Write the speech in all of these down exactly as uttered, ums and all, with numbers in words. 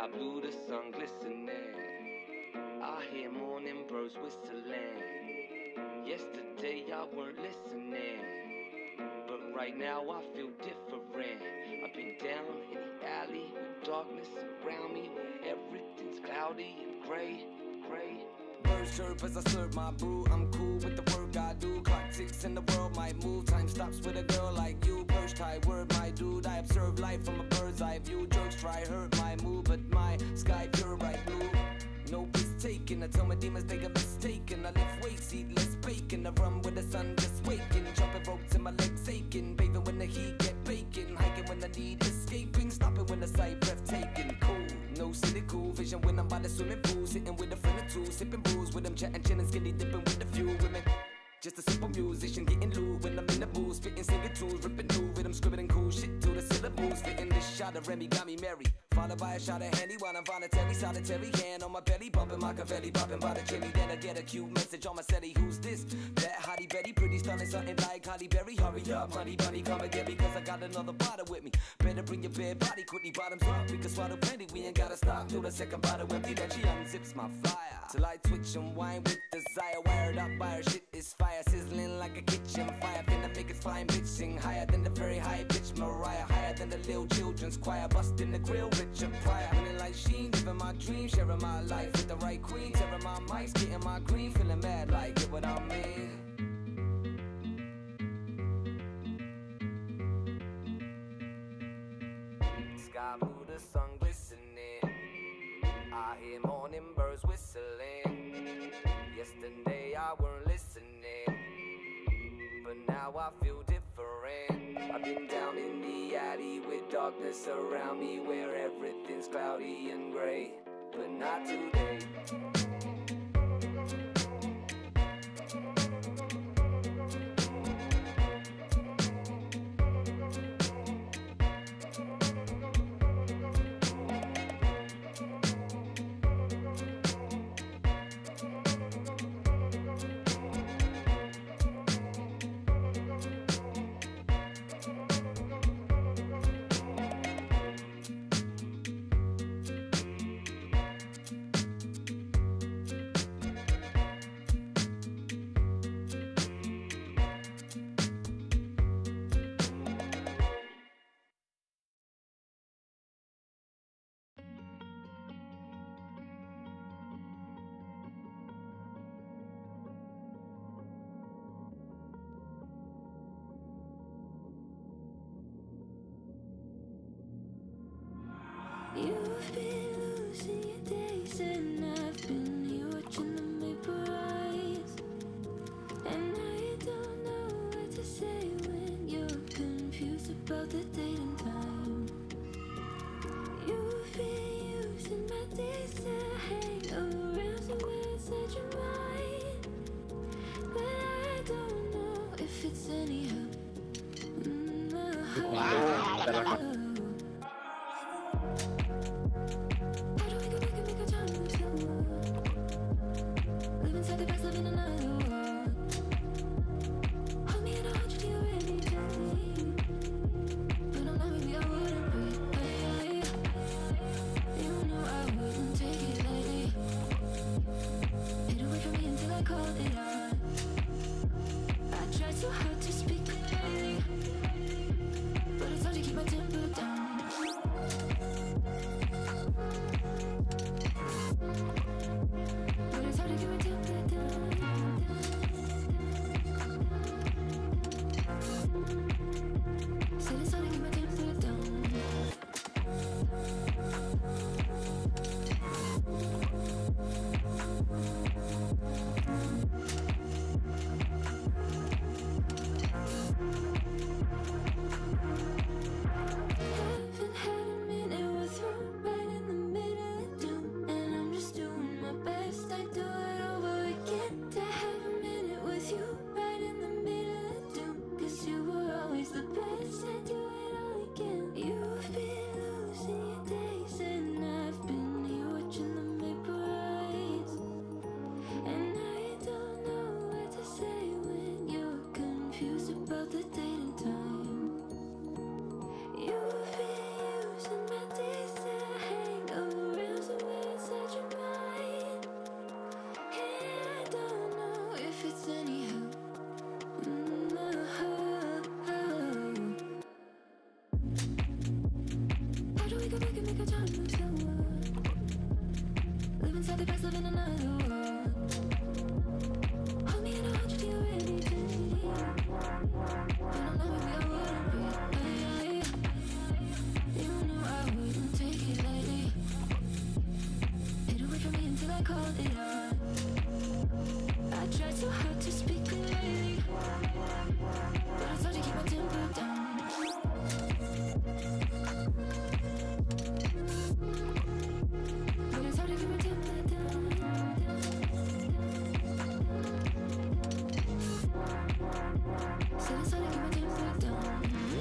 Sky blue, the sun glistening. I hear morning birds whistling. Yesterday I weren't listening, but right now I feel different. I've been down in the alley with darkness around me, where everything's cloudy and gray, gray. Birds chirp as I serve my brew. I'm cool with the work I do. Clock ticks and the world might move. Time stops with a girl like you. Perched high, word my dude. I observe life from a bird's eye view. Jerks try hurt my mood, but my sky pure bright blue. No piss taken. I tell my demons they got mistaken. I lift weights, eat less bacon. I run with the sun just waking. Jumping ropes and my legs aching. Bathing when the heat get baking. Hiking when I need escaping. Stopping when the sight breathtaking. Cool, no cynical vision when I'm by the swimming pool. Sitting with a friend or two, sipping booze with them, chatting, chilling, skinny dipping with a few women. Just a simple musician getting loot when I'm in the booth, spitting singing tunes, ripping new rhythm, scribbling cool shit to the syllables, fitting this shot of Remy got me merry, followed by a shot of Henny while I'm voluntary, solitary hand on my belly, bumping Machiavelli, popping by the chimney. Then I get a cute message on my setty, who's this? That hottie Betty, pretty stunning, something like Holly Berry. Hurry up, honey bunny, come and get me, cause I got another bottle with me. Better bring your bare body, quickly bottoms up, we can swallow plenty. We ain't gotta stop till the second bottle empty. Then she unzips my flyer till I twitch and whine with desire. Wired up by her shit is fire, sizzling like a kitchen fire. Finna make it flying, bitch, sing higher than the very high pitch Mariah, higher than the little children's choir. Busting the grill, Richard Pryor. Feeling like Sheen, living my dream, sharing my life with the right queen. Tearing my mics, getting my green, feeling mad like, get what I mean. Sky blue, the sun glistening. I hear morning birds whistling. Yesterday I weren't listening, but now I feel different. I've been down in the alley with darkness around me, where everything's cloudy and gray, but not today. You've been losing your days and I've been here watching them vaporize. And I don't know what to say when you're confused about the date and time. You've been using my days to hang around somewhere inside your mind, but I don't know if it's any help. Mm, no. Wow. So hard to speak clearly, but it's hard to keep my temper inside the past, live in another world. Hold me in a hundred, you're ready to leave. And I'll never be, I wouldn't be. Hey, hey, you know I wouldn't take it lightly. Hid away from me until I called it on. I tried so hard to speak clearly, but it's hard to keep my temper down. But it's hard to keep my temper down. Said it's hard to keep my temper down.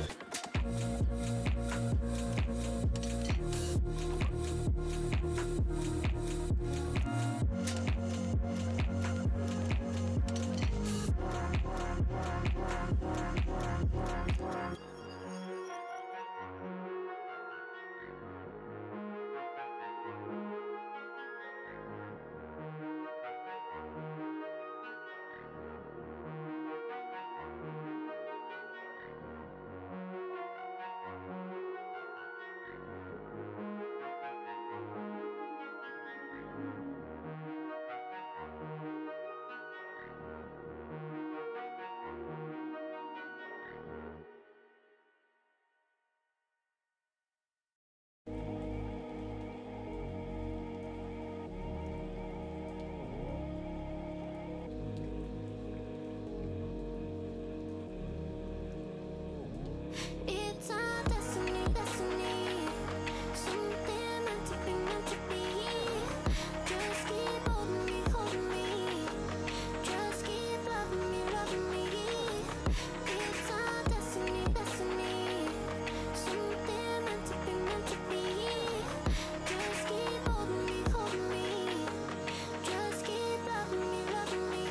It's our destiny, destiny. Something meant to be, meant to be. Just keep holding me, holding me. Just keep loving me, loving me. It's our destiny, destiny. Something meant to be, meant to be. Just keep holding me, holding me. Just keep loving me, loving me.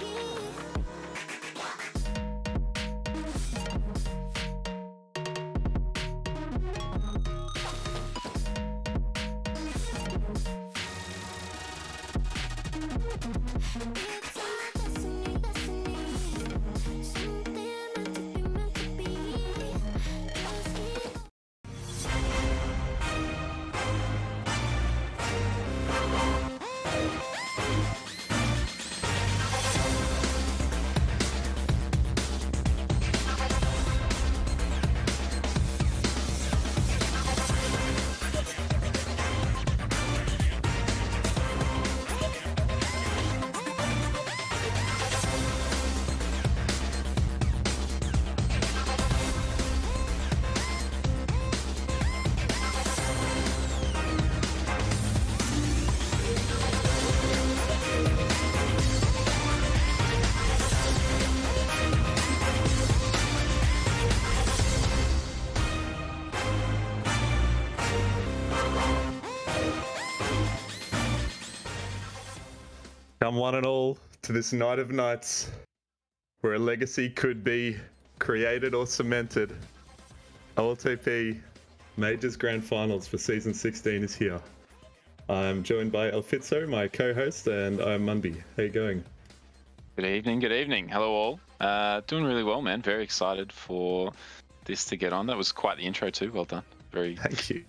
It's our destiny, destiny. Something meant to be, meant to be. Just keep. Come one and all to this night of nights, where a legacy could be created or cemented. O L T P Majors Grand Finals for Season sixteen is here. I'm joined by Elfitzo, my co-host, and I'm Munby. How you going? Good evening, good evening. Hello all. Uh, doing really well, man. Very excited for this to get on. That was quite the intro too. Well done. Very, Thank you.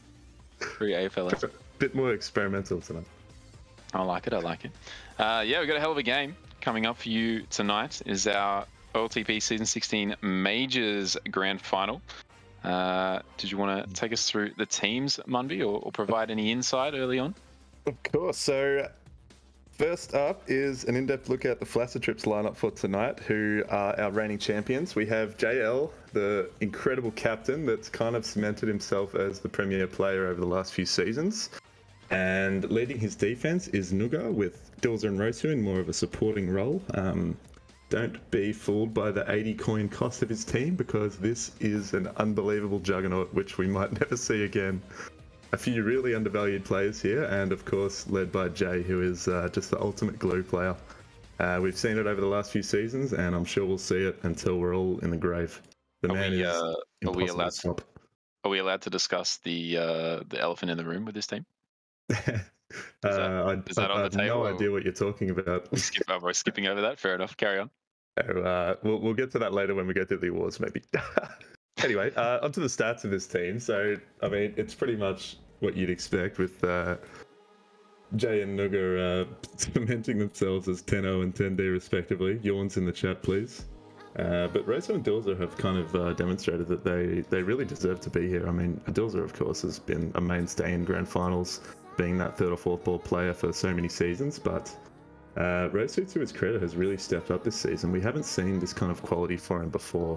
very A F L S. A bit more experimental tonight. I like it, I like it. Uh, yeah, we've got a hell of a game coming up for you tonight. Is our O L T P Season sixteen Majors Grand Final. Uh, did you want to take us through the teams, Munby, or, or provide any insight early on? Of course. So first up is an in-depth look at the Flasser Trips lineup for tonight, who are our reigning champions. We have J L, the incredible captain that's kind of cemented himself as the premier player over the last few seasons. And leading his defense is Nuga, with Dilzer and Rosu in more of a supporting role. Um, don't be fooled by the eighty coin cost of his team, because this is an unbelievable juggernaut which we might never see again. A few really undervalued players here, and of course led by Jay, who is uh, just the ultimate glue player. Uh, we've seen it over the last few seasons, and I'm sure we'll see it until we're all in the grave. The Are man we, is uh, are we impossible allowed to stop. Are we allowed to discuss the uh, the elephant in the room with this team? uh, that- I, is that I, on I the have table, no or- idea what you're talking about. Skip, oh, we're skipping over that. Fair enough. Carry on. So, uh, we'll, we'll get to that later when we get to the awards, maybe. Anyway, uh, onto the stats of this team. So, I mean, it's pretty much what you'd expect with uh, Jay and Noog are uh, cementing themselves as ten oh and ten D respectively. Yawns in the chat, please. Uh, but Rosso and Dilzer have kind of uh, demonstrated that they, they really deserve to be here. I mean, Dilzer, of course, has been a mainstay in grand finals, being that third or fourth ball player for so many seasons, but uh, Rosso, to his credit, has really stepped up this season. We haven't seen this kind of quality for him before,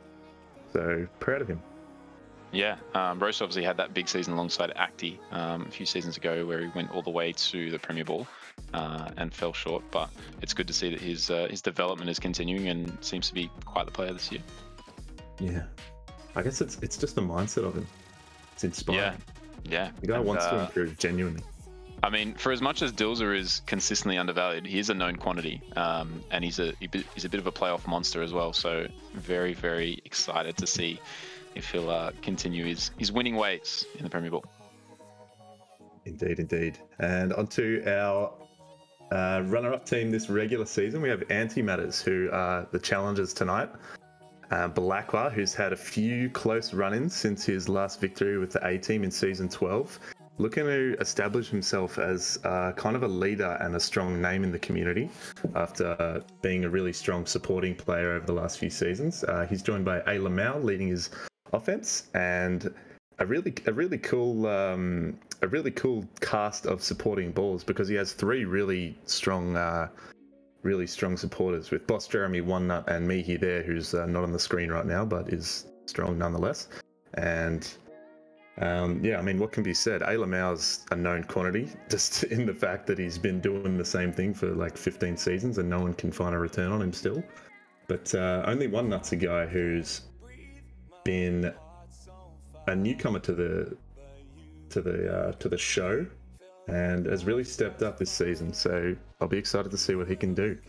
so proud of him. Yeah, um, Rosso obviously had that big season alongside Acti um, a few seasons ago where he went all the way to the Premier Ball uh, and fell short, but it's good to see that his uh, his development is continuing and seems to be quite the player this year. Yeah, I guess it's it's just the mindset of him. It's inspiring. Yeah, yeah. The guy and, wants uh, to improve genuinely. I mean, for as much as Dilzer is consistently undervalued, he is a known quantity, um, and he's a he's a bit of a playoff monster as well. So very, very excited to see if he'll uh, continue his, his winning ways in the Premier Ball. Indeed, indeed. And onto our uh, runner-up team this regular season, we have Antimatters, who are the challengers tonight. Uh, Balakwa, who's had a few close run-ins since his last victory with the A-team in Season twelve, looking to establish himself as uh, kind of a leader and a strong name in the community after uh, being a really strong supporting player over the last few seasons. Uh, he's joined by A. Lamau, leading his offense, and a really a really cool um, a really cool cast of supporting balls, because he has three really strong uh, really strong supporters with Boss Jeremy, One Nut, and Mihi there, who's uh, not on the screen right now but is strong nonetheless. And um, yeah, I mean, what can be said? A. Lamau's a known quantity, just in the fact that he's been doing the same thing for like fifteen seasons and no one can find a return on him still. But uh, only One Nut's a guy who's been a newcomer to the to the uh, to the show and has really stepped up this season. So I'll be excited to see what he can do.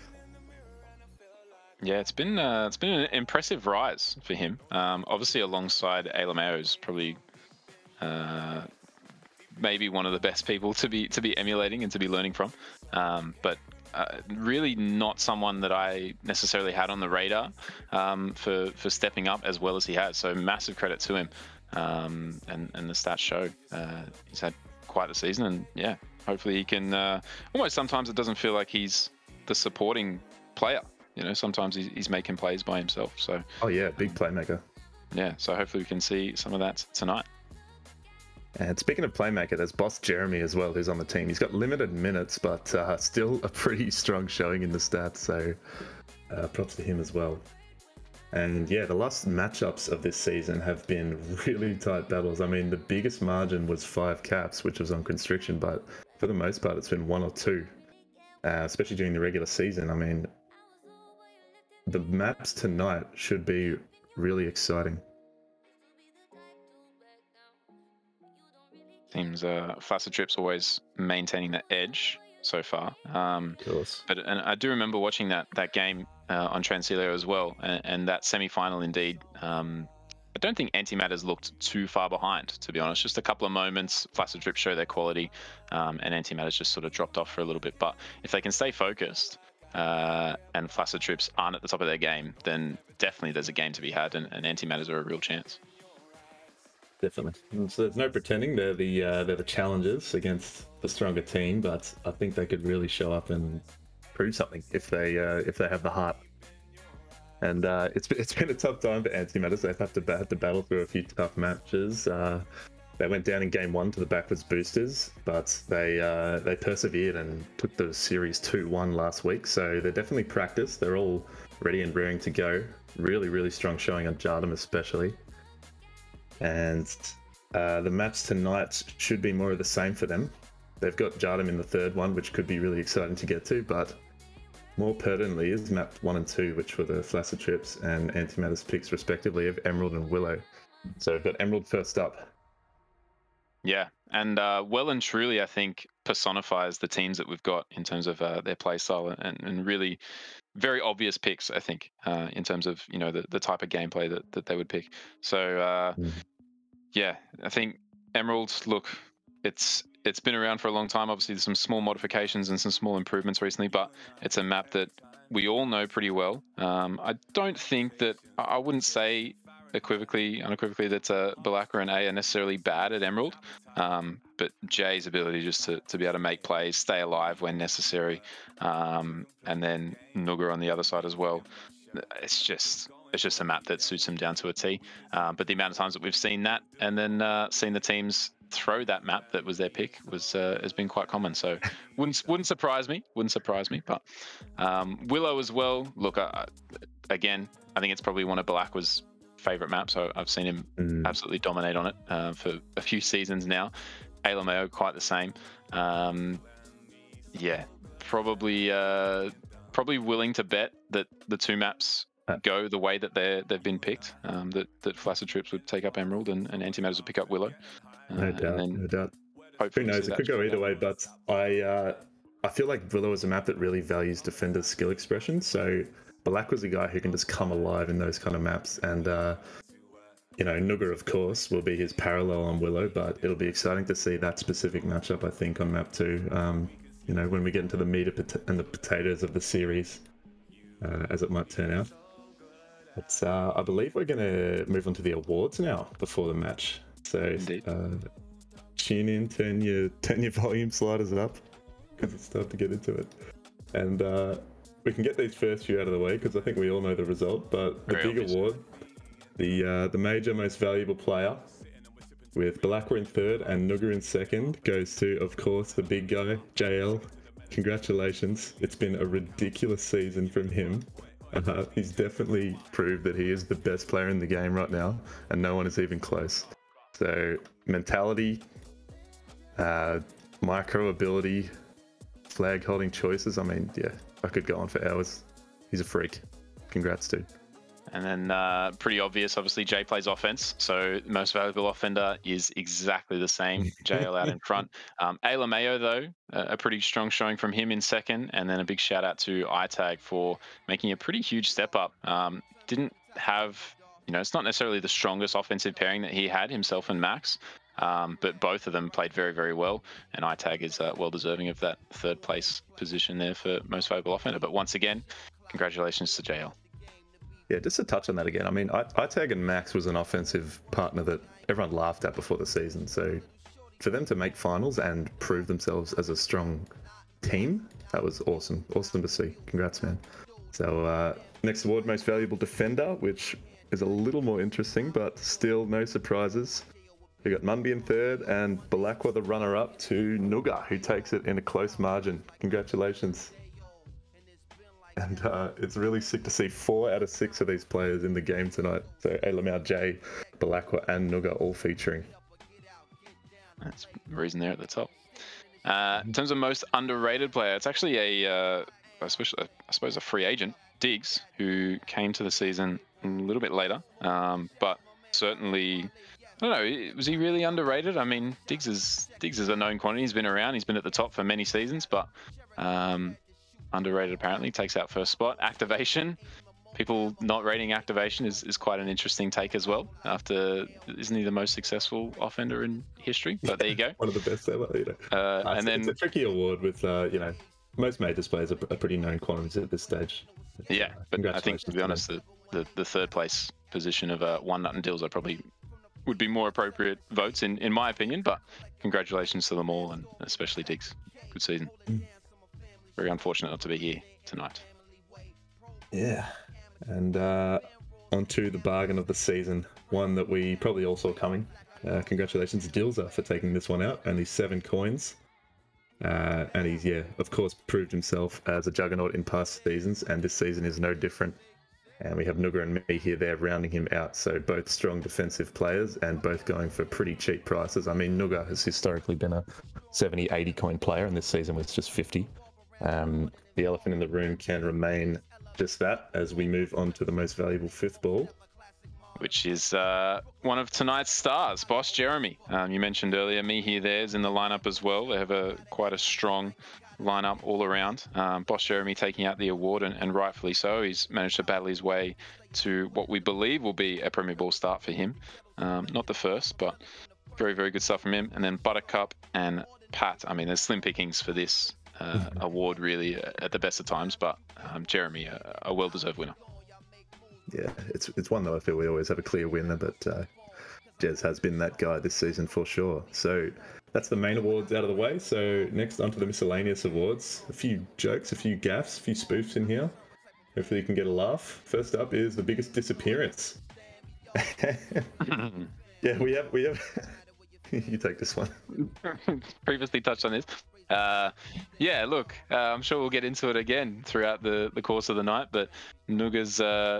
Yeah, it's been uh, it's been an impressive rise for him. Um, obviously, alongside A. Lamau, who's probably uh, maybe one of the best people to be to be emulating and to be learning from. Um, but Uh, really not someone that I necessarily had on the radar um, for for stepping up as well as he has. So massive credit to him, um, and and the stats show uh, he's had quite a season. And yeah, hopefully he can. Uh, almost sometimes it doesn't feel like he's the supporting player. You know, sometimes he's, he's making plays by himself. So oh yeah, big playmaker. Yeah, so hopefully we can see some of that tonight. And speaking of playmaker, there's Boss Jeremy as well, who's on the team. He's got limited minutes, but uh, still a pretty strong showing in the stats, so uh, props to him as well. And yeah, the last matchups of this season have been really tight battles. I mean, the biggest margin was five caps, which was on constriction, but for the most part, it's been one or two, uh, especially during the regular season. I mean, the maps tonight should be really exciting. Seems uh, Flaccid Trips always maintaining that edge so far. Um, of course. But and I do remember watching that that game uh, on Transilio as well, and, and that semi-final indeed. Um, I don't think Antimatters looked too far behind, to be honest. Just a couple of moments, Flaccid Trips show their quality, um, and Antimatters just sort of dropped off for a little bit. But if they can stay focused, uh, and Flaccid Trips aren't at the top of their game, then definitely there's a game to be had, and, and Antimatters are a real chance. Definitely. So there's no pretending they're the uh, they're the challengers against the stronger team, but I think they could really show up and prove something if they uh, if they have the heart. And uh, it's it's been a tough time for Antimatters. They've had to had to battle through a few tough matches. Uh, they went down in game one to the backwards boosters, but they uh, they persevered and took the series two one last week. So they're definitely practiced. They're all ready and raring to go. Really really strong showing on Jardum especially. And uh, the maps tonight should be more of the same for them. They've got Jardum in the third one, which could be really exciting to get to, but more pertinently is map one and two, which were the Flaccid Trips and Antimatters picks respectively of Emerald and Willow. So we've got Emerald first up. Yeah, and uh, well and truly, I think, personifies the teams that we've got in terms of uh, their play style, and, and really very obvious picks, I think, uh, in terms of, you know, the, the type of gameplay that, that they would pick. So, uh, mm. yeah, I think Emerald, look, it's it's been around for a long time. Obviously, there's some small modifications and some small improvements recently, but it's a map that we all know pretty well. Um, I don't think that, I wouldn't say equivocally, unequivocally, that uh, Balakwa and A are necessarily bad at Emerald, um, but Jay's ability just to, to be able to make plays, stay alive when necessary, um, and then Nuga on the other side as well. It's just it's just a map that suits him down to a T. Um, but the amount of times that we've seen that and then uh, seen the teams throw that map that was their pick was uh, has been quite common. So wouldn't wouldn't surprise me. Wouldn't surprise me. But um, Willow as well. Look, uh, again, I think it's probably one of Balakwa's favorite maps. So I've seen him Mm. absolutely dominate on it uh, for a few seasons now. Alameo quite the same. Um, yeah, probably uh, probably willing to bet that the two maps go the way that they they've been picked. Um, that that Flaccid Trips would take up Emerald and, and Antimatters would pick up Willow. Uh, No doubt, and then no doubt. Who hopefully knows? see It that could go trade either out. way, but I uh, I feel like Willow is a map that really values defenders' skill expression. So Balak was a guy who can just come alive in those kind of maps, and uh, you know, Nuga of course will be his parallel on Willow, but it'll be exciting to see that specific matchup. I think on map two. Um, you know, when we get into the meat of pot- and the potatoes of the series, uh, as it might turn out. But uh, I believe we're going to move on to the awards now before the match. So Indeed. uh, tune in, turn your turn your volume sliders up because it's time to get into it. And uh, we can get these first few out of the way because I think we all know the result. But the Very big obvious. award, the uh, the major most valuable player, with Balakwa in third and Nuga in second, goes to, of course, the big guy, J L. Congratulations. It's been a ridiculous season from him. Uh, he's definitely proved that he is the best player in the game right now, and no one is even close. So, mentality, uh, micro ability, flag holding choices. I mean, yeah, I could go on for hours. He's a freak. Congrats, dude. And then uh, pretty obvious, obviously, Jay plays offense. So most valuable offender is exactly the same. J L out in front. Um, Alameo, though, a, a pretty strong showing from him in second. And then a big shout out to iTag for making a pretty huge step up. Um, didn't have, you know, it's not necessarily the strongest offensive pairing that he had, himself and Max. Um, but both of them played very, very well. And iTag is uh, well deserving of that third place position there for most valuable offender. But once again, congratulations to J L. Yeah, just to touch on that again. I mean, I- iTag and Max was an offensive partner that everyone laughed at before the season. So for them to make finals and prove themselves as a strong team, that was awesome. Awesome to see. Congrats, man. So uh, next award, most valuable defender, which is a little more interesting, but still no surprises. We got Mumby in third and Balakwa the runner-up to Nuga, who takes it in a close margin. Congratulations. And uh, it's really sick to see four out of six of these players in the game tonight. So Alamau, Jay, Balakwa, and Nuga all featuring. That's the reason they're at the top. Uh, in terms of most underrated player, it's actually a, uh, especially, I suppose, a free agent, Diggs, who came to the season a little bit later, um, but certainly, I don't know, was he really underrated? I mean, Diggs is Diggs is a known quantity. He's been around. He's been at the top for many seasons, but um, underrated apparently. Takes out first spot. Activation. People not rating activation is, is quite an interesting take as well. After, isn't he the most successful offender in history? But there you go. One of the best ever, you know. Uh, Uh, and it's, then, it's a tricky award with, uh, you know, most majors players are, are pretty known quantities at this stage. But, yeah, uh, but I think to be congratulations honest, the, the, the third place position of uh, One Nut and Dills are probably would be more appropriate votes in, in my opinion. But congratulations to them all, and especially Diggs. Good season. Mm. Very unfortunate not to be here tonight. Yeah. And uh, on to the bargain of the season, one that we probably all saw coming. Uh, congratulations to Dilza for taking this one out. Only seven coins. Uh, and he's, yeah, of course, proved himself as a juggernaut in past seasons, and this season is no different. And we have Nuga and me here there rounding him out. So both strong defensive players and both going for pretty cheap prices. I mean, Nuga has historically been a seventy, eighty coin player, and this season was just fifty. Um, the elephant in the room can remain just that as we move on to the most valuable fifth ball. Which is uh, one of tonight's stars, Boss Jeremy. Um, you mentioned earlier, me here there's in the lineup as well. They have a quite a strong lineup all around. Um, Boss Jeremy taking out the award, and, and rightfully so. He's managed to battle his way to what we believe will be a Premier Ball start for him. Um, not the first, but very, very good stuff from him. And then Buttercup and Pat. I mean, there's slim pickings for this uh, award really at the best of times, but um, Jeremy, a, a well-deserved winner. Yeah, it's it's one that I feel we always have a clear winner, but uh, Jez has been that guy this season for sure. So that's the main awards out of the way. So next onto the miscellaneous awards. A few jokes, a few gaffes, a few spoofs in here. Hopefully you can get a laugh. First up is the biggest disappearance. Yeah, we have, we have, you take this one. Previously touched on this. Uh, yeah, look, uh, I'm sure we'll get into it again throughout the, the course of the night, but Nuga's, uh,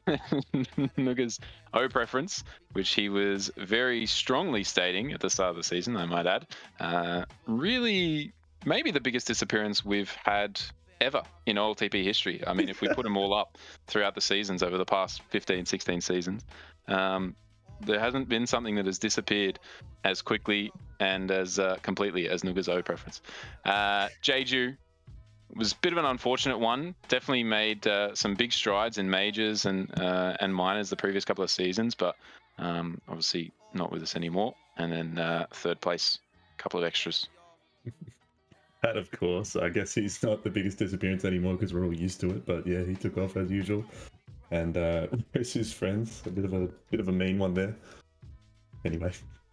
Nuga's O preference, which he was very strongly stating at the start of the season, I might add, uh, really maybe the biggest disappearance we've had ever in O L T P history. I mean, if we put them all up throughout the seasons over the past fifteen, sixteen seasons, um, there hasn't been something that has disappeared as quickly and as uh, completely as Nuga's O preference. Uh, Jeju was a bit of an unfortunate one. Definitely made uh, some big strides in majors and uh, and minors the previous couple of seasons, but um, obviously not with us anymore. And then uh, third place, a couple of extras. And of course, I guess he's not the biggest disappearance anymore because we're all used to it. But yeah, he took off as usual. And uh, where's his friends? A bit of a bit of a mean one there. Anyway,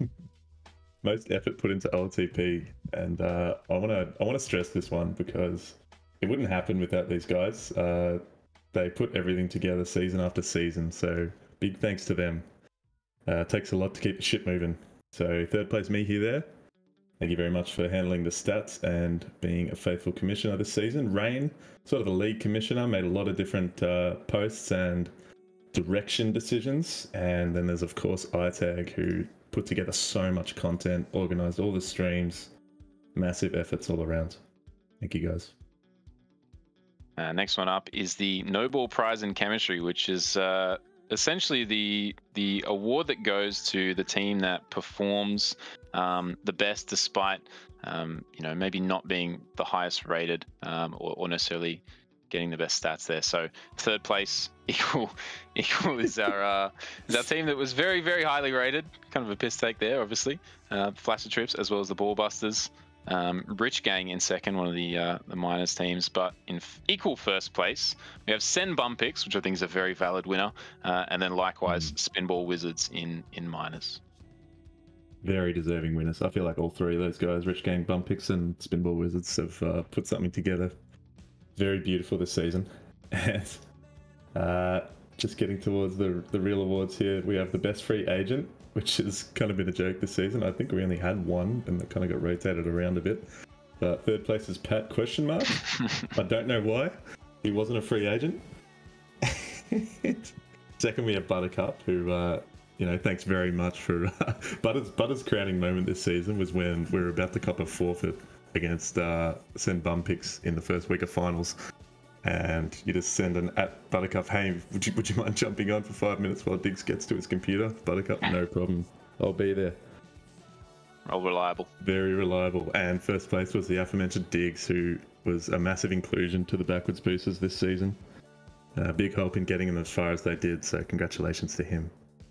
most effort put into L T P, and uh, I want to I want to stress this one because it wouldn't happen without these guys. Uh, they put everything together season after season, so big thanks to them. Uh, it takes a lot to keep the ship moving. So third place, me here there. Thank you very much for handling the stats and being a faithful commissioner this season. Rain, sort of the lead commissioner, made a lot of different uh, posts and direction decisions. And then there's, of course, iTag, who put together so much content, organised all the streams, massive efforts all around. Thank you, guys. Uh, next one up is the Nobel Prize in Chemistry, which is uh, essentially the the award that goes to the team that performs um, the best, despite um, you know maybe not being the highest rated um, or, or necessarily getting the best stats there. So third place, equal equal is our uh, is our team that was very very highly rated. Kind of a piss take there, obviously. Uh, Flasher Trips as well as the Ballbusters. Um, Rich Gang in second, one of the uh, the minors teams, but in f- equal first place we have Sen Bumpix, which I think is a very valid winner, uh, and then likewise mm. Spinball Wizards in in minors. Very deserving winners. I feel like all three of those guys, Rich Gang, Bumpix, and Spinball Wizards, have uh, put something together very beautiful this season. And uh, just getting towards the the real awards here, we have the best free agent, which has kind of been a joke this season. I think we only had one, and that kind of got rotated around a bit. But third place is Pat question mark. I don't know why. He wasn't a free agent. Second, we have Buttercup, who, uh, you know, thanks very much for uh, Butter's Butter's crowning moment this season was when we were about to cop a forfeit against uh, Sen Bumpix in the first week of finals. And you just send an at Buttercup, hey, would you, would you mind jumping on for five minutes while Diggs gets to his computer? Buttercup, no problem. I'll be there. All reliable. Very reliable. And first place was the aforementioned Diggs, who was a massive inclusion to the backwards boosters this season. Uh, big help in getting them as far as they did, so congratulations to him.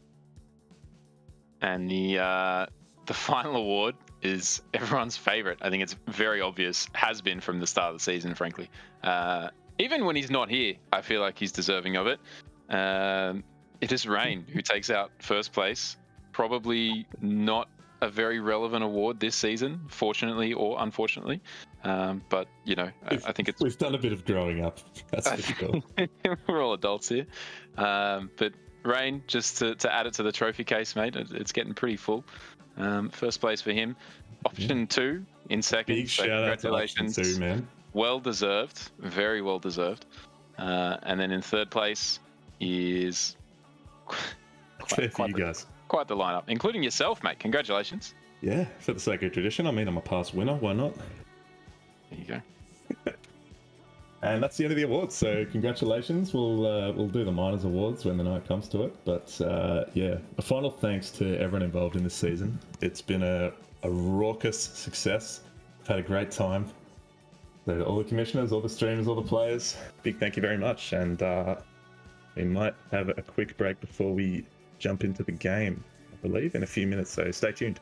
And the uh, the final award is everyone's favourite. I think it's very obvious, has been from the start of the season, frankly. Uh, Even when he's not here, I feel like he's deserving of it. Um, it is Rain who takes out first place. Probably not a very relevant award this season, fortunately or unfortunately. Um, but, you know, I, I think it's... We've done a bit of growing up. That's for sure. We're all adults here. Um, but Rain, just to, to add it to the trophy case, mate, it, it's getting pretty full. Um, first place for him. Option yeah. two in second. Big so shout out to option two, man. Well deserved, very well deserved. Uh, and then in third place is quite, quite you the, guys. Quite the lineup, including yourself, mate. Congratulations. Yeah, for the sake of tradition. I mean, I'm a past winner. Why not? There you go. And that's the end of the awards. So congratulations. We'll uh, we'll do the minors awards when the night comes to it. But uh, yeah, a final thanks to everyone involved in this season. It's been a, a raucous success. I've had a great time. So all the commissioners, all the streamers, all the players, big thank you very much. And uh, we might have a quick break before we jump into the game, I believe, in a few minutes. So stay tuned.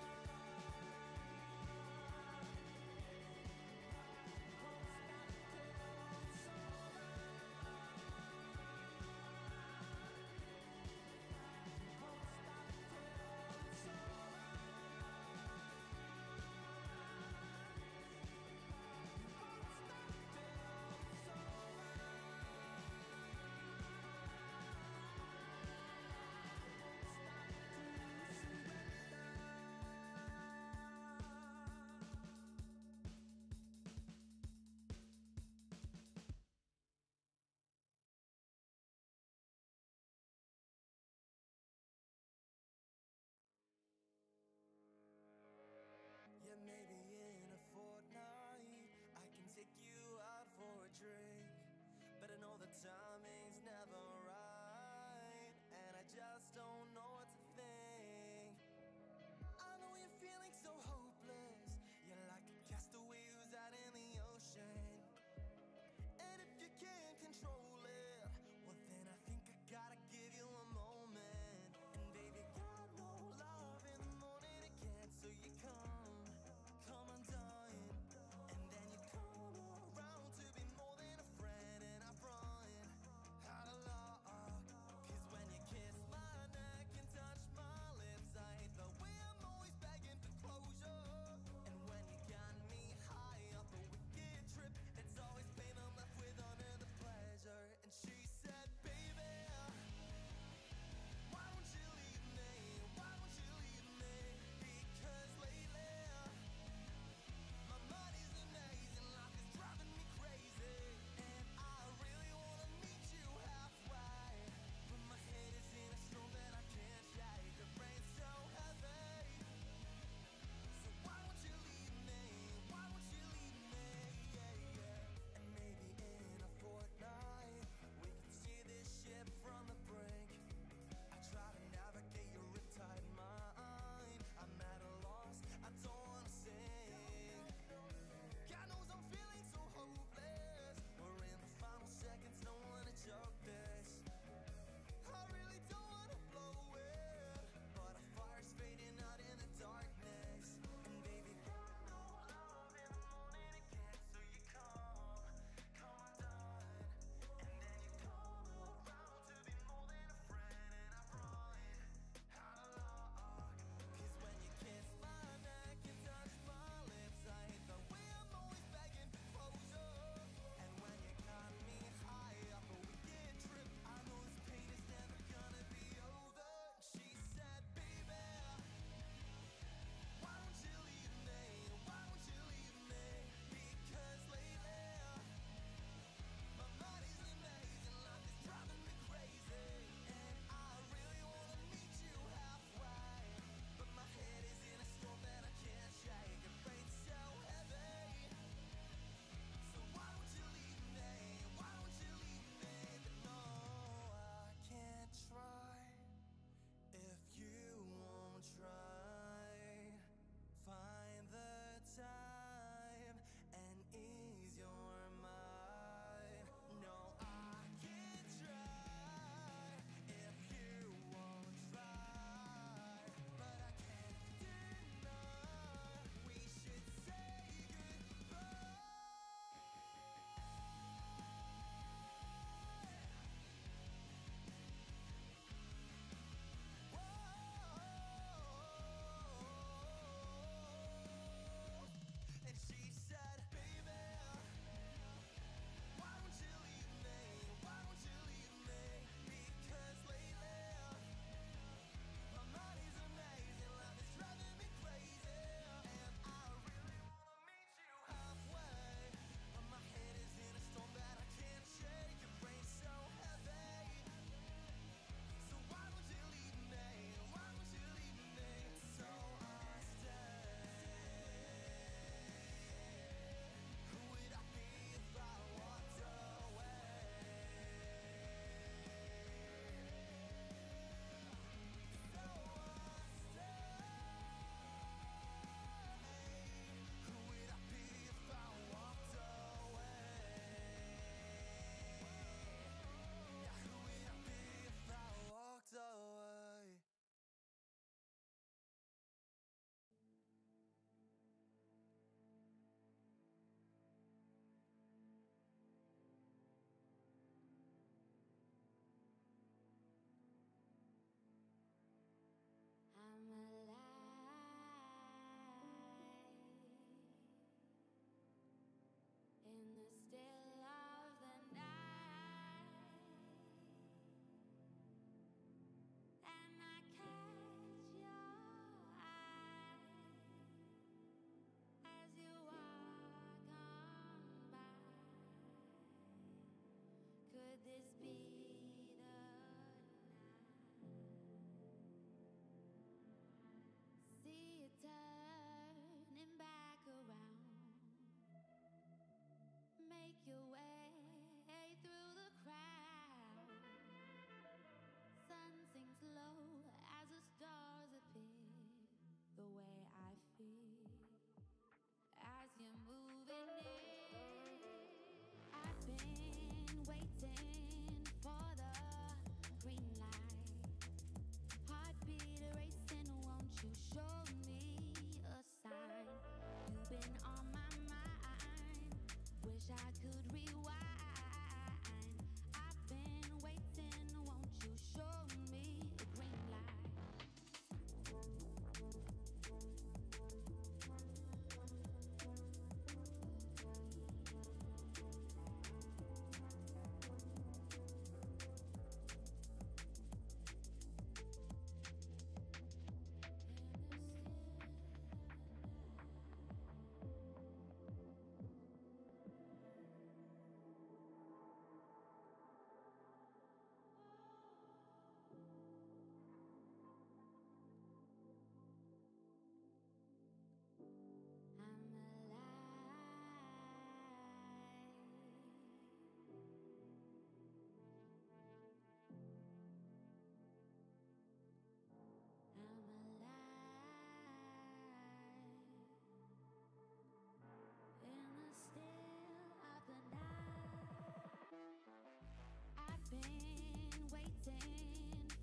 never right, and I just don't know what to think. I know you're feeling so hopeless, you're like a castaway who's out in the ocean. And if you can't control it, well then I think I gotta give you a moment. And baby, got no love in the morning again, so you come, come undone. And then you come around to be more than a friend, and I run out of love.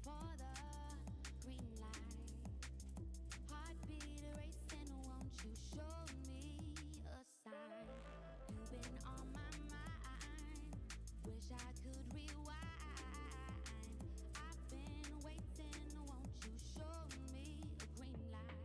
for the green light. Heartbeat racing, won't you show me a sign? You've been on my mind. Wish I could rewind. I've been waiting, won't you show me a green light?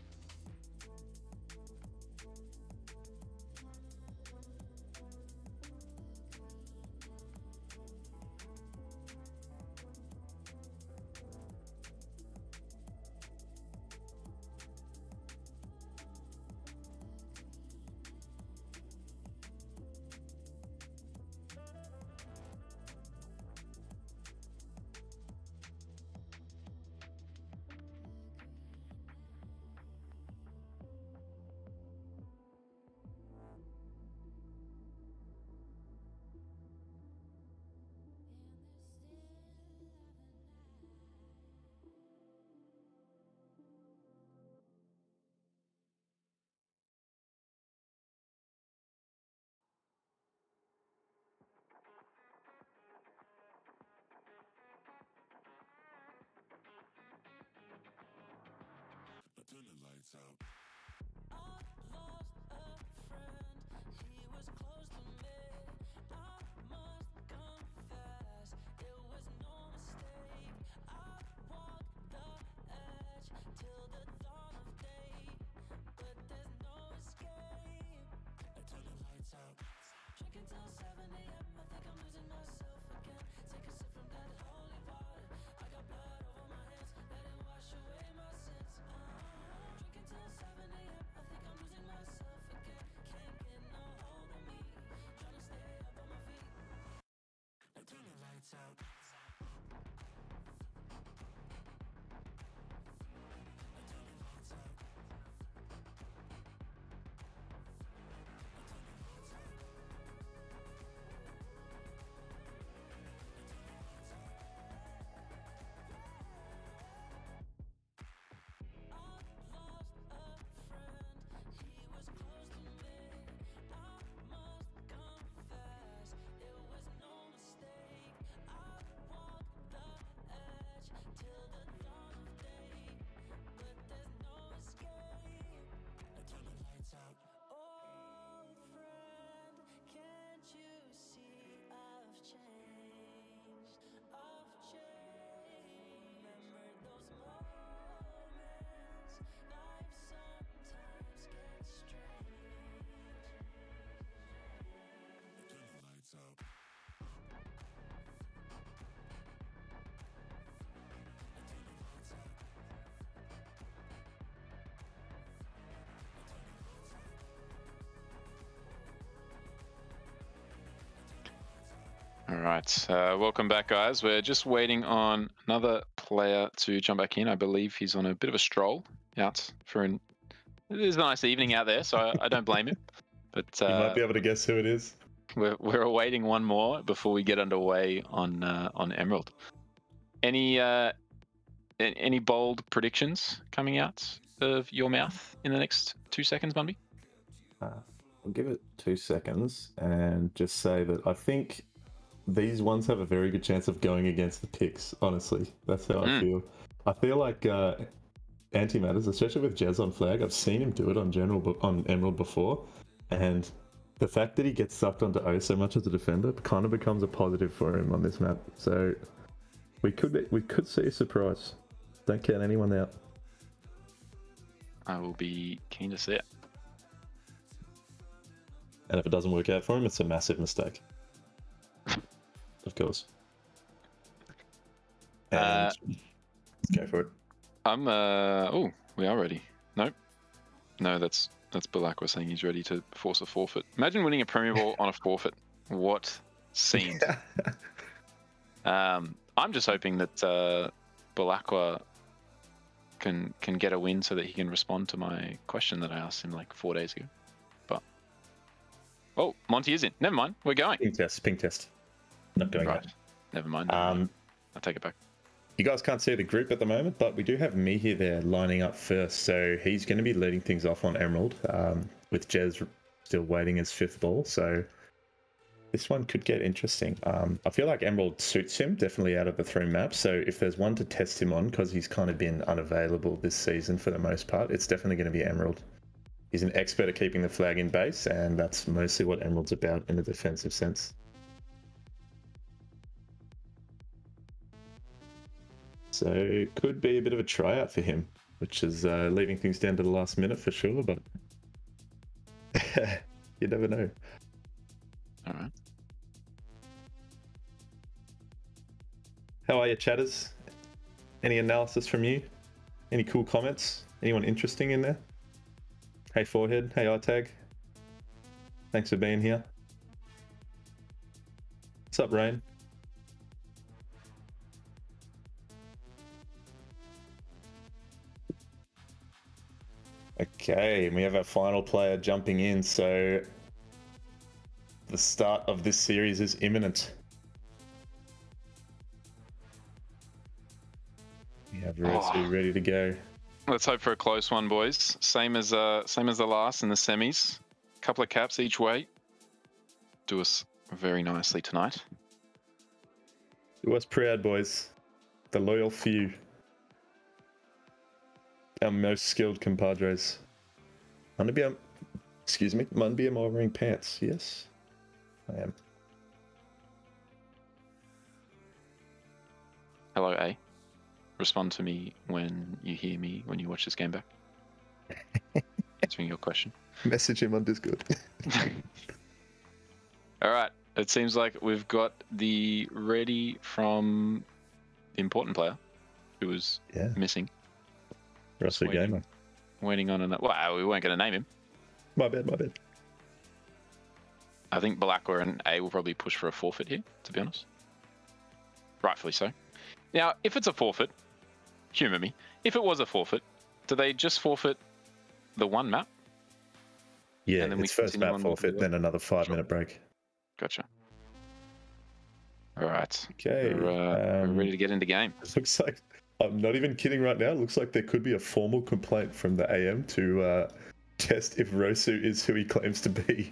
Turn the lights out. I lost a friend. He was close to me. I must confess, it was no mistake. I walked the edge till the dawn of day, but there's no escape. I turn the lights out. Drinking till seven a m I think I'm losing myself again. Take a sip from that holy water. I got blood over my hands. Let it wash away my sins. Drinking till seven a m I think I'm losing myself again. Can't get no hold of me. Trying to stay up on my feet. I turn the lights out. I turn the lights out. I lost a friend. He was close to me. I must confess, it was no mistake. I walked the edge till the dawn of day, but there's no escape. I turn the lights out. Old friend, can't you see I've changed? I've changed. Remember those moments? Life sometimes gets strange. I turn the lights out. I turn the lights out. All right. Uh, welcome back, guys. We're just waiting on another player to jump back in. I believe he's on a bit of a stroll out for an. It is a nice evening out there, so I, I don't blame him. But You uh, might be able to guess who it is. we're we're awaiting one more before we get underway on uh, on Emerald. Any uh, a- any bold predictions coming out of your mouth in the next two seconds, Bunby? Uh, I'll give it two seconds and just say that I think these ones have a very good chance of going against the picks, honestly. That's how I Mm. feel. I feel like uh, Antimatters, especially with Jez on flag, I've seen him do it on general bu- on Emerald before, and the fact that he gets sucked onto O so much as a defender kind of becomes a positive for him on this map. So we could be, we could see a surprise. Don't count anyone out. I will be keen to see it. And if it doesn't work out for him, it's a massive mistake. Of course. And Uh, let's go for it. I'm uh oh, we are ready. Nope. No, that's that's Balakwa saying he's ready to force a forfeit. Imagine winning a Premier Ball on a forfeit. What scene? um, I'm just hoping that uh, Balakwa can can get a win so that he can respond to my question that I asked him like four days ago. But oh, Monty is in. Never mind. We're going. Ping test, ping test. Not doing Right. that. Never mind. Never mind. Um, I'll take it back. you guys can't see the group at the moment, but we do have Mihi there lining up first. So he's going to be leading things off on Emerald, um, with Jez still waiting his fifth ball. So this one could get interesting. Um, I feel like Emerald suits him definitely out of the three maps. So if there's one to test him on, because he's kind of been unavailable this season for the most part, it's definitely going to be Emerald. He's an expert at keeping the flag in base, and that's mostly what Emerald's about in a defensive sense. So it could be a bit of a tryout for him, which is uh, leaving things down to the last minute for sure, but you never know. All right. How are you, chatters? Any analysis from you? Any cool comments? Anyone interesting in there? Hey, Forehead. Hey, iTag. Thanks for being here. What's up, Rain? Okay, and we have our final player jumping in, so the start of this series is imminent. We have Rosu Oh. ready to go. Let's hope for a close one, boys. Same as uh, same as the last in the semis. Couple of caps each way. Do us very nicely tonight. Do us proud, boys. The loyal few. Our most skilled compadres. Munbia, excuse me, Munbia am I wearing pants? Yes, I am. Hello, A. Respond to me when you hear me when you watch this game back. Answering your question. Message him on Discord. All right. It seems like we've got the ready from the important player who was Yeah, missing. Russell waiting. Gamer. Waiting on an. Well, we weren't going to name him. My bad, my bad. I think Balakwa and A will probably push for a forfeit here, to be honest. Rightfully so. Now, if it's a forfeit, humour me. If it was a forfeit, do they just forfeit the one map? Yeah, And then we it's first continue map on with forfeit, the- then another five Sure. minute break. Gotcha. All right. Okay. We're, uh, um, we're ready to get into game. It looks like, I'm not even kidding right now, it looks like there could be a formal complaint from the A M to uh, test if Rosu is who he claims to be.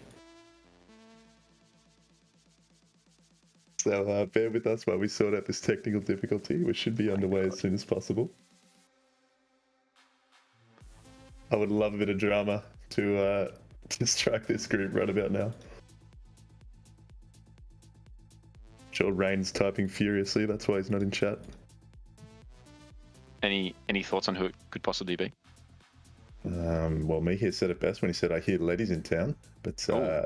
So uh, bear with us while we sort out this technical difficulty, which should be underway as soon as possible. I would love a bit of drama to, uh, to strike this group right about now. Sure, Rain's typing furiously, that's why he's not in chat. Any any thoughts on who it could possibly be? Um, well, me here said it best when he said, I hear ladies in town, but uh,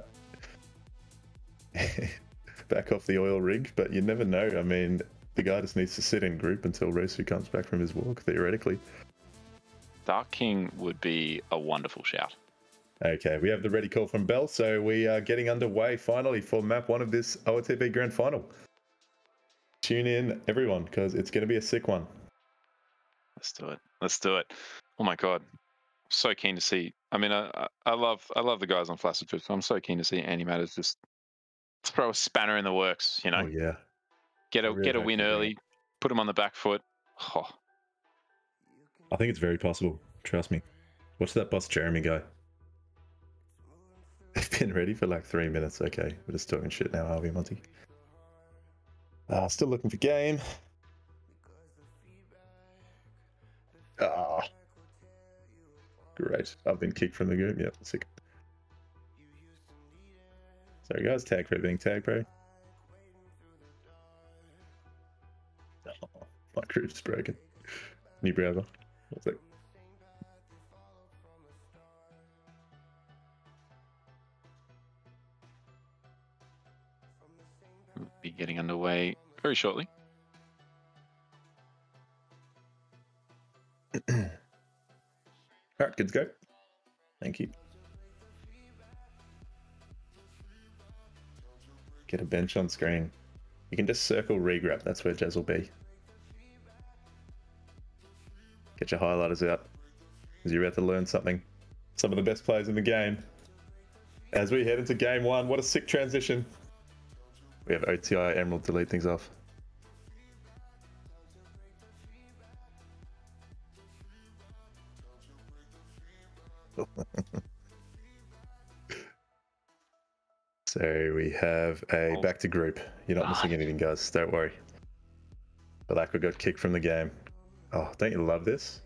back off the oil rig, but you never know. I mean, the guy just needs to sit in group until Rosu comes back from his walk, theoretically. Dark King would be a wonderful shout. Okay, we have the ready call from Bell, so we are getting underway finally for map one of this O T B Grand Final. Tune in, everyone, because it's going to be a sick one. Let's do it. Let's do it. Oh my god, so keen to see. I mean, I I- I love I love the guys on Flaccid Trips. I'm so keen to see Andy Matters just throw a spanner in the works. You know, Oh, yeah. get a I really get a hope win they do. early, put him on the back foot. Oh, I think it's very possible. Trust me. Watch that boss Jeremy guy. They've been ready for like three minutes. Okay, we're just talking shit now, are we, Monty? Uh, still looking for game. Ah, great. I've been kicked from the game. Yep, sick. Sorry, guys. Tag for everything. Tag, bro. Oh, my group's broken. New browser. What's that? we'll be getting underway very shortly. All right, good to go. Thank you. Get a bench on screen. You can just circle regrab. That's where Jez will be. Get your highlighters out, because you're about to learn something. Some of the best players in the game. As we head into game one, what a sick transition. We have O T I Emerald to lead things off. So we have a Oh. back to group. You're not missing anything, guys. Don't worry. Balakwa got kicked from the game. Oh, don't you love this?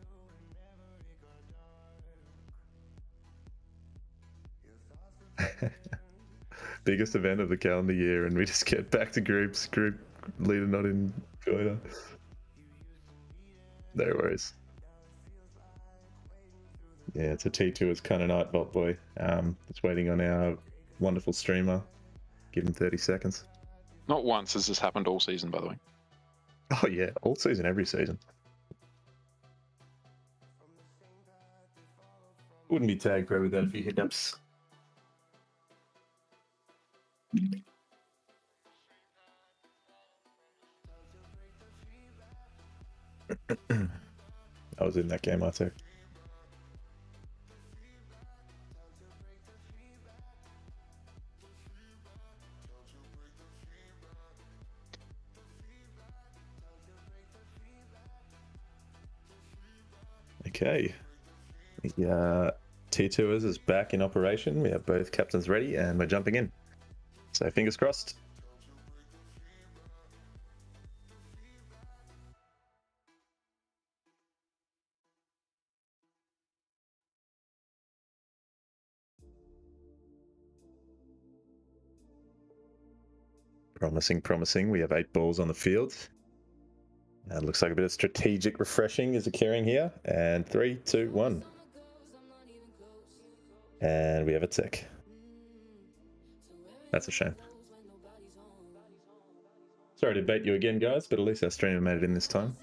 Biggest event of the calendar year, and we just get back to groups. Group leader not in joiner. No worries. Yeah, it's a T two as kind of night, Vault Boy. Um, it's waiting on our wonderful streamer. Give him thirty seconds. Not once has this happened all season, by the way. Oh yeah, all season, every season. Wouldn't be tag pro without a few hiccups. I was in that game, I too. Okay. The uh, T two is back in operation. We have both captains ready and we're jumping in. So fingers crossed. Promising, promising. We have eight balls on the field. And it looks like a bit of strategic refreshing is occurring here. And three, two, one. And we have a tick. That's a shame. Sorry to bait you again, guys, but at least our streamer made it in this time.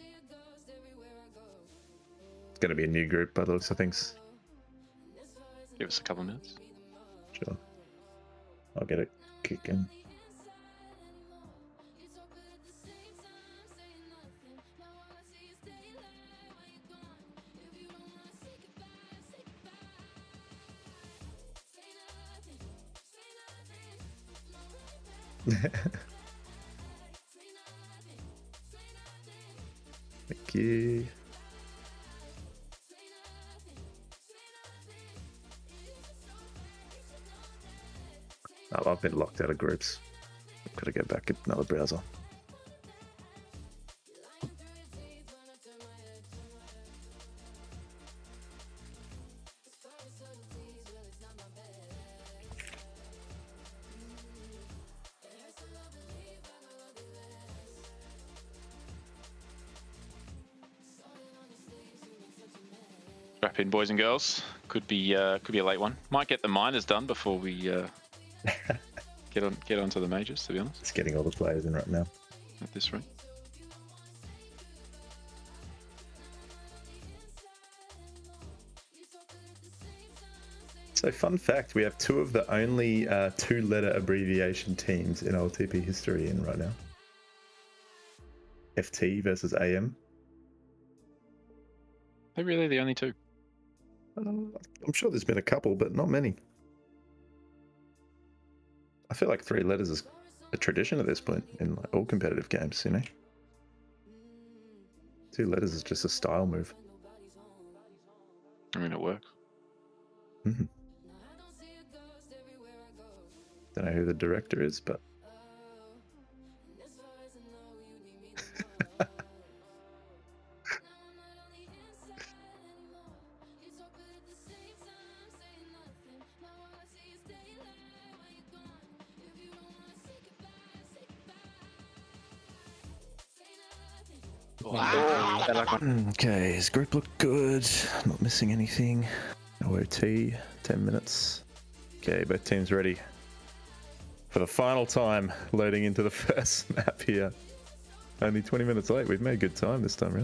It's going to be a new group by the looks of things. Give us a couple minutes. Sure. I'll get it kicking. Thank you. Oh, I've been locked out of groups. I've got to go back to another browser. Strap in, boys and girls. Could be uh, could be a late one. Might get the minors done before we uh, get on get onto the majors. To be honest, It's getting all the players in right now. at this rate. So fun fact, we have two of the only uh, two-letter abbreviation teams in L T P history in right now. F T versus A M. They're really the only two. Uh, I'm sure there's been a couple, but not many. I feel like three letters is a tradition at this point in like all competitive games, you know? Two letters is just a style move. I mean, it works. Mm-hmm. Don't know who the director is, but... Okay, his group looked good. Not missing anything. O O T, ten minutes. Okay, both teams ready. For the final time, loading into the first map here. Only twenty minutes late. We've made good time this time around.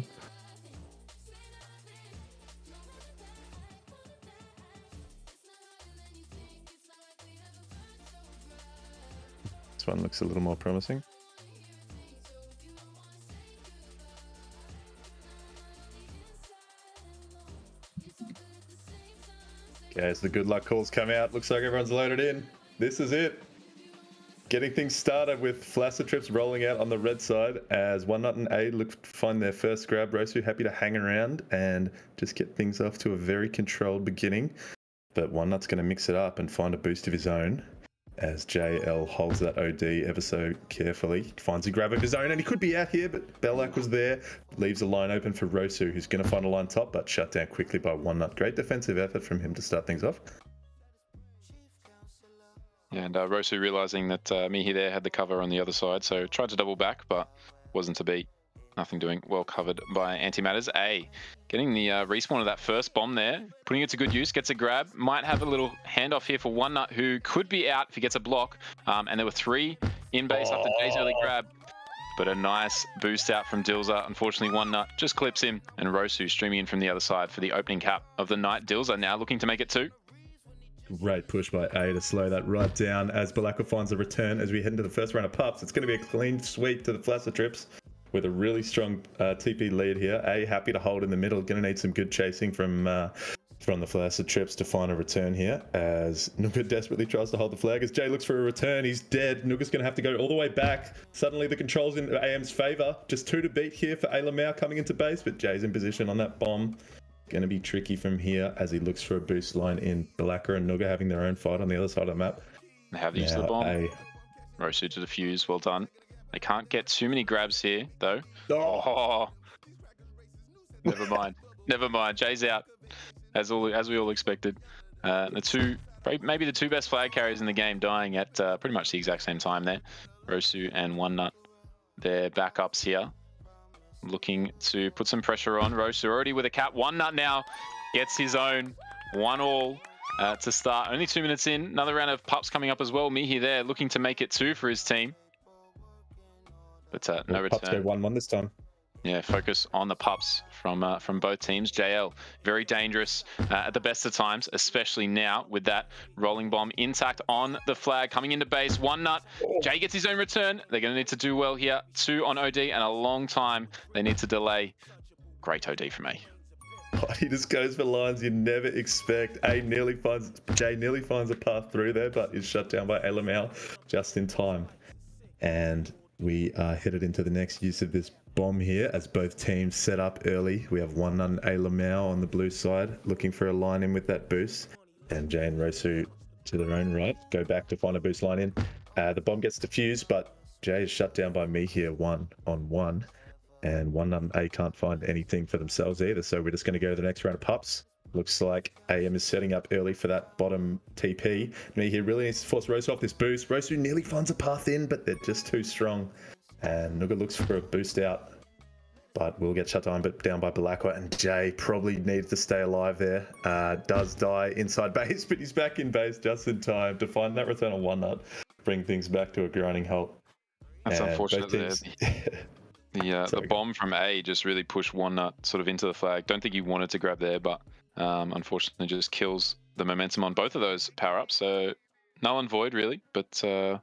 This one looks a little more promising. Okay, as the good luck calls come out, looks like everyone's loaded in. This is it. Getting things started with Flaccid Trips rolling out on the red side as One Nut and A look to find their first grab. Rosu happy to hang around and just get things off to a very controlled beginning. But One Nut's going to mix it up and find a boost of his own. as J L holds that O D ever so carefully. Finds a grab of his own, and he could be out here, but Belak was there. Leaves a line open for Rosu, who's going to find a line top, but shut down quickly by One Nut. Great defensive effort from him to start things off. Yeah, and uh, Rosu realizing that uh, Mihi there had the cover on the other side, so tried to double back, but wasn't to beat. Nothing doing. Well covered by Antimatters. A, getting the uh, respawn of that first bomb there, putting it to good use, gets a grab. Might have a little handoff here for One Nut, who could be out if he gets a block. Um, and there were three in base after Jay's early grab. But a nice boost out from Dilza. Unfortunately, One Nut just clips him, and Rosu streaming in from the other side for the opening cap of the night. Dilza now looking to make it two. Great push by A to slow that right down as Belakwa finds a return as we head into the first round of pups. It's going to be a clean sweep to the Flasser Trips with a really strong uh, T P lead here. A happy to hold in the middle. Going to need some good chasing from uh, from the Flasser Trips to find a return here as Nuga desperately tries to hold the flag. As Jay looks for a return, he's dead. Nuga's going to have to go all the way back. Suddenly the controls in A M's favour. Just two to beat here for A Lamau coming into base, but Jay's in position on that bomb. Going to be tricky from here as he looks for a boost line in. Belakwa and Nuga having their own fight on the other side of the map. They have used Now, the bomb. A... Rosu to defuse. Well done. They can't get too many grabs here, though. Oh. Oh. Never mind. Never mind. Jay's out, as all as we all expected. Uh, the two, maybe the two best flag carriers in the game, dying at uh, pretty much the exact same time there. Rosu and One Nut, their backups here, looking to put some pressure on. Rosu already with a cap. One Nut now gets his own one all uh, to start. Only two minutes in. Another round of pups coming up as well. Mihi there looking to make it two for his team. But uh, no Pups go return. one one this time. Yeah, focus on the pups from uh, from both teams. J L, very dangerous uh, at the best of times, especially now with that rolling bomb intact on the flag. Coming into base, One Nut. Jay gets his own return. They're going to need to do well here. Two on O D and a long time they need to delay. Great O D from A. Oh, he just goes for lines you never expect. A nearly finds, Jay nearly finds a path through there, but is shut down by A Lamau just in time. And we are headed into the next use of this bomb here as both teams set up early. We have One Nut and A Lamau on the blue side looking for a line in with that boost. And Jay and Rosu to their own right go back to find a boost line in. Uh, the bomb gets defused, but Jay is shut down by me here one on one. And One Nut and A can't find anything for themselves either. So we're just going to go to the next round of pups. Looks like A M is setting up early for that bottom T P. Me here really needs to force Rosu off this boost. Rosu nearly finds a path in, but they're just too strong. And Nuga looks for a boost out, but will get shut down, but down by Belakwa. And Jay probably needs to stay alive there. Uh, does die inside base, but he's back in base just in time to find that return on One Nut, bring things back to a grinding halt. That's And unfortunate there. both The, the, uh, the Sorry. bomb from A just really pushed One Nut sort of into the flag. Don't think he wanted to grab there, but um, unfortunately just kills the momentum on both of those power-ups. So null and void really, but uh,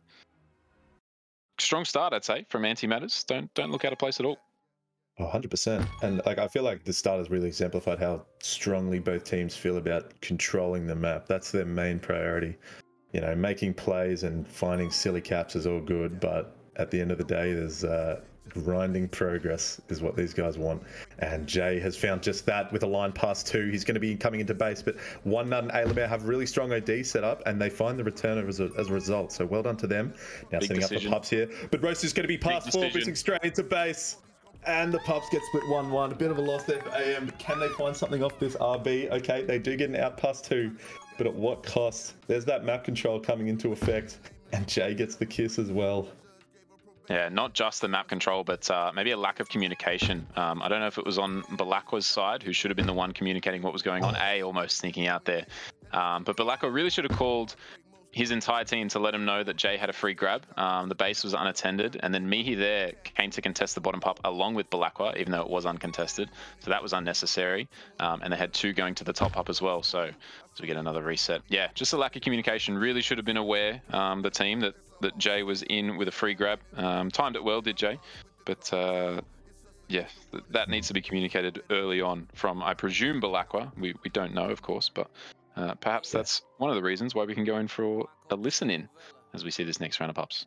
strong start I'd say from Antimatters. Don't don't look out of place at all. Oh, one hundred percent. And like I feel like the start has really exemplified how strongly both teams feel about controlling the map. That's their main priority. You know, making plays and finding silly caps is all good, but at the end of the day, there's uh, grinding progress is what these guys want. And Jay has found just that with a line past two. He's going to be coming into base, but One Nut and A Lamau have really strong O D set up, and they find the return as a, as a result. So well done to them. Now Big setting decision. up the pups here. But Rosu is going to be past four, decision. missing straight into base. And the pups get split one one. A bit of a loss there for A M. But can they find something off this R B? Okay, they do get an out past two. But at what cost? There's that map control coming into effect. And Jay gets the kiss as well. Yeah, not just the map control, but uh, maybe a lack of communication. Um, I don't know if it was on Belakwa's side, who should have been the one communicating what was going on. A almost sneaking out there. Um, but Belakwa really should have called his entire team to let him know that Jay had a free grab. Um, the base was unattended, and then Mihi there came to contest the bottom pup along with Belakwa, even though it was uncontested. So that was unnecessary. Um, and they had two going to the top up as well. So, so we get another reset. Yeah, just a lack of communication. Really should have been aware, um, the team, that, that Jay was in with a free grab. Um, timed it well, did Jay? But uh, yeah, th that needs to be communicated early on from, I presume, Belakwa. We, we don't know, of course, but Uh, perhaps Yeah. that's one of the reasons why we can go in for a listen in as we see this next round of pups.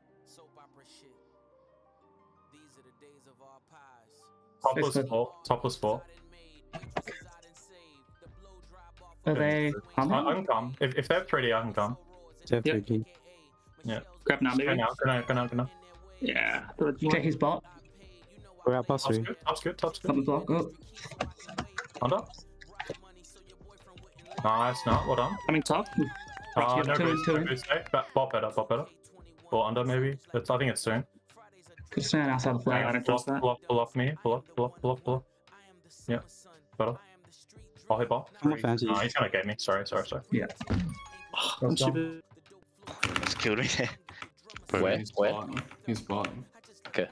Topless four. Topless four. Are they I, coming? I can come. If, if they have three D, I can come. Yep. Yeah. Grab now, Go maybe. now, go now, go now, go now. Yeah. Check his bot. We're out past Top's three. good, top's good, top's Top good. the block. Oh, Under. Nice, no, well done. coming top. Uh, Two no in, boost, two no in. boost, eh? Ba- Bot better, bot better. Or under maybe. It's, I think it's soon. Could stand outside the flag. I Yeah, don't pull trust up, that. pull up, pull up me. Pull up, pull up, pull up, pull up. Yeah, better. I'll hit bot. I'm not fancy. No, he's gonna get me. Sorry, sorry, sorry. Yeah. Well I'm done. stupid. Just killed me there. Where? He's Where? bottom. He's bottom. Okay.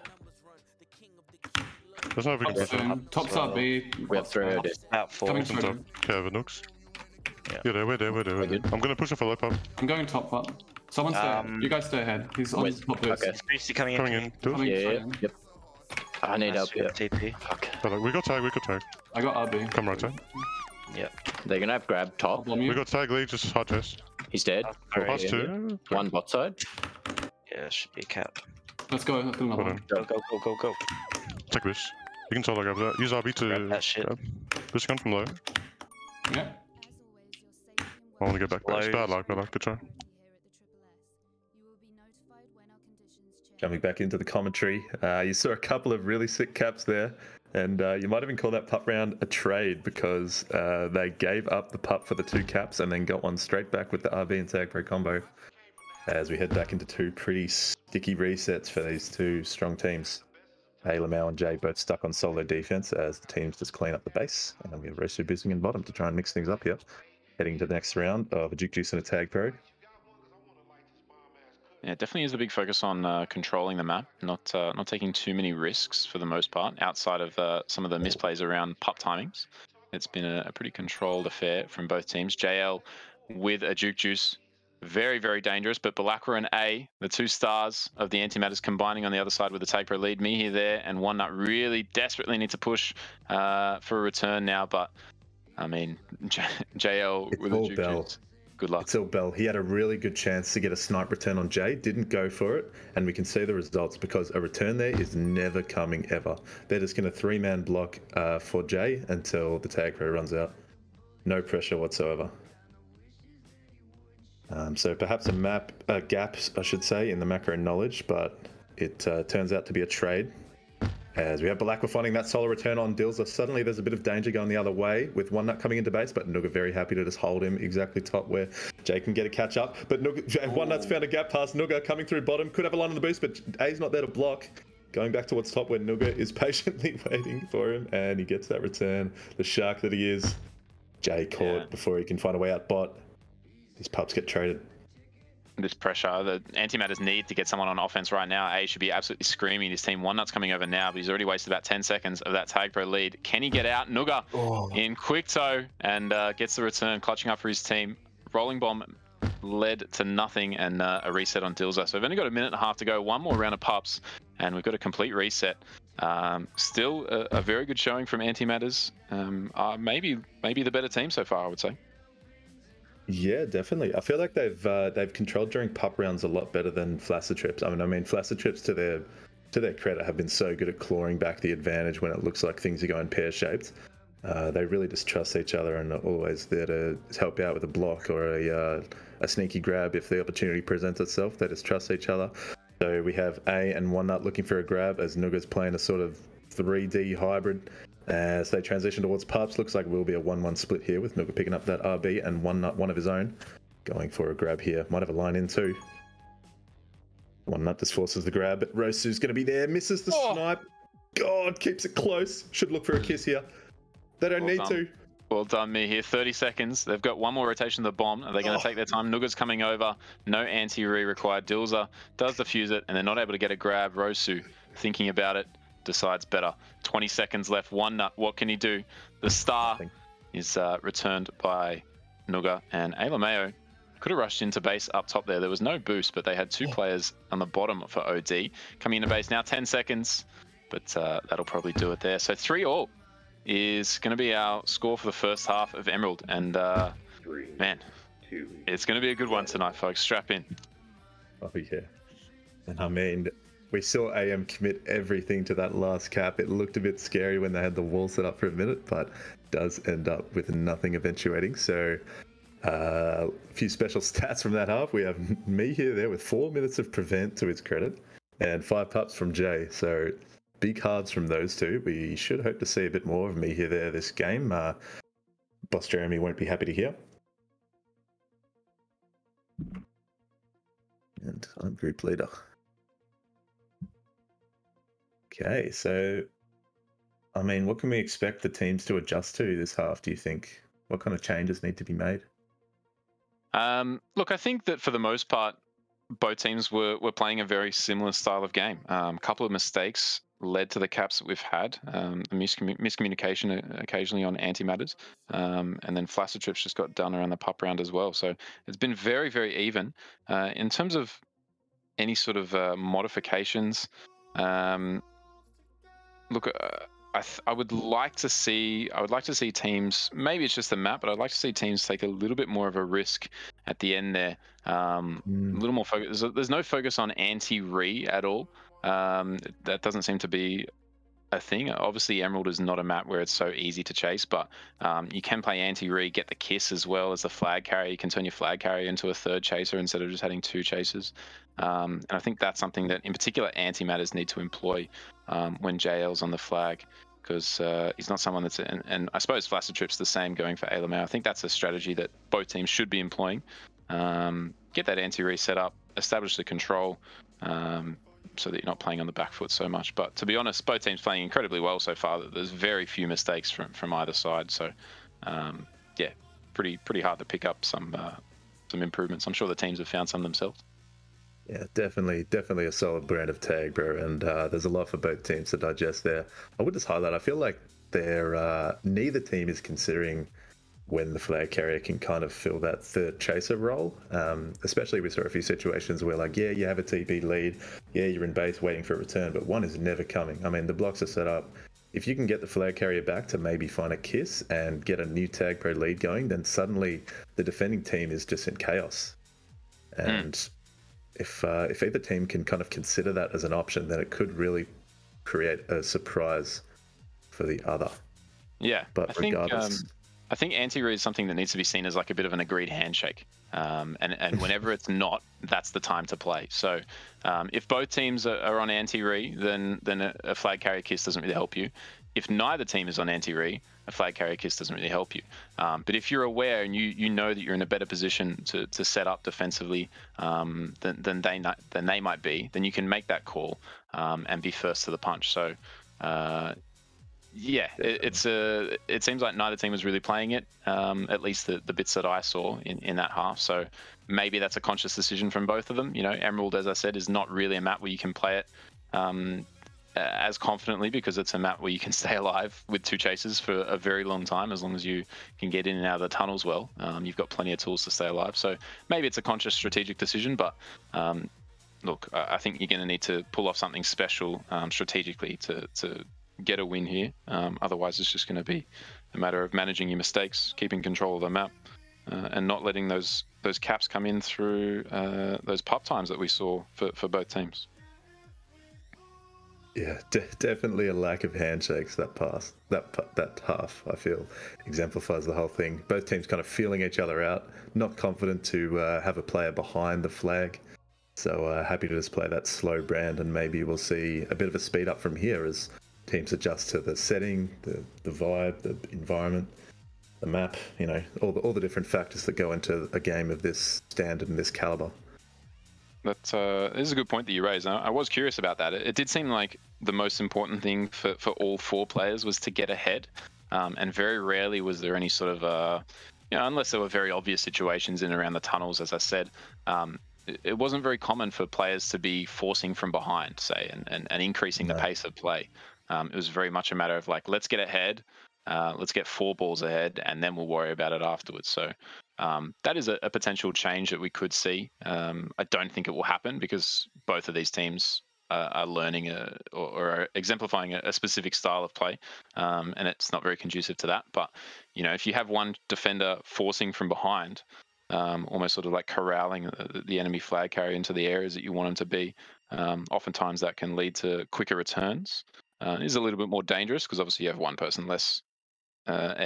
Let's have a Top good soon. Top's up B. We have three O D. About four. Coming Top. through. Okay, have a nooks. Yeah. Yeah, there, we're there, we're there, we're there. I'm gonna push off a low pop. I'm going top up. Someone stay. Um, you guys stay ahead. He's on wait, top boost. okay. Boosty coming in. Coming in. Do it. Coming Yeah, yeah, through. yep. I need help, yeah. T P. Fuck. But, like, we got tag, we got tag. I got R B. Come right side. They're gonna have grab I'll top. bomb We you. got tag lead, just hard test. He's dead. Alright, Us yeah, two. One bot side. Yeah, should be a cap. Let's go. Let's do another Hold one. on. Go, go, go, go, go. Take this. You can solo grab that. Use R B to Grab that shit. grab. This gun from low. Yeah. I want to get back base. Low. Bad luck, bad luck. Good try. Jumping back into the commentary, uh, you saw a couple of really sick caps there, and uh, you might even call that pup round a trade because uh, they gave up the pup for the two caps and then got one straight back with the R B and Tag Pro combo. As we head back into two pretty sticky resets for these two strong teams. Hey, Lamau and Jay both stuck on solo defense as the teams just clean up the base, and we have Rosu boosting in bottom to try and mix things up here. Heading to the next round of a Juke Juice and a Tag Pro. Yeah, it definitely is a big focus on uh, controlling the map, not uh, not taking too many risks for the most part, outside of uh, some of the misplays around pup timings. It's been a, a pretty controlled affair from both teams. J L with a Juke Juice, very, very dangerous, but Balakra and A, the two stars of the Antimatters combining on the other side with the Tag Pro lead. Mihi there, and One Nut really desperately need to push uh, for a return now, but I mean, J JL It's with a all Juke Bell. Juice. Good luck. It's all Bell. He had a really good chance to get a snipe return on Jay, didn't go for it, and we can see the results because a return there is never coming ever. They're just going to three-man block uh, for Jay until the Tag Pro runs out. No pressure whatsoever. Um, so perhaps a map, a gap, I should say, in the macro knowledge, but it uh, turns out to be a trade. As we have Balakra finding that solo return on Dilza, suddenly there's a bit of danger going the other way with One Nut coming into base, but Nuga very happy to just hold him exactly top where Jay can get a catch up. But Nuga, One Nut's found a gap past Nuga coming through bottom, could have a line on the boost, but A's not there to block. Going back towards top where Nuga is patiently waiting for him, and he gets that return. The shark that he is. Jay caught Yeah. before he can find a way out bot. These pups get traded. This pressure, the Antimatters need to get someone on offense right now. A should be absolutely screaming. His team One Nut's coming over now, but he's already wasted about ten seconds of that Tag Pro lead. Can he get out? Nuga in quick toe and uh, gets the return, clutching up for his team. Rolling bomb led to nothing and uh, a reset on Dilza. So we've only got a minute and a half to go. One more round of pups, and we've got a complete reset. Um, still a, a very good showing from Antimatters. Um, uh, maybe maybe the better team so far, I would say. Yeah, definitely. I feel like they've uh, they've controlled during pup rounds a lot better than Flaccid Trips. I mean, I mean, Flaccid Trips to their to their credit have been so good at clawing back the advantage when it looks like things are going pear shaped. Uh, they really just trust each other and are always there to help out with a block or a uh, a sneaky grab if the opportunity presents itself. They just trust each other. So we have A and One Nut looking for a grab as Nuga's playing a sort of three D hybrid. As they transition towards pups, looks like we'll be a one one split here with Nuga picking up that R B and One Nut, one of his own, going for a grab here. Might have a line in too. One Nut just forces the grab, but Rosu's going to be there, misses the Oh. snipe. God, keeps it close. Should look for a kiss here. They don't Well need done. to. Well done, me here. thirty seconds. They've got one more rotation of the bomb. Are they going to Oh. take their time? Nuga's coming over. No anti-re required. Dilza does defuse it, and they're not able to get a grab. Rosu, thinking about it, decides better. twenty seconds left. One Nut. What can he do? The star Nothing. is uh, returned by Nuga, and Alameo could have rushed into base up top there. There was no boost, but they had two players on the bottom for O D. Coming into base now, ten seconds, but uh, that'll probably do it there. So three all is going to be our score for the first half of Emerald. And uh, man, it's going to be a good one tonight, folks. Strap in. Oh yeah. And I mean, we saw A M commit everything to that last cap. It looked a bit scary when they had the wall set up for a minute, but does end up with nothing eventuating. So Uh, a few special stats from that half. We have me here there with four minutes of prevent to his credit, and five pups from Jay. So big halves from those two. We should hope to see a bit more of me here there this game. Uh, Boss Jeremy won't be happy to hear. And I'm group leader. Okay, so I mean, what can we expect the teams to adjust to this half, do you think? What kind of changes need to be made? Um, look, I think that for the most part, both teams were, were playing a very similar style of game. A um, couple of mistakes led to the caps that we've had. Um, the miscommun- miscommunication occasionally on antimatters. Um, and then Flaccid Trips just got done around the pup round as well. So it's been very, very even. Uh, in terms of any sort of uh, modifications, um, look, uh, I, th- I would like to see I would like to see teams, maybe it's just the map, but I'd like to see teams take a little bit more of a risk at the end there. Um, Mm. A little more focus. There's, there's no focus on anti-re at all. Um, that doesn't seem to be a thing. Obviously, Emerald is not a map where it's so easy to chase, but um, you can play anti-re, get the kiss as well as the flag carrier. You can turn your flag carrier into a third chaser instead of just having two chasers. Um, and I think that's something that, in particular, antimatters need to employ um, when J L's on the flag, because uh, he's not someone that's, and, and I suppose Flaccid Trip's the same going for Alamar. I think that's a strategy that both teams should be employing. Um, get that anti-re set up, establish the control, um, so that you're not playing on the back foot so much. But to be honest, both teams playing incredibly well so far. There's very few mistakes from, from either side. So um, yeah, pretty pretty hard to pick up some uh, some improvements. I'm sure the teams have found some themselves. Yeah, definitely, definitely a solid brand of tag, bro. And uh, there's a lot for both teams to digest there. I would just highlight, I feel like they're uh, neither team is considering when the flag carrier can kind of fill that third chaser role. Um, especially we saw a few situations where, like, yeah, you have a T P lead, yeah, you're in base waiting for a return, but one is never coming. I mean, the blocks are set up. If you can get the flag carrier back to maybe find a kiss and get a new tag pro lead going, then suddenly the defending team is just in chaos. And mm. if uh, if either team can kind of consider that as an option, then it could really create a surprise for the other. Yeah, but I think, regardless. Um... I think anti-re is something that needs to be seen as like a bit of an agreed handshake. Um, and, and whenever it's not, that's the time to play. So um, if both teams are, are on anti-re, then then a, a flag carrier kiss doesn't really help you. If neither team is on anti-re, a flag carrier kiss doesn't really help you. Um, but if you're aware and you you know that you're in a better position to, to set up defensively um, than, than, they not, than they might be, then you can make that call um, and be first to the punch. So uh, Yeah, it, it's a. It seems like neither team was really playing it. Um, at least the, the bits that I saw in, in that half. So maybe that's a conscious decision from both of them. You know, Emerald, as I said, is not really a map where you can play it um, as confidently, because it's a map where you can stay alive with two chasers for a very long time, as long as you can get in and out of the tunnels well. Um, you've got plenty of tools to stay alive. So maybe it's a conscious strategic decision, but. Um, look, I, I think you're going to need to pull off something special um, strategically to to. get a win here. Um, otherwise, it's just going to be a matter of managing your mistakes, keeping control of the map, uh, and not letting those those caps come in through uh, those pup times that we saw for, for both teams. Yeah, de- definitely a lack of handshakes that pass. That that half, I feel, exemplifies the whole thing. Both teams kind of feeling each other out, not confident to uh, have a player behind the flag. So uh, happy to just play that slow brand, and maybe we'll see a bit of a speed up from here as teams adjust to the setting, the, the vibe, the environment, the map, you know, all the, all the different factors that go into a game of this standard and this caliber. That uh, is a good point that you raised. I, I was curious about that. It, it did seem like the most important thing for, for all four players was to get ahead. Um, and very rarely was there any sort of, uh, you know, unless there were very obvious situations in and around the tunnels, as I said, um, it, it wasn't very common for players to be forcing from behind, say, and, and, and increasing no. the pace of play. Um, it was very much a matter of like, let's get ahead, uh, let's get four balls ahead, and then we'll worry about it afterwards. So um, that is a, a potential change that we could see. Um, I don't think it will happen because both of these teams uh, are learning a, or, or are exemplifying a, a specific style of play, um, and it's not very conducive to that. But you know, if you have one defender forcing from behind, um, almost sort of like corralling the, the enemy flag carrier into the areas that you want them to be, um, oftentimes that can lead to quicker returns. Uh, is a little bit more dangerous because obviously you have one person less uh, ahead,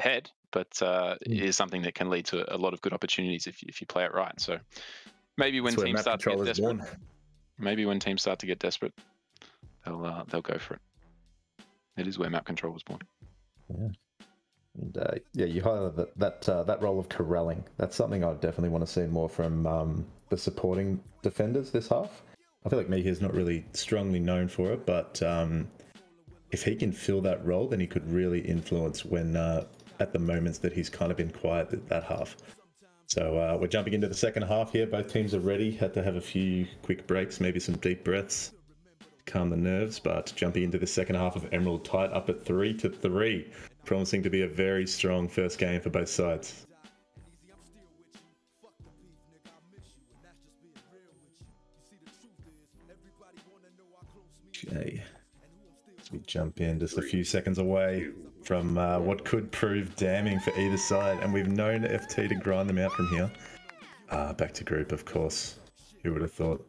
but uh, it is something that can lead to a lot of good opportunities if you, if you play it right. So maybe when That's where teams map start to get control is desperate, born. maybe when teams start to get desperate, they'll uh, they'll go for it. It is where map control was born. Yeah. And, uh, yeah, you highlighted that that, uh, that role of corralling. That's something I definitely want to see more from um, the supporting defenders this half. I feel like Mihi's not really strongly known for it, but um, if he can fill that role, then he could really influence when uh, at the moments that he's kind of been quiet that, that half. So uh, we're jumping into the second half here. Both teams are ready. Had to have a few quick breaks, maybe some deep breaths, calm the nerves. But jumping into the second half of Emerald tight, up at three to three, promising to be a very strong first game for both sides. Okay, as we jump in, just a few seconds away from uh, what could prove damning for either side, and we've known F T to grind them out from here. Uh, back to group, of course. Who would have thought?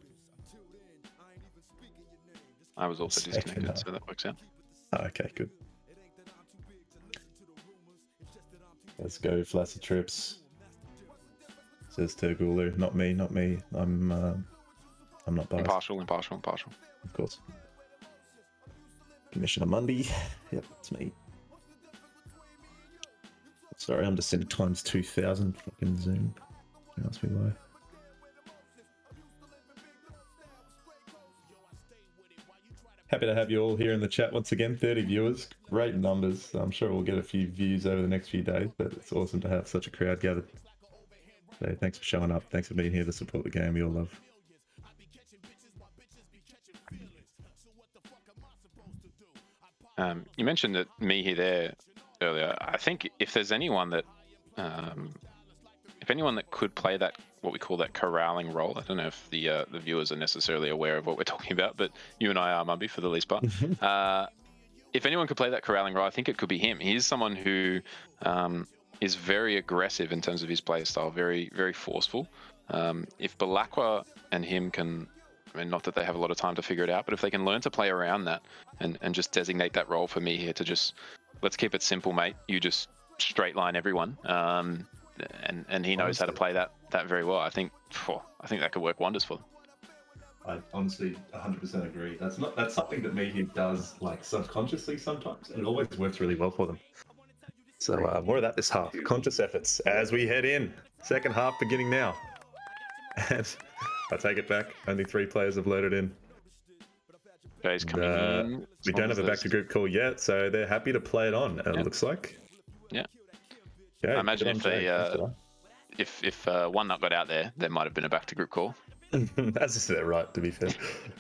I was also Second disconnected, half. so that works out. Oh, okay, good. Let's go, Flaccid Trips. Says Turgulu. Not me, not me. I'm uh, I'm not biased. Impartial, impartial, impartial. Of course. Commissioner Mundy. Yep, it's me. Sorry, I'm just in times two thousand fucking Zoom. Don't ask me why. Happy to have you all here in the chat once again. thirty viewers, great numbers. I'm sure we'll get a few views over the next few days, but it's awesome to have such a crowd gathered. So thanks for showing up. Thanks for being here to support the game we all love. Um, you mentioned that Mihi there earlier. I think if there's anyone that, um, if anyone that could play that, what we call that corralling role, I don't know if the uh, the viewers are necessarily aware of what we're talking about, but you and I are, Mumby, for the least part. uh, if anyone could play that corralling role, I think it could be him. He's someone who um, is very aggressive in terms of his play style, very, very forceful. Um, if Belakwa and him can, I mean, not that they have a lot of time to figure it out, but if they can learn to play around that and, and just designate that role for me here to just, let's keep it simple, mate. You just straight line everyone. Um, and, and he knows honestly, how to play that that very well. I think oh, I think that could work wonders for them. I honestly one hundred percent agree. That's not that's something that Mihi does like subconsciously sometimes, and it always works really well for them. So uh, more of that this half. Conscious efforts as we head in. Second half beginning now. And I take it back. Only three players have loaded in. Jay's coming uh, in. We don't have a back to group call yet, so they're happy to play it on. It yeah. looks like. Yeah. Okay, I imagine if they, uh, if if uh, one nut got out there, there might have been a back to group call. That's just their right, to be fair.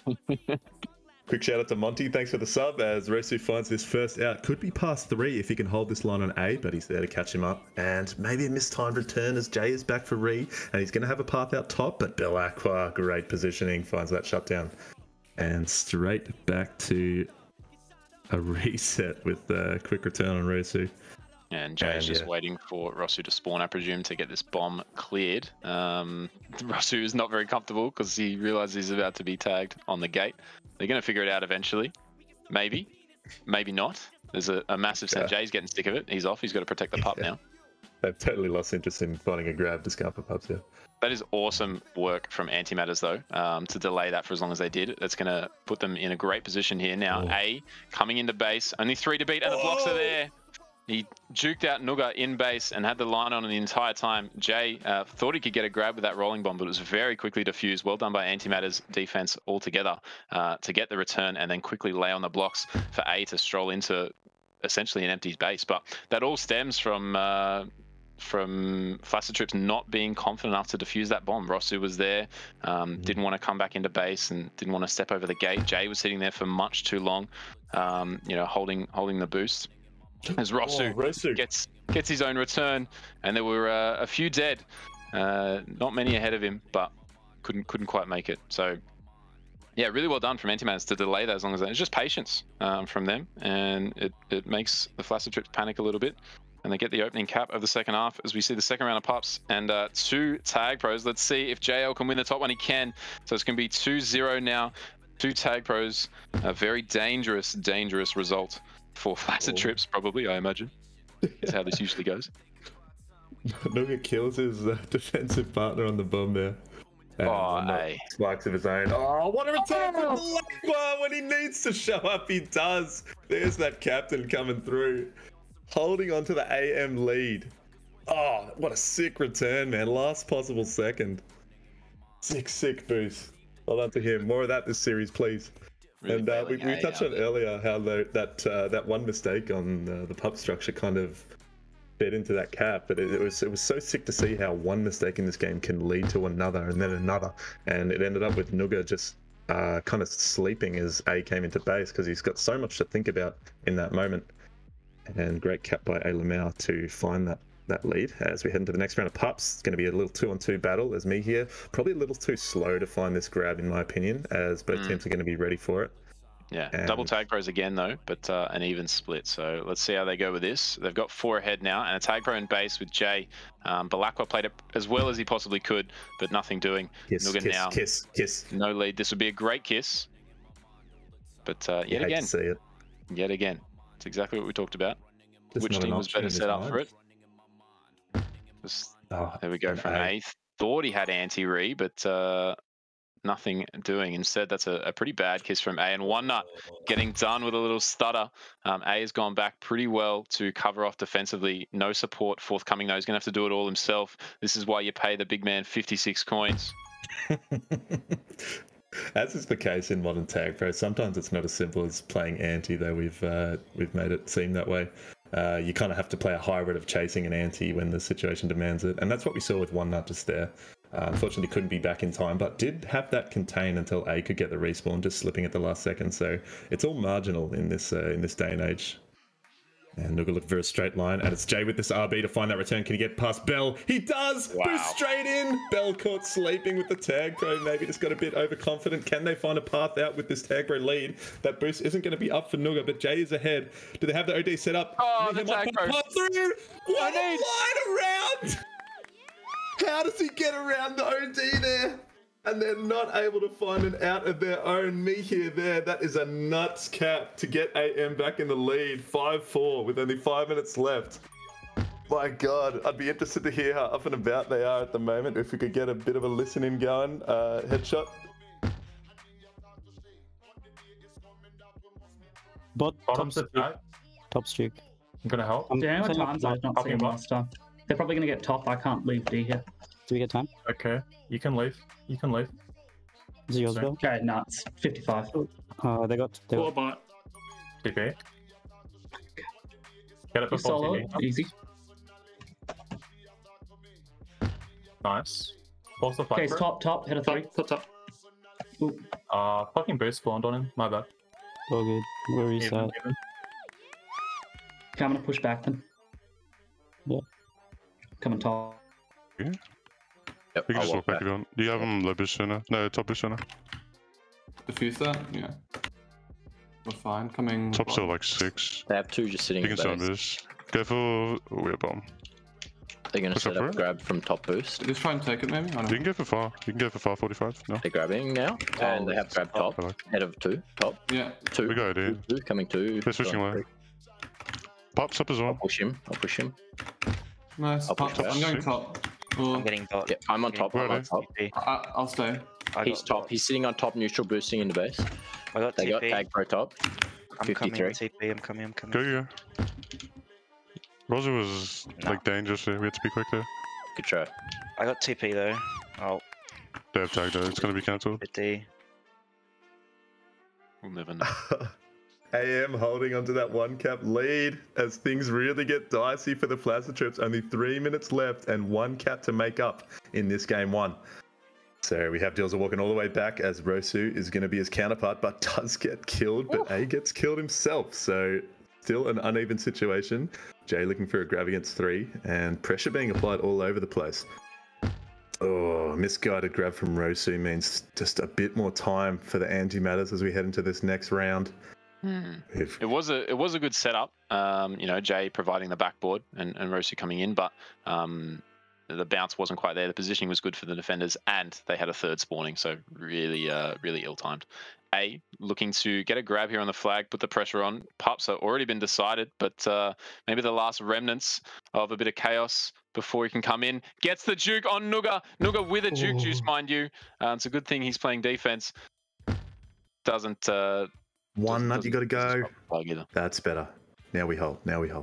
Quick shout out to Monty. Thanks for the sub. As Rosu finds this first out, could be past three if he can hold this line on A, but he's there to catch him up. And maybe a mistimed return as Jay is back for Re, and he's going to have a path out top. But Belakwa, great positioning, finds that shutdown, and straight back to a reset with a quick return on Rosu. And Jay's and, just yeah. waiting for Rosu to spawn, I presume, to get this bomb cleared. Um, Rosu is not very comfortable because he realizes he's about to be tagged on the gate. They're going to figure it out eventually. Maybe. Maybe not. There's a, a massive set. Yeah. Jay's getting sick of it. He's off. He's got to protect the pup Yeah. now. They've totally lost interest in finding a grab to scalp the pups, yeah. That is awesome work from Antimatters, though, um, to delay that for as long as they did. That's going to put them in a great position here. Now, Oh. A, coming into base. Only three to beat, and the blocks are there. He juked out Nuga in base and had the line on the entire time. Jay uh, thought he could get a grab with that rolling bomb, but it was very quickly diffused. Well done by Antimatter's defense altogether uh, to get the return and then quickly lay on the blocks for A to stroll into essentially an empty base. But that all stems from uh, from Flaccid Trips not being confident enough to defuse that bomb. Rosu was there, um, mm-hmm. didn't want to come back into base and didn't want to step over the gate. Jay was sitting there for much too long, um, you know, holding holding the boost. As Rosu, Oh, Rosu. gets gets his own return, and there were uh, a few dead, uh, not many ahead of him, but couldn't couldn't quite make it. So yeah, really well done from Antimatters to delay that as long as that. It's just patience um, from them, and it it makes the Flaccid Trips panic a little bit, and they get the opening cap of the second half as we see the second round of pups and uh, two tag pros. Let's see if J L can win the top one. He can, so it's going to be two zero now. Two tag pros, a very dangerous, dangerous result. For Flaccid Trips, probably, I imagine. That's how this usually goes. Nuga kills his uh, defensive partner on the bomb there. And Oh, not hey. spikes of his own. Oh, what a return from the Lakbar! When he needs to show up, he does. There's that captain coming through, holding on to the A M lead. Oh, what a sick return, man. Last possible second. Sick, sick boost. Well done to him. More of that this series, please. Really and uh, we, bailing we A touched out on earlier how the, that uh, that one mistake on uh, the pub structure kind of fed into that cap, but it, it was it was so sick to see how one mistake in this game can lead to another and then another, and it ended up with Nuga just uh, kind of sleeping as A came into base because he's got so much to think about in that moment. And great cap by A Lamau to find that that lead as we head into the next round of pups. It's going to be a little two-on-two battle as me here. Probably a little too slow to find this grab in my opinion, as both Mm. teams are going to be ready for it. Yeah, And- double tag pros again though, but uh, an even split. So let's see how they go with this. They've got four ahead now, and a tag pro in base with Jay. Um, Balakwa played it as well as he possibly could, but nothing doing. Kiss, Nuga kiss, now, kiss, kiss. no lead. This would be a great kiss, but uh, You yet hate again, to see it. yet again, it's exactly what we talked about. Just Which not an team was option better in set his up mind. for it? Just- Oh, there we go and from A. A. Thought he had anti-re, but uh, nothing doing. Instead, that's a, a pretty bad kiss from A. And one nut getting done with a little stutter. Um, A has gone back pretty well to cover off defensively. No support forthcoming though. He's going to have to do it all himself. This is why you pay the big man fifty-six coins. As is the case in modern tag pro, sometimes it's not as simple as playing anti, though we've uh, we've made it seem that way. Uh, you kind of have to play a hybrid of chasing an anti when the situation demands it, and that's what we saw with one nut just there. Uh, unfortunately, couldn't be back in time, but did have that contained until A could get the respawn, just slipping at the last second. So it's all marginal in this uh, in this day and age. And Nuga looking for a straight line, and it's Jay with this R B to find that return. Can he get past Bell? He does! Wow. Boost straight in! Bell caught sleeping with the tag pro, maybe just got a bit overconfident. Can they find a path out with this tag pro lead? That boost isn't going to be up for Nuga, but Jay is ahead. Do they have the O D set up? Oh, the He might tag find a pro. path through! What a line around! How does he get around the O D there? And they're not able to find an out of their own. Me here, there. That is a nuts cap to get A M back in the lead. five four with only five minutes left. My God, I'd be interested to hear how up and about they are at the moment. If we could get a bit of a listen in going. Uh, headshot. Bot Bottom top to streak. tag. Top streak. I'm gonna help. I'm Yeah, setting my up time's the- I've not Copy seen bot. master. They're probably going to get top. I can't leave D here. Do we get time? Okay, you can leave. You can leave. Is it yours, Sorry. Bill? Okay, nuts. fifty-five. Uh, they got. They got bot. T P. Get it before Solo. T P. Easy. Nice. Pulse the Okay, flag. it's top, top. Head of three. Top, top. Ooh. Uh, fucking boost spawned on him. My bad. all good. We're Even, reset. even. Okay, I'm going to push back then. Yeah. Coming top. Yep, You can I'll just walk walk back back. if you want. Do you have him low boost center? No, top boost center. Diffuser? Yeah. We're fine. Coming. Top still bottom. like six. They have two just sitting You in can still base. boost. Go for weird bomb. They're going to Push up set for up it. grab from top boost. Just try and take it maybe? I You don't can know. go for far. You can go for far forty-five. No. They're grabbing now, and they have grab top. I like. Head of two, top, Yeah. two. We got it, dude. two, coming two. They're switching going low. three. Pops up as I'll well. push him. I'll push him. Nice. I'll Pop. push back. I'm going top. Or I'm getting bot. Yeah, I'm on top. Where I'm are on they? top. I, I'll stay. I He's got top. bot. He's sitting on top, neutral, boosting in the base. I got They T got P. tag pro top. I'm coming. fifty-three. T P. I'm coming. I'm coming. Go, go. Rosa was No. like dangerous there. We had to be quick there. Good try. I got T P though. Oh, They have tag though. It's gonna be cancelled. D. We'll never know. A M holding onto that one cap lead as things really get dicey for the Flaccid Trips. Only three minutes left and one cap to make up in this game one. So we have Dilza walking all the way back as Rosu is going to be his counterpart, but does get killed, but A gets killed himself. So still an uneven situation. Jay looking for a grab against three and pressure being applied all over the place. Oh, misguided grab from Rosu means just a bit more time for the antimatters as we head into this next round. If It was a it was a good setup. Um, you know, Jay providing the backboard and, and Rosu coming in, but um, the bounce wasn't quite there. The positioning was good for the defenders, and they had a third spawning, so really, uh, really ill-timed. A, looking to get a grab here on the flag, put the pressure on. Pups have already been decided, but uh, maybe the last remnants of a bit of chaos before he can come in. Gets the juke on Nuga. Nuga with a juke juice, mind you. Uh, it's a good thing he's playing defense. Doesn't... Uh, One nut, you got to go. Either. That's better. Now we hold. Now we hold.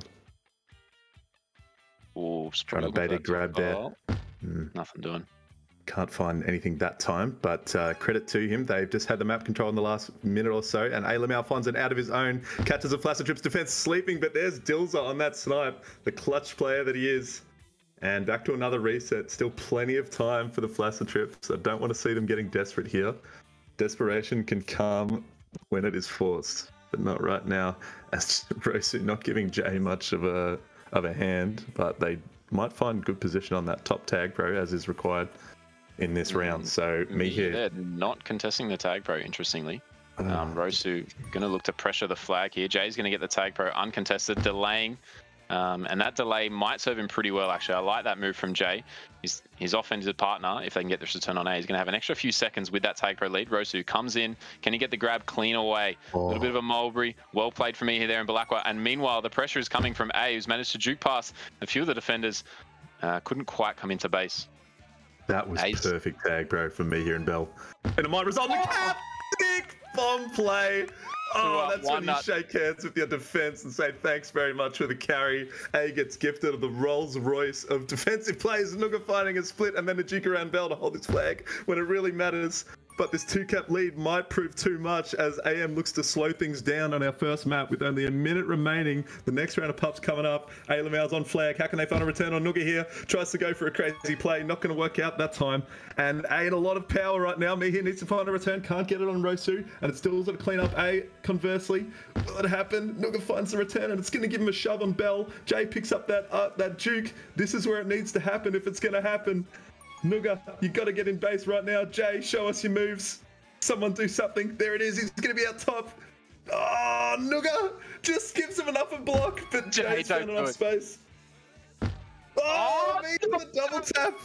Ooh, Trying to bait a grab there. Oh, Mm. nothing doing. Can't find anything that time, but uh, credit to him. They've just had the map control in the last minute or so, and Alim Alfonso out of his own catches a Flaccid defense sleeping, but there's Dilza on that snipe, the clutch player that he is. And back to another reset. Still plenty of time for the Flaccid Trips. I don't want to see them getting desperate here. Desperation can come when it is forced, but not right now. As Rosu not giving Jay much of a of a hand, but they might find good position on that top tag pro as is required in this round. So me here. They're not contesting the tag pro, interestingly. Um, Rosu going to look to pressure the flag here. Jay's going to get the tag pro uncontested, delaying. Um, and that delay might serve him pretty well, actually. I like that move from Jay. His, his offensive partner, if they can get this return on A, he's going to have an extra few seconds with that tag pro lead. Rosu comes in. Can he get the grab clean away? A Oh. little bit of a Mulberry. Well played for me here there in Balakwa. And meanwhile, the pressure is coming from A, who's managed to juke past a few of the defenders. Uh, couldn't quite come into base. That was Ace. perfect tag, bro, from me here in Bell. And it might result in a cap! Sick bomb play! Oh, uh, that's one when you nut. shake hands with your defense and say thanks very much for the carry. A gets gifted of the Rolls Royce of defensive plays, Nuga finding a split, and then a juke around Bell to hold his flag when it really matters. But this two-cap lead might prove too much as A M looks to slow things down on our first map with only a minute remaining. The next round of pups coming up. A Lamal's on flag. How can they find a return on Nuga here? Tries to go for a crazy play. Not going to work out that time. And A in a lot of power right now. Me here needs to find a return. Can't get it on Rosu. And it's still going to clean up A. Conversely, will it happen? Nuga finds the return and it's going to give him a shove on Bell. Jay picks up that, uh, that juke. This is where it needs to happen if it's going to happen. Nuga, you got to get in base right now. Jay, show us your moves. Someone do something. There it is. He's going to be out top. Oh, Nuga just gives him enough of block, but Jay, Jay's don't found do enough it. space. Oh, me with the double tap.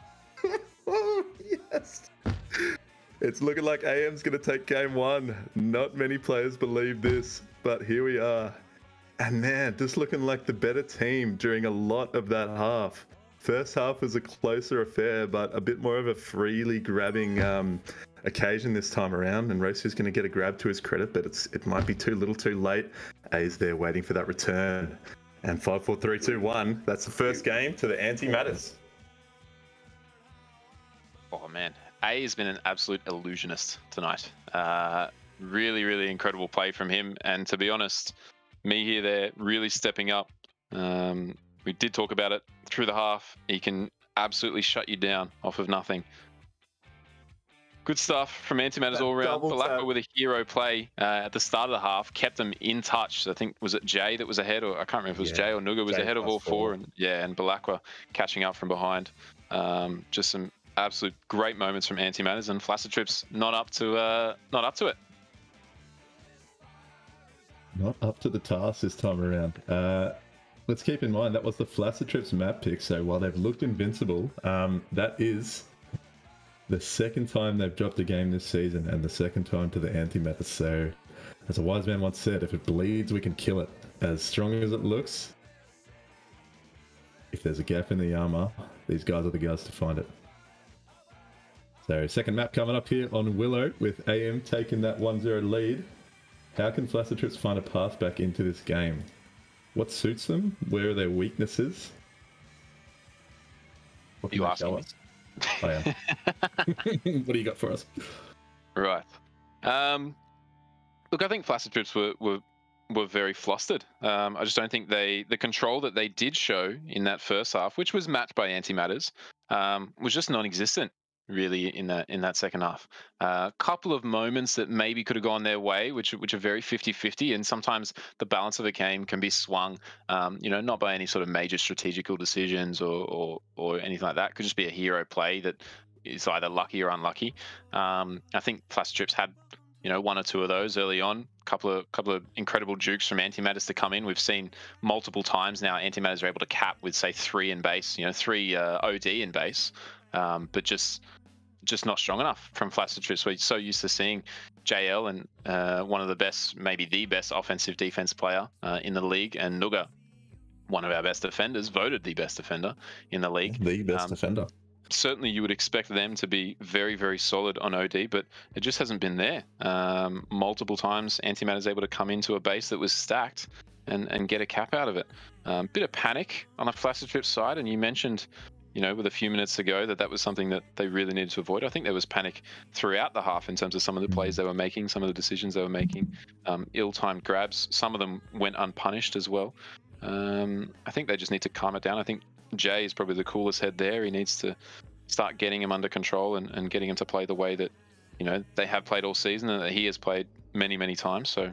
Oh, yes. It's looking like A M's going to take game one. Not many players believe this, but here we are. And man, just looking like the better team during a lot of that half. First half was a closer affair, but a bit more of a freely grabbing um, occasion this time around. And Rosu's going to get a grab to his credit, but it's it might be too little too late. A's there waiting for that return. And five, four, three, two, one. That's the first game to the anti-matters. Oh, man. A has been an absolute illusionist tonight. Uh, really, really incredible play from him. And to be honest, me here, there, really stepping up. Um, we did talk about it through the half. He can absolutely shut you down off of nothing. Good stuff from Antimatters all around. Balakwa with a hero play uh, at the start of the half, kept them in touch. I think, was it Jay that was ahead? Or I can't remember if it was Yeah. Jay or Nuga was Jay ahead of plus all four. four. And yeah, and Balakwa catching up from behind. Um, just some absolute great moments from Antimatters, and Flaccid Trips not up to uh, not up to it. Not up to the task this time around. Uh, let's keep in mind that was the Flaccid Trips map pick, so while they've looked invincible, um, that is the second time they've dropped a game this season and the second time to the antimatter. So, as a wise man once said, if it bleeds, we can kill it. As strong as it looks, if there's a gap in the armor, these guys are the guys to find it. So, second map coming up here on Willow with A M taking that one zero lead. How can Flaccid Trips find a path back into this game? What suits them? Where are their weaknesses? What You they asking show me? us? I am. What do you got for us? Right. Um, look, I think Flaccid Trips were, were were very flustered. Um, I just don't think they the control that they did show in that first half, which was matched by Antimatters, um, was just non-existent really in that in that second half. A uh, couple of moments that maybe could have gone their way, which which are very fifty fifty, and sometimes the balance of a game can be swung, um, you know, not by any sort of major strategical decisions or, or or anything like that. It could just be a hero play that is either lucky or unlucky. Um, I think Flaccid Trips had you know, one or two of those early on. Couple of couple of incredible jukes from Antimatters to come in. We've seen multiple times now Antimatters are able to cap with say three in base, you know, three uh, O D in base, um, but just just not strong enough from Flaccid Trips. We're so used to seeing J L and uh, one of the best, maybe the best offensive defense player uh, in the league, and Nuga, one of our best defenders, voted the best defender in the league. The best Um, defender. Certainly you would expect them to be very, very solid on O D, but it just hasn't been there. Um, multiple times, Antimatter's able to come into a base that was stacked and, and get a cap out of it. Um, bit of panic on a Flaccid Trip side, and you mentioned, you know, with a few minutes ago that that was something that they really needed to avoid. I think there was panic throughout the half in terms of some of the plays they were making, some of the decisions they were making, um, ill-timed grabs. Some of them went unpunished as well. Um, I think they just need to calm it down. I think Jay is probably the coolest head there. He needs to start getting him under control and, and getting him to play the way that, you know, they have played all season and that he has played many, many times. So,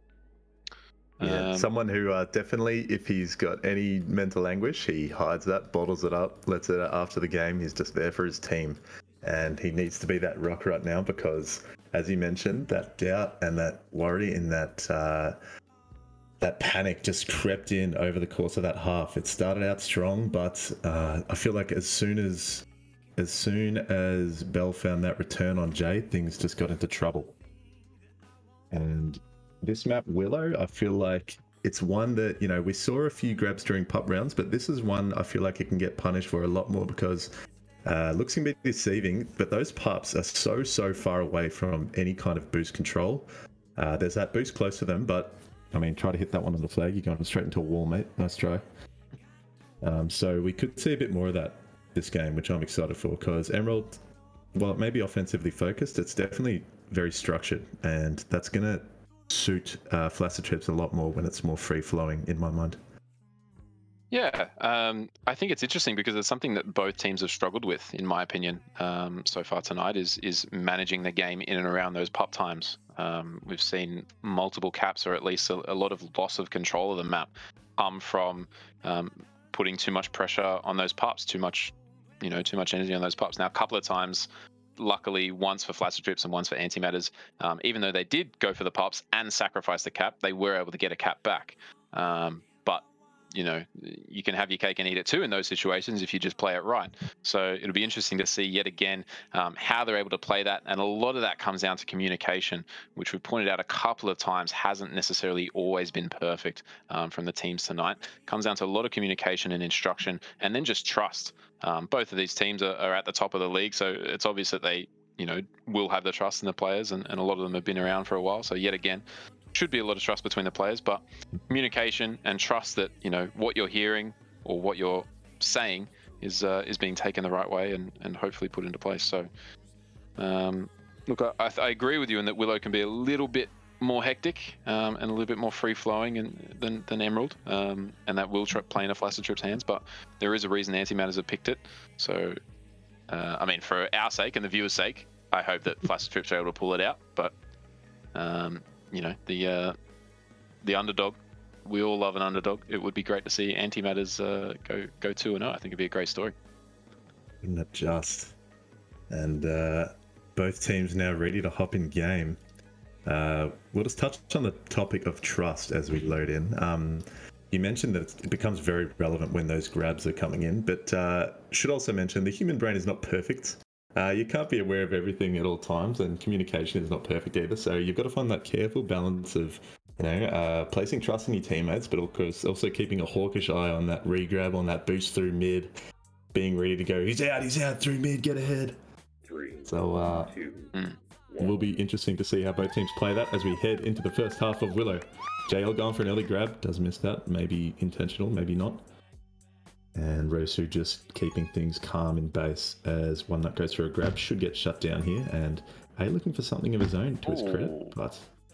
Yeah, um, someone who uh, definitely, if he's got any mental anguish, he hides that, bottles it up, lets it out after the game. He's just there for his team. And he needs to be that rock right now because, as you mentioned, that doubt and that worry and that uh, that panic just crept in over the course of that half. It started out strong, but uh, I feel like as soon as as soon as Bell found that return on Jay, things just got into trouble. And this map, Willow, I feel like it's one that, you know, we saw a few grabs during pup rounds, but this is one I feel like it can get punished for a lot more because uh, looks can be deceiving, but those pups are so, so far away from any kind of boost control. Uh, there's that boost close to them, but I mean, try to hit that one on the flag. You're going straight into a wall, mate. Nice try. Um, so we could see a bit more of that this game, which I'm excited for because Emerald, while it may be offensively focused, it's definitely very structured, and that's going to suit uh, Flaccid Trips a lot more when it's more free-flowing, in my mind. Yeah, um, I think it's interesting because it's something that both teams have struggled with, in my opinion, um, so far tonight, is is managing the game in and around those pup times. Um, we've seen multiple caps, or at least a, a lot of loss of control of the map, come from um, putting too much pressure on those pups, too much, you know, too much energy on those pups. Now, a couple of times, luckily, once for Flaccid Trips and once for Antimatters, um, even though they did go for the pups and sacrifice the cap, they were able to get a cap back. Um, but you know, you can have your cake and eat it too in those situations if you just play it right. So it'll be interesting to see yet again um, how they're able to play that. And a lot of that comes down to communication, which we've pointed out a couple of times hasn't necessarily always been perfect um, from the teams tonight. It comes down to a lot of communication and instruction, and then just trust. Um, both of these teams are, are at the top of the league, so it's obvious that they, you know, will have the trust in the players, and, and a lot of them have been around for a while. So yet again, should be a lot of trust between the players, but communication and trust that, you know, what you're hearing or what you're saying is uh, is being taken the right way and, and hopefully put into place. So, um, look, I, I agree with you in that Willow can be a little bit more hectic um, and a little bit more free-flowing and, than, than Emerald, um, and that will try, play in a Flaccid Trip's hands, but there is a reason Antimatters have picked it. So, uh, I mean, for our sake and the viewers' sake, I hope that Flaccid Trips are able to pull it out, but um, you know, the uh, the underdog. We all love an underdog. It would be great to see Antimatters uh, go go two and zero. I think it'd be a great story. Isn't it just? And uh, both teams now ready to hop in game. Uh, we'll just touch on the topic of trust as we load in. Um, you mentioned that it becomes very relevant when those grabs are coming in, but uh, should also mention the human brain is not perfect. Uh, you can't be aware of everything at all times, and communication is not perfect either. So you've got to find that careful balance of, you know, uh, placing trust in your teammates, but of course also keeping a hawkish eye on that re-grab, on that boost through mid, being ready to go. He's out, he's out through mid, get ahead. Three, so uh, two, mm. it will be interesting to see how both teams play that as we head into the first half of Willow. J L going for an early grab, does miss that, maybe intentional, maybe not. And Rosu just keeping things calm in base as one that goes for a grab should get shut down here. And A looking for something of his own to his credit, but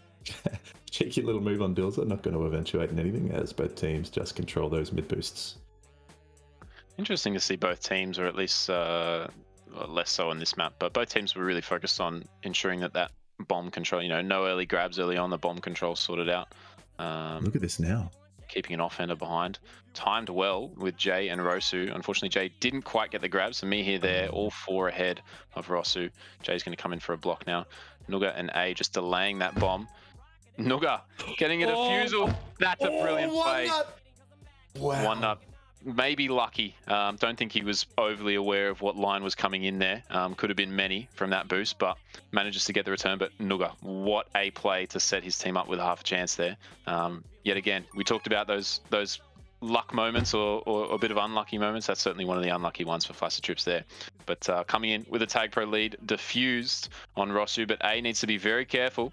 cheeky little move on Dilza, not going to eventuate in anything as both teams just control those mid boosts. Interesting to see both teams, or at least uh, less so on this map, but both teams were really focused on ensuring that that bomb control, you know, no early grabs early on, the bomb control sorted out. Um, Look at this now. keeping an offender behind. Timed well with Jay and Rosu. Unfortunately, Jay didn't quite get the grab, so me here, there, all four ahead of Rosu. Jay's going to come in for a block now. Nuga and A just delaying that bomb. Nuga getting a defusal. Oh, That's a brilliant oh, play. Nut. Wow. One nut. Maybe lucky. Um, don't think he was overly aware of what line was coming in there. Um, could have been many from that boost, but manages to get the return. But Nuga, what a play to set his team up with half a chance there. Um, yet again, we talked about those those luck moments or, or, or a bit of unlucky moments. That's certainly one of the unlucky ones for Flaccid Trips there. But uh, coming in with a Tag Pro lead, diffused on Rosu, but A needs to be very careful.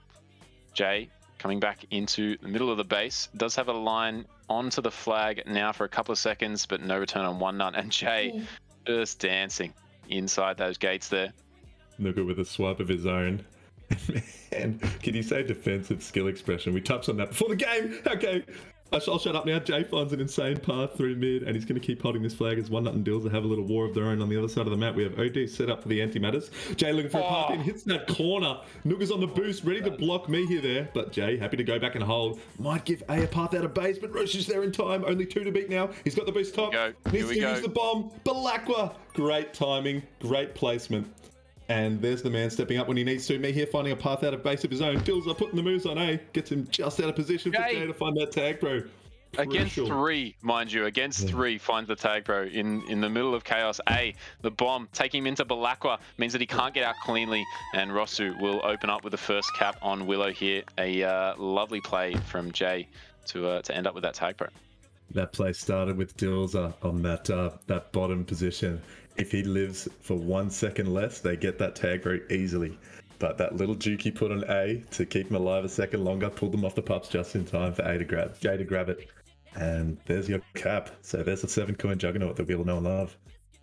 Jay coming back into the middle of the base, does have a line onto the flag now for a couple of seconds, but no return on one nut. And Jay yeah. just dancing inside those gates there. Nuga with a swipe of his own. Man, can you say defensive skill expression? We touched on that before the game. Okay, I'll shut up now. Jay finds an insane path through mid, and he's going to keep holding this flag as One Nut and Dills have a little war of their own on the other side of the map. We have O D set up for the antimatters. Jay looking for a path in, hits that corner. Nuga's on the boost, ready to block me here there, but Jay happy to go back and hold. Might give A a path out of base, but Roshu's there in time. Only two to beat now. He's got the boost top. Needs to use the bomb. Balakwa. Great timing, great placement. And there's the man stepping up when he needs to. Me here finding a path out of base of his own. Dills are putting the moves on A. Gets him just out of position for Jay to find that tag, bro. Against Crucial. three, mind you, against yeah. three, finds the tag pro in, in the middle of chaos. A, the bomb, taking him into Balakwa, means that he can't get out cleanly, and Rosu will open up with the first cap on Willow here. A uh, lovely play from Jay to uh, to end up with that tag pro. That play started with Dills uh, on that uh, that bottom position. If he lives for one second less, they get that tag pro easily. But that little juke he put on A to keep him alive a second longer pulled them off the pups just in time for A to grab, Jay to grab it. And there's your cap. So there's a seven coin juggernaut that we all know and love.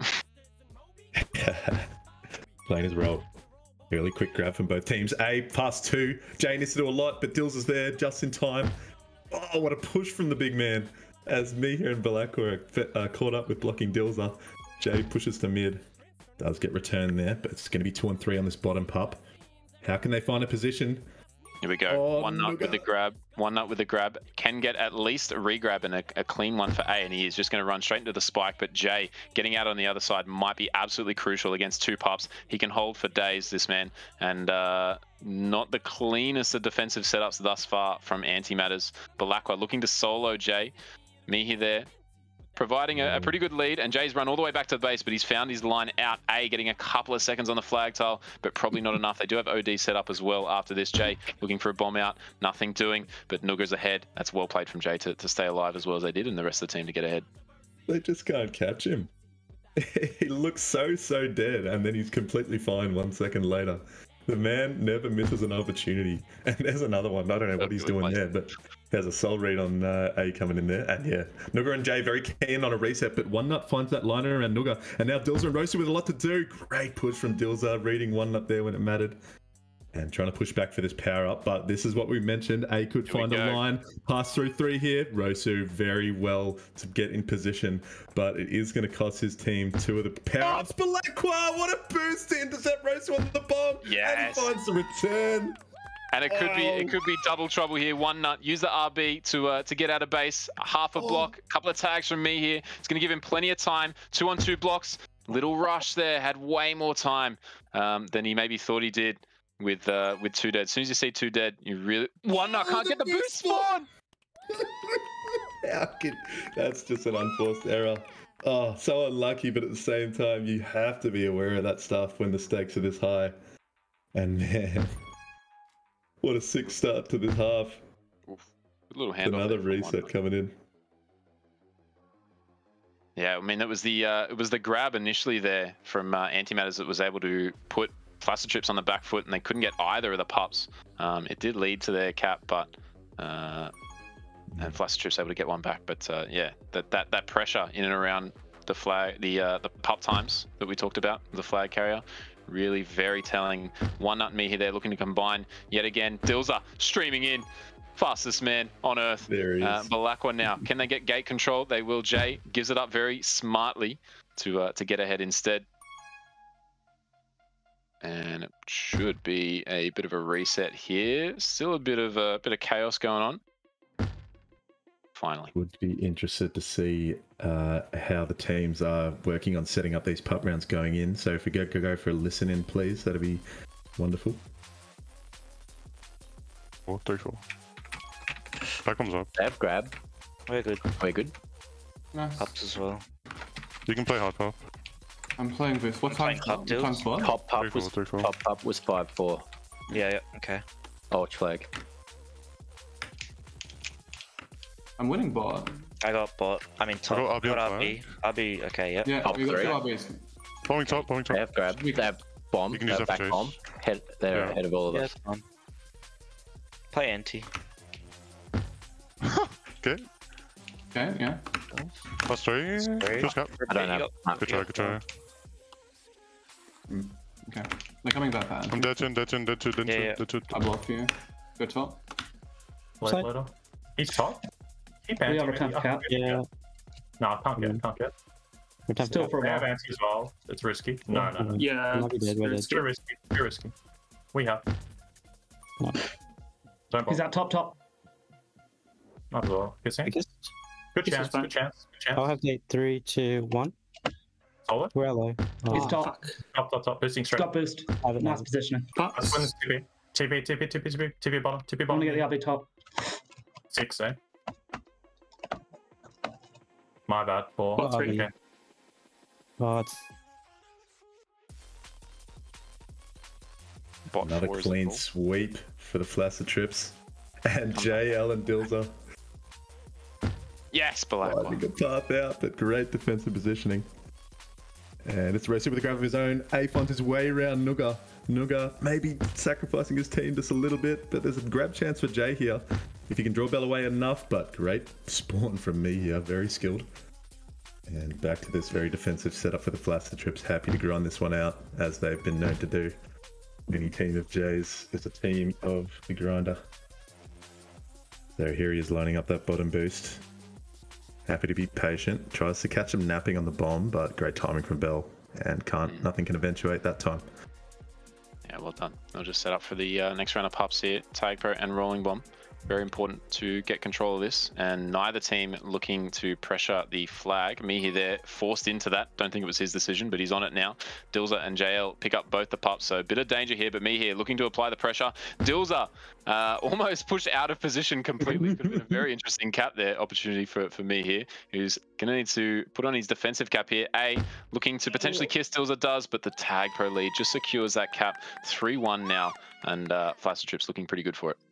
Playing his role. Really quick grab from both teams. A past two. Jay needs to do a lot, but Dills is there just in time. Oh, what a push from the big man. As me here and Balakwa are uh, caught up with blocking Dills. Jay pushes to mid. Does get returned there, but it's going to be two and three on this bottom pup. How can they find a position? Here we go. Oh, one nut with the grab. One nut with the grab. Can get at least a re-grab and a, a clean one for A, and he is just going to run straight into the spike. But Jay getting out on the other side might be absolutely crucial against two pups. He can hold for days, this man, and uh, not the cleanest of defensive setups thus far from Antimatters. Balakwa looking to solo Jay. Mihi there, providing a, a pretty good lead, and Jay's run all the way back to the base, but he's found his line out. A getting a couple of seconds on the flag tile, but probably not enough. They do have O D set up as well after this. Jay looking for a bomb out, nothing doing, but Nuga's ahead. That's well played from Jay to, to stay alive as well as they did, and the rest of the team to get ahead. They just can't catch him. He looks so, so dead, and then he's completely fine one second later. The man never misses an opportunity. And there's another one. I don't know what he's doing there, but there's a soul read on uh, A coming in there. And yeah, Nuga and Jay very keen on a reset, but One Nut finds that liner around Nuga. And now Dilza and Rosu with a lot to do. Great push from Dilza, reading One Nut there when it mattered. And trying to push back for this power up, but this is what we mentioned. A could find a line, pass through three here. Rosu very well to get in position, but it is going to cost his team two of the power ups. Balakwa, what a boost to intercept Rosu on the bomb. Yes. And he finds the return. And it could oh. be it could be double trouble here. One Nut, use the R B to uh, to get out of base. Half a block, a couple of tags from me here. It's going to give him plenty of time. Two on two blocks. Little rush there. Had way more time um, than he maybe thought he did. With uh, with two dead. As soon as you see two dead, you really One Nut can't get the boost spawn. How can... That's just an unforced error. Oh, so unlucky, but at the same time, you have to be aware of that stuff when the stakes are this high. And man, what a sick start to this half. Oof. A little hand Another reset coming in. Yeah, I mean, it was the uh, it was the grab initially there from uh, Antimatters that was able to put Flaccid Trips on the back foot, and they couldn't get either of the pups. Um, it did lead to their cap, but uh, and Flaccid Trips able to get one back. But uh, yeah, that that that pressure in and around the flag, the uh, the pup times that we talked about, the flag carrier, really very telling. One Nut and me here, they're looking to combine yet again. Dilza streaming in. Fastest man on earth. There he is. Uh, Balakwa now. Can they get gate control? They will. Jay gives it up very smartly to uh, to get ahead instead. And it should be a bit of a reset here. Still a bit of a bit of chaos going on. finally. Would be interested to see uh, how the teams are working on setting up these pup rounds going in. So if we go, go, go for a listen in, please, that'd be wonderful. Four, three, four. That comes up. They have grab. We're good. We're good. Nice. Pups as well. You can play hard pop. I'm playing this. What time? Playing What time's what? Pop Three, pup four, was three, four. pop pup was five four. Yeah, yeah, okay. Arch flag. I'm winning bot. I got bot. I mean top. got R B on got fire. R B. R B, okay, yeah. Yeah, Top we got three. two R Bs. Bombing top, bombing top. They have grab. They have bomb. You can They use have that for back chase. bomb. Head, they're Yeah. ahead of all of Yeah, us. it's fine. Play anti. Okay. Okay, yeah. Plus three. Three. First cap. I don't You have. got- no. Good try, good try. Okay. They're coming back bad. I'm dead chin, dead chin, dead chin, dead Yeah, chin, yeah. dead chin. I block you. Go top. Late Side. later. He's top. Keep We anti. have a maybe. tough cap. Yeah. No, I can't get. Can't get. We can Still for a They have while. anti as well. It's risky. No, no, no. Yeah. Might be dead, we're It's dead. too risky. Too risky. We have. No. Don't He's bother. at top, top. Not at all. Good I chance. guess Good This is chance. fine. Good chance. Good chance. I'll have the three, two, one. Solid. We're low. He's Oh, top. Top, top, top. Boosting straight. Got boost. have it now. Nice positioning. Let's win this T P. T P, T P, T P, T P, T P bottom, T P I'm gonna get the bottom. R B top. Six, eh? My bad. Four. Bot three. Okay. Oh, it's Bot Another four is the clean call. sweep for the Flaccid Trips. And J L and Dilza. Yes, black Oh, I one. think a path out, but great defensive positioning. And it's Rosu with a grab of his own. Afont his way around Nuga. Nuga maybe sacrificing his team just a little bit, but there's a grab chance for Jay here. If he can draw Bell away enough, but great spawn from me here, very skilled. And back to this very defensive setup for the Flaccid Trips. Happy to grind this one out, as they've been known to do. Any team of Jays is a team of the grinder. So here he is lining up that bottom boost. Happy to be patient. Tries to catch him napping on the bomb, but great timing from Bell. And can't, nothing can eventuate that time. Yeah, well done. They'll just set up for the uh, next round of pups here. Tag Pro and Rolling Bomb. Very important to get control of this, and neither team looking to pressure the flag. Mihi there forced into that. Don't think it was his decision, but he's on it now. Dilza and J L pick up both the pups, so a bit of danger here, but Mihi looking to apply the pressure. Dilza uh, almost pushed out of position completely. Could have been a very interesting cap there, opportunity for, for Mihi, who's going to need to put on his defensive cap here. A, looking to potentially kiss Dilza does, but the Tag Pro lead just secures that cap. three one now, and uh, Flaccid Trips looking pretty good for it.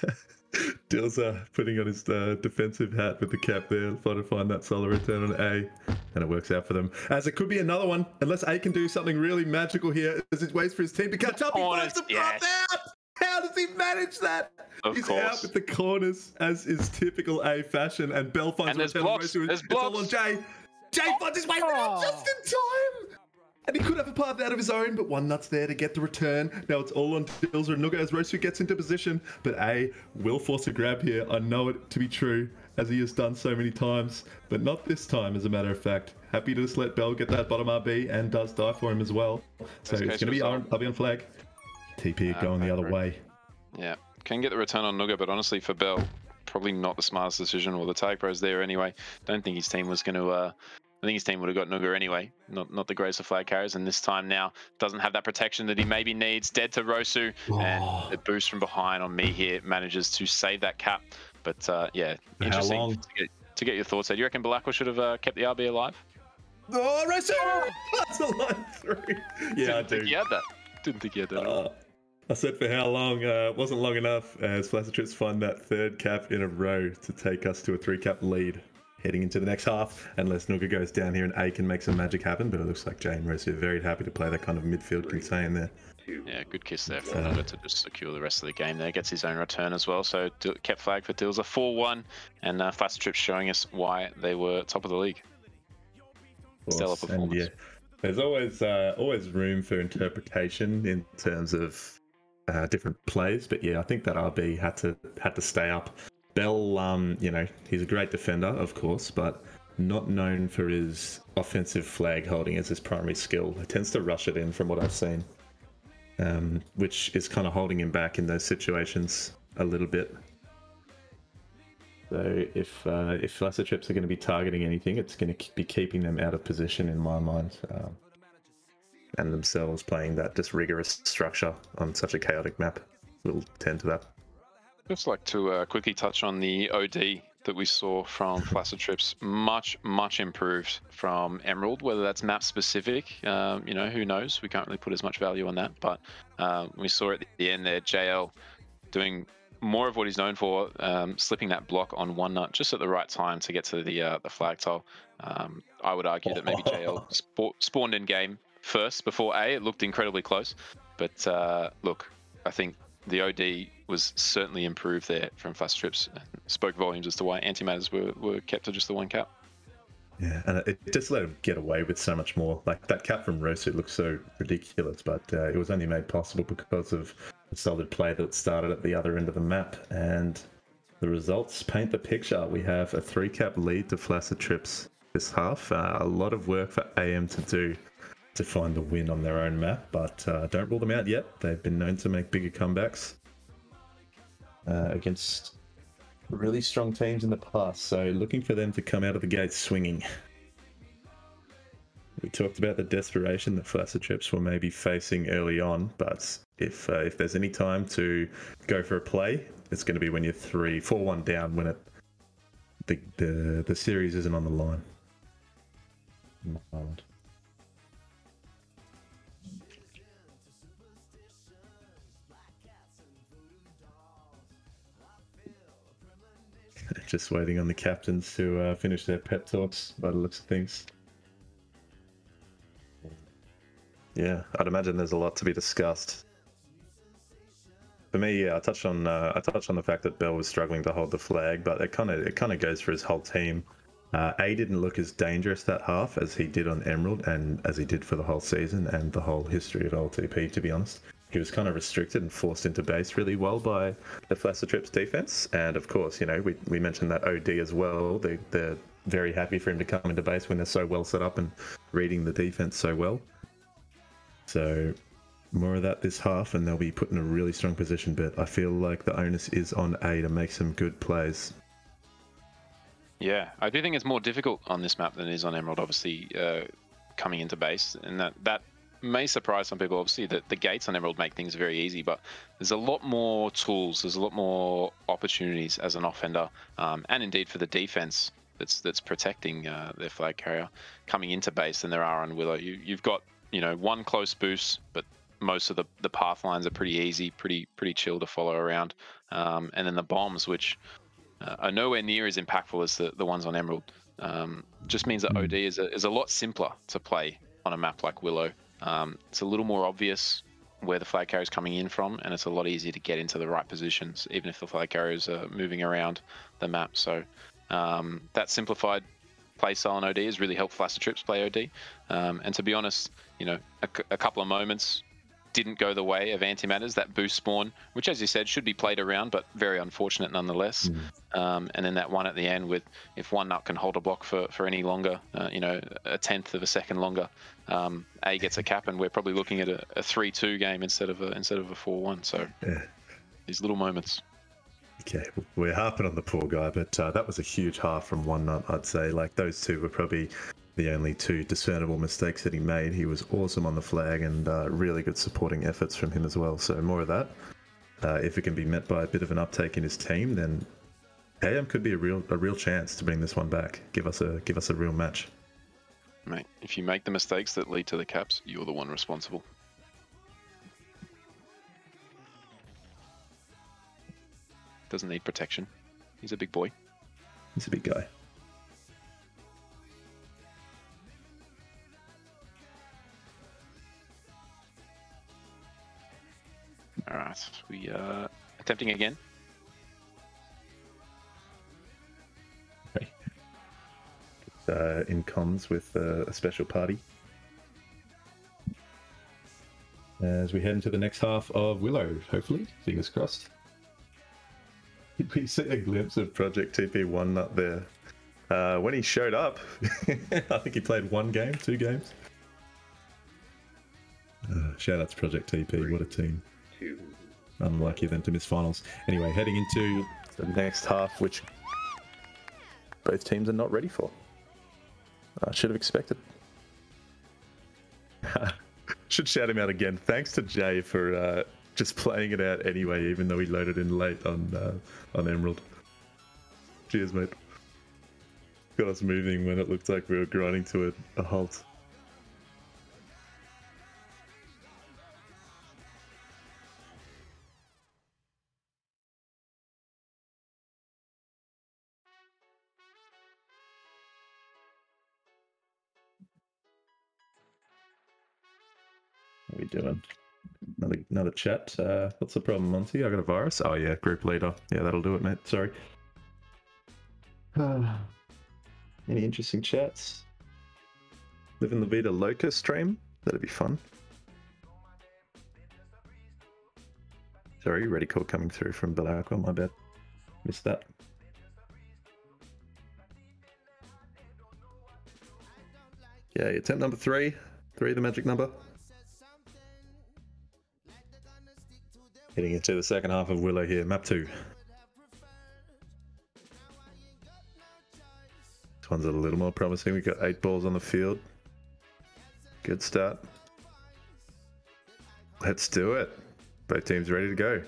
Dilza putting on his uh, defensive hat with the cap there, trying to find that solo return on A, and it works out for them. As it could be another one, unless A can do something really magical here, as he waits for his team to catch up. He finds the yes. pop out! How does he manage that? Of He's course. out with the corners, as is typical A fashion, and Bell finds And a there's return on blocks, Rosu. there's It's all on blocks. Jay. Jay finds his way around just in time! And he could have a path out of his own, but one nut's there to get the return. Now it's all on Dilza and Nuga as Rosu gets into position, but A will force a grab here. I know it to be true, as he has done so many times, but not this time, as a matter of fact. Happy to just let Bell get that bottom R B, and does die for him as well. So Best it's case going to be result. R B on flag. T P Ah, going the other Tag Pro. way. Yeah, can get the return on Nuga, but honestly for Bell, probably not the smartest decision. Well, the Tag Pro's there anyway. Don't think his team was going to... Uh, I think his team would have got Nuga anyway. Not not the greatest of flag carriers, and this time now doesn't have that protection that he maybe needs. Dead to Rosu, and the boost from behind on me here manages to save that cap. But uh, yeah, How interesting long? to get, to get your thoughts. Do you reckon Balakwa should have uh, kept the R B alive? Oh, Rosu! That's a line through. Yeah, I Didn't do. think he had that. Didn't think he had that. at all. Uh, I said for how long, uh, wasn't long enough as Flaccid Trips find that third cap in a row to take us to a three cap lead heading into the next half, unless Nuga goes down here and A can make some magic happen, but it looks like Jay and Rosu are very happy to play that kind of midfield contain there. Yeah, good kiss there for Uh, Nuga to just secure the rest of the game there. Gets his own return as well, so Dil- kept flag for Dilza four one, and uh, Flaccid Trips showing us why they were top of the league. Of Stellar course, and performance. yeah, there's always uh, always room for interpretation in terms of uh, different plays, but yeah, I think that R B had to had to stay up. Bell, um, you know, he's a great defender, of course, but not known for his offensive flag holding as his primary skill. He tends to rush it in from what I've seen, um, which is kind of holding him back in those situations a little bit. So if uh, if Flasser Trips are going to be targeting anything, it's going to be keeping them out of position in my mind, um, and themselves playing that just rigorous structure on such a chaotic map will tend to that. Just like to uh, quickly touch on the O D that we saw from Flasser Trips. Much, much improved from Emerald. Whether that's map specific, um, you know, who knows? We can't really put as much value on that. But uh, we saw at the end there, J L doing more of what he's known for, um, slipping that block on one nut just at the right time to get to the uh, the flag tile. Um, I would argue that maybe J L sp spawned in game first before A. It looked incredibly close, but uh, look, I think the O D was certainly improved there from Flasser Trips. And spoke volumes as to why antimatters were, were kept to just the one cap. Yeah, and it just let him get away with so much more. Like that cap from Rosu looked so ridiculous, but uh, it was only made possible because of the solid play that started at the other end of the map. And the results paint the picture. We have a three cap lead to Flasser Trips this half. Uh, a lot of work for A M to do to find the win on their own map, but uh, don't rule them out yet. They've been known to make bigger comebacks uh, against really strong teams in the past, so looking for them to come out of the gates swinging. We talked about the desperation that Flasser Trips were maybe facing early on, but if uh, if there's any time to go for a play, it's going to be when you're three, four, one down, when it the the the series isn't on the line. Island. Just waiting on the captains to uh, finish their pep talks by the looks of things. Yeah, I'd imagine there's a lot to be discussed. For me, yeah, I touched on uh, I touched on the fact that Bell was struggling to hold the flag, but it kind of it kind of goes for his whole team. Uh, A didn't look as dangerous that half as he did on Emerald, and as he did for the whole season and the whole history of L T P, to be honest. He was kind of restricted and forced into base really well by the Flasser Trips defense. And of course, you know, we, we mentioned that O D as well. They, they're very happy for him to come into base when they're so well set up and reading the defense so well. So more of that this half, and they'll be put in a really strong position. But I feel like the onus is on A to make some good plays. Yeah, I do think it's more difficult on this map than it is on Emerald, obviously, uh, coming into base. And that, that may surprise some people, obviously, that the gates on Emerald make things very easy, but there's a lot more tools, there's a lot more opportunities as an offender, um, and indeed for the defense that's that's protecting uh, their flag carrier coming into base than there are on Willow. You, you've got, you know, one close boost, but most of the, the path lines are pretty easy, pretty pretty chill to follow around. Um, and then the bombs, which uh, are nowhere near as impactful as the, the ones on Emerald, um, just means that O D is a, is a lot simpler to play on a map like Willow. Um, it's a little more obvious where the flag carrier is coming in from, and it's a lot easier to get into the right positions, even if the flag carriers are moving around the map. So um, that simplified play style on O D has really helped Flasser Trips play O D. Um, and to be honest, you know, a, a couple of moments didn't go the way of antimatters. That boost spawn, which, as you said, should be played around, but very unfortunate nonetheless. Mm. Um, and then that one at the end with, if one nut can hold a block for, for any longer, uh, you know, a tenth of a second longer, um, A gets a cap, and we're probably looking at a three two game instead of a, instead of a four one. So yeah. These little moments. Okay, we're harping on the poor guy, but uh, that was a huge half from one nut, I'd say. Like, those two were probably the only two discernible mistakes that he made. He was awesome on the flag, and uh, really good supporting efforts from him as well. So more of that. Uh, if it can be met by a bit of an uptake in his team, then A M could be a real a real chance to bring this one back. Give us a give us a real match. Mate, if you make the mistakes that lead to the caps, you're the one responsible. Doesn't need protection. He's a big boy. He's a big guy. All right, we are uh, attempting again. Okay. Uh, in comms with uh, a special party. As we head into the next half of Willow, hopefully, fingers crossed. We see a glimpse of Project T P one nut there. Uh, when he showed up, I think he played one game, two games. Uh, shout out to Project T P, what a team. Unlucky then to miss finals. Anyway, heading into the next half, which both teams are not ready for. I should have expected. Should shout him out again. Thanks to Jay for uh, just playing it out anyway, even though he loaded in late on uh, on Emerald. Cheers, mate. Got us moving when it looked like we were grinding to a, a halt. What are we doing? Another another chat. Uh, what's the problem, Monty? I got a virus. Oh yeah, group leader. Yeah, that'll do it, mate. Sorry. Uh, any interesting chats? Living the Vita Loca stream. That'd be fun. Sorry, ready call coming through from Belacqua. My bad. Missed that. Yeah, attempt number three. Three, the magic number. Heading into the second half of Willow here, map two. This one's a little more promising. We've got eight balls on the field. Good start. Let's do it. Both teams ready to go.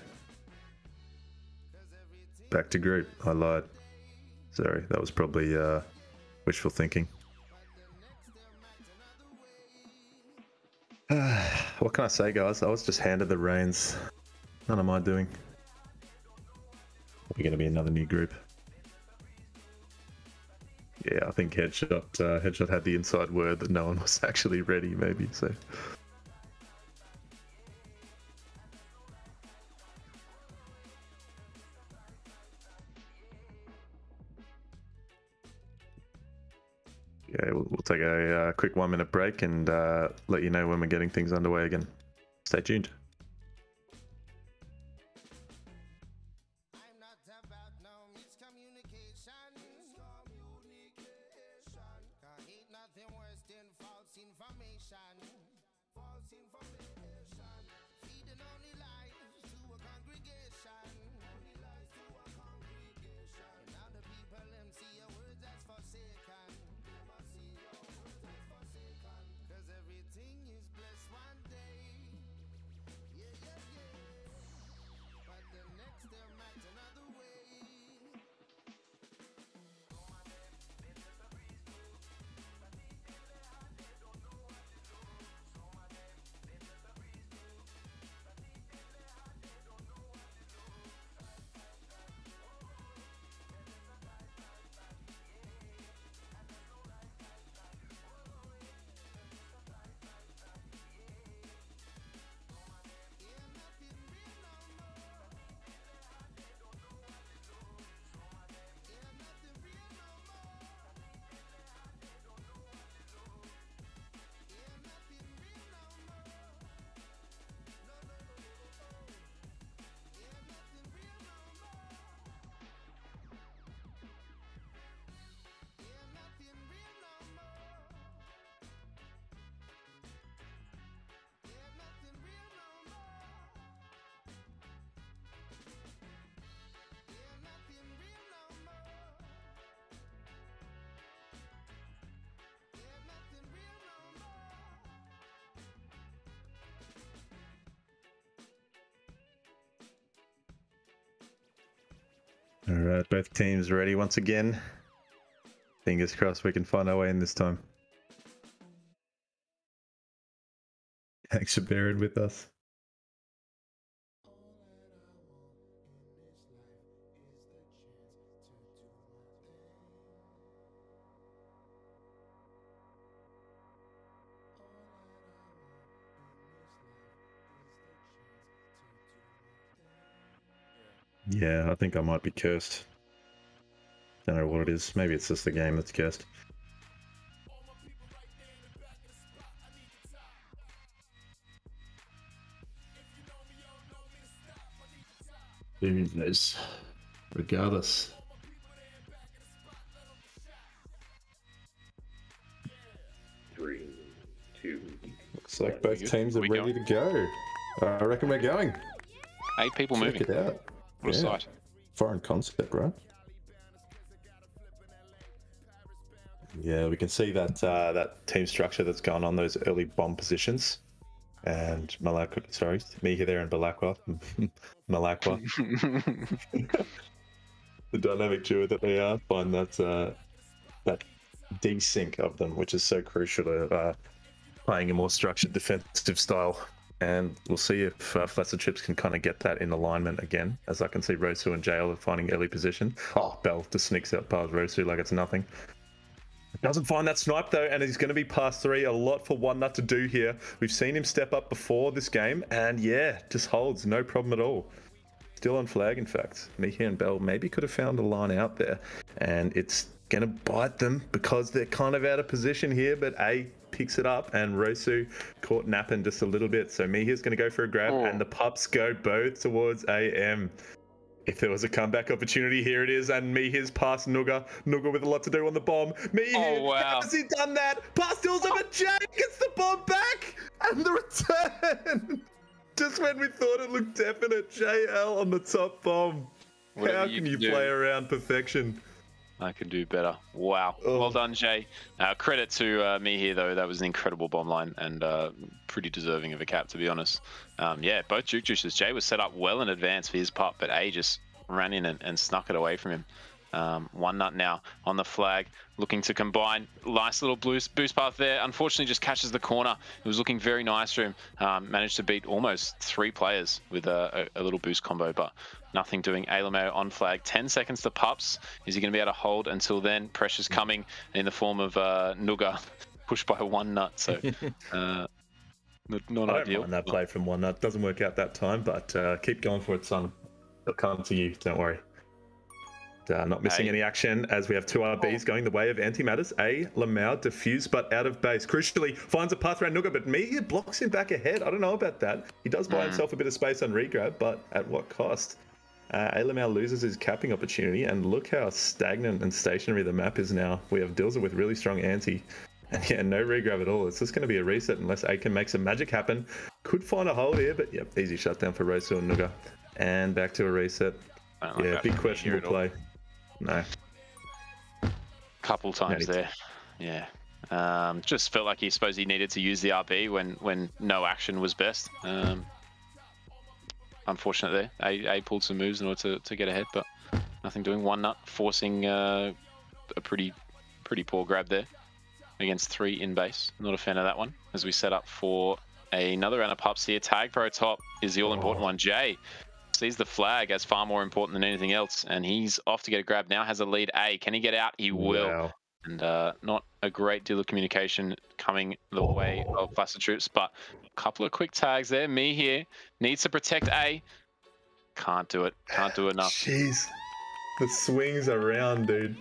Back to group. I lied. Sorry, that was probably uh, wishful thinking. What can I say, guys? I was just handed the reins. None of my doing. We're going to be another new group. Yeah, I think Headshot uh, Headshot had the inside word that no one was actually ready, maybe. So. Yeah, we'll, we'll take a uh, quick one minute break and uh, let you know when we're getting things underway again. Stay tuned. All right, both teams ready once again. Fingers crossed we can find our way in this time. Thanks for bearing with us. Yeah, I think I might be cursed. Don't know what it is. Maybe it's just the game that's cursed. Who knows? Regardless. Three, two. Looks like both teams are ready to go. I reckon we're going. Eight people Check moving. it out. What a Yeah. sight. Foreign concept, right? Yeah, we can see that uh, that team structure that's gone on those early bomb positions. And Malakwa, sorry, me here there and Balakwa. Malakwa. The dynamic duo that they are, find that uh, that desync of them, which is so crucial to uh, playing a more structured defensive style. And we'll see if uh, Flaccid Trips can kind of get that in alignment again, as I can see Rosu and J L are finding early position. Oh, Bell just sneaks out past Rosu like it's nothing. Doesn't find that snipe though, and he's going to be past three. A lot for One Nut to do here. We've seen him step up before this game, and yeah, just holds, no problem at all. Still on flag, in fact. Mihi and Bell maybe could have found a line out there, and it's going to bite them because they're kind of out of position here, but A picks it up, and Rosu caught napping just a little bit. So Mihi's going to go for a grab, oh. and the pups go both towards A M. If there was a comeback opportunity, here it is, and Mihi's past Nuga. Nuga with a lot to do on the bomb. Mihi, oh, wow. has he done that? Past Dills over Jay gets the bomb back, and the return. Just when we thought it looked definite, J L on the top bomb. Whatever How can you, you play around perfection? I can do better. Wow. Oh. Well done, Jay. Uh, credit to uh, me here, though. That was an incredible bomb line and uh, pretty deserving of a cap, to be honest. Um, yeah, both Juke Juices. Jay was set up well in advance for his putt, but A just ran in and, and snuck it away from him. Um, One Nut now on the flag, looking to combine. Nice little boost, boost path there. Unfortunately, just catches the corner. It was looking very nice for him. Um, managed to beat almost three players with a, a, a little boost combo, but nothing doing. Alameo on flag. ten seconds to pups. Is he going to be able to hold until then? Pressure's coming in the form of uh, Nuga, pushed by One Nut. So uh, not, not I ideal. don't mind that play from One Nut. Doesn't work out that time, but uh, keep going for it, son. It'll come to you. Don't worry. Uh, not missing hey. any action as we have two R Bs going the way of Antimatters. A, Lamau, diffuse, but out of base. Crucially, finds a path around Nuga, but Mihi blocks him back ahead. I don't know about that. He does buy mm. himself a bit of space on regrab, but at what cost? Uh, A, Lamau loses his capping opportunity, and look how stagnant and stationary the map is now. We have Dilzer with really strong anti, and yeah, no regrab at all. It's just going to be a reset unless A can make some magic happen. Could find a hold here, but yep, easy shutdown for Rosu and Nuga. And back to a reset. Like yeah, big questionable play. No. Couple times there. Yeah. Um, just felt like he suppose he needed to use the R B when, when no action was best. Um, unfortunate there. A, A pulled some moves in order to, to get ahead, but nothing doing. One Nut forcing uh, a pretty pretty poor grab there against three in base. Not a fan of that one. As we set up for another round of pups here. Tag Pro top is the all-important oh. one. Jay sees the flag as far more important than anything else, and he's off to get a grab now. Has a lead. A, can he get out? He will. Wow. And uh, not a great deal of communication coming the oh. way of Flaccid Trips, but a couple of quick tags there. Me here needs to protect A. Can't do it. Can't do enough. Jeez, the swings around, dude.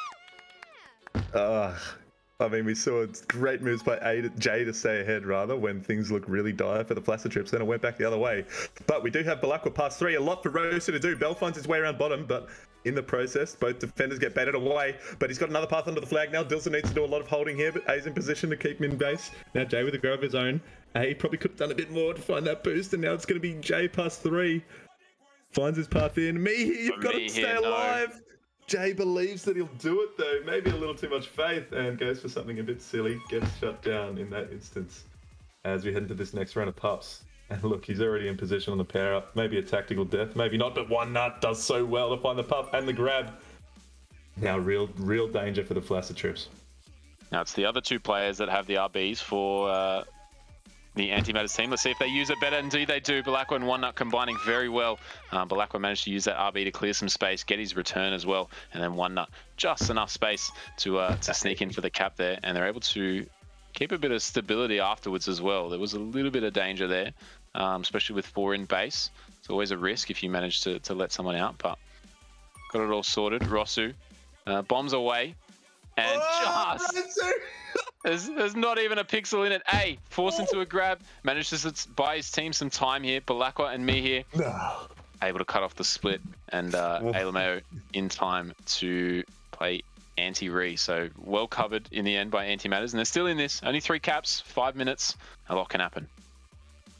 Ugh. I mean, we saw great moves by A to, Jay to stay ahead, rather, when things look really dire for the Flaccid Trips. Then it went back the other way. But we do have Balakwa past three. A lot for Rosu to do. Bell finds his way around bottom, but in the process, both defenders get baited away. But he's got another path under the flag now. Dilson needs to do a lot of holding here, but A's in position to keep him in base. Now Jay with a grab of his own. A probably could have done a bit more to find that boost, and now it's going to be Jay past three. Finds his path in. Me, you've got to stay alive. No. Jay believes that he'll do it though, maybe a little too much faith, and goes for something a bit silly, gets shut down in that instance as we head into this next round of pups. And look, he's already in position on the pair up, maybe a tactical death, maybe not, but One Nut does so well to find the pup and the grab. Now real real danger for the Flaccid Trips. Now it's the other two players that have the R Bs for uh, the Antimatters team. Let's see if they use it better. Indeed they do. Balakwa and One Nut combining very well. Um, Balakwa managed to use that R B to clear some space, get his return as well, and then One Nut just enough space to uh, to sneak in for the cap there, and they're able to keep a bit of stability afterwards as well. There was a little bit of danger there, um, especially with four in base. It's always a risk if you manage to, to let someone out, but got it all sorted. Rosu uh, bombs away, and oh, just... There's, there's not even a pixel in it. A, forced into a grab, managed to buy his team some time here. Balakwa and me here, no. able to cut off the split, and uh, Alameo in time to play anti-re. So well covered in the end by Antimatters, and they're still in this. Only three caps, five minutes. A lot can happen.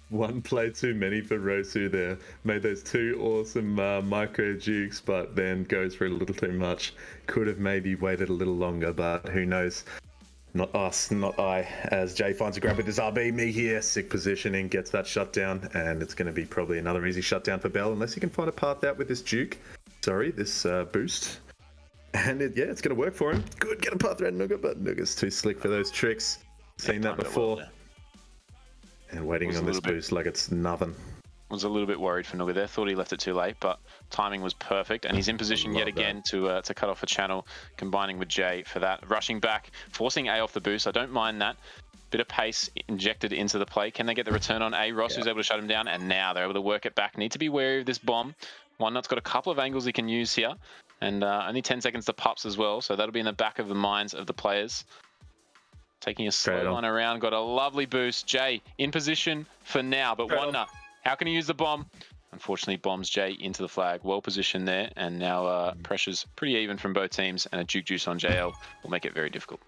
One play too many for Rosu there. Made those two awesome uh, micro jukes, but then goes for a little too much. Could have maybe waited a little longer, but who knows? Not us, not I. As Jay finds a grab with his R B, me here, sick positioning, gets that shutdown, and it's going to be probably another easy shutdown for Bell, unless he can find a path out with this juke. Sorry, this uh, boost. And it, yeah, it's going to work for him. Good, get a path around Nuga, but Nuga's too slick for those tricks. Seen that before. Well, and waiting on this boost bit, like it's nothing. Was a little bit worried for Nuga there. Thought he left it too late, but timing was perfect, and he's in position yet again that. to uh, to cut off a channel, combining with Jay for that. Rushing back, forcing A off the boost. I don't mind that. Bit of pace injected into the play. Can they get the return on A? Ross yeah. was able to shut him down, and now they're able to work it back. Need to be wary of this bomb. One nut's got a couple of angles he can use here, and uh, only ten seconds to pups as well, so that'll be in the back of the minds of the players. Taking a slow line around, got a lovely boost. Jay in position for now, but One Nut, how can he use the bomb? Unfortunately, bombs Jay into the flag. Well positioned there, and now uh, pressure's pretty even from both teams, and a juke juice on J L will make it very difficult.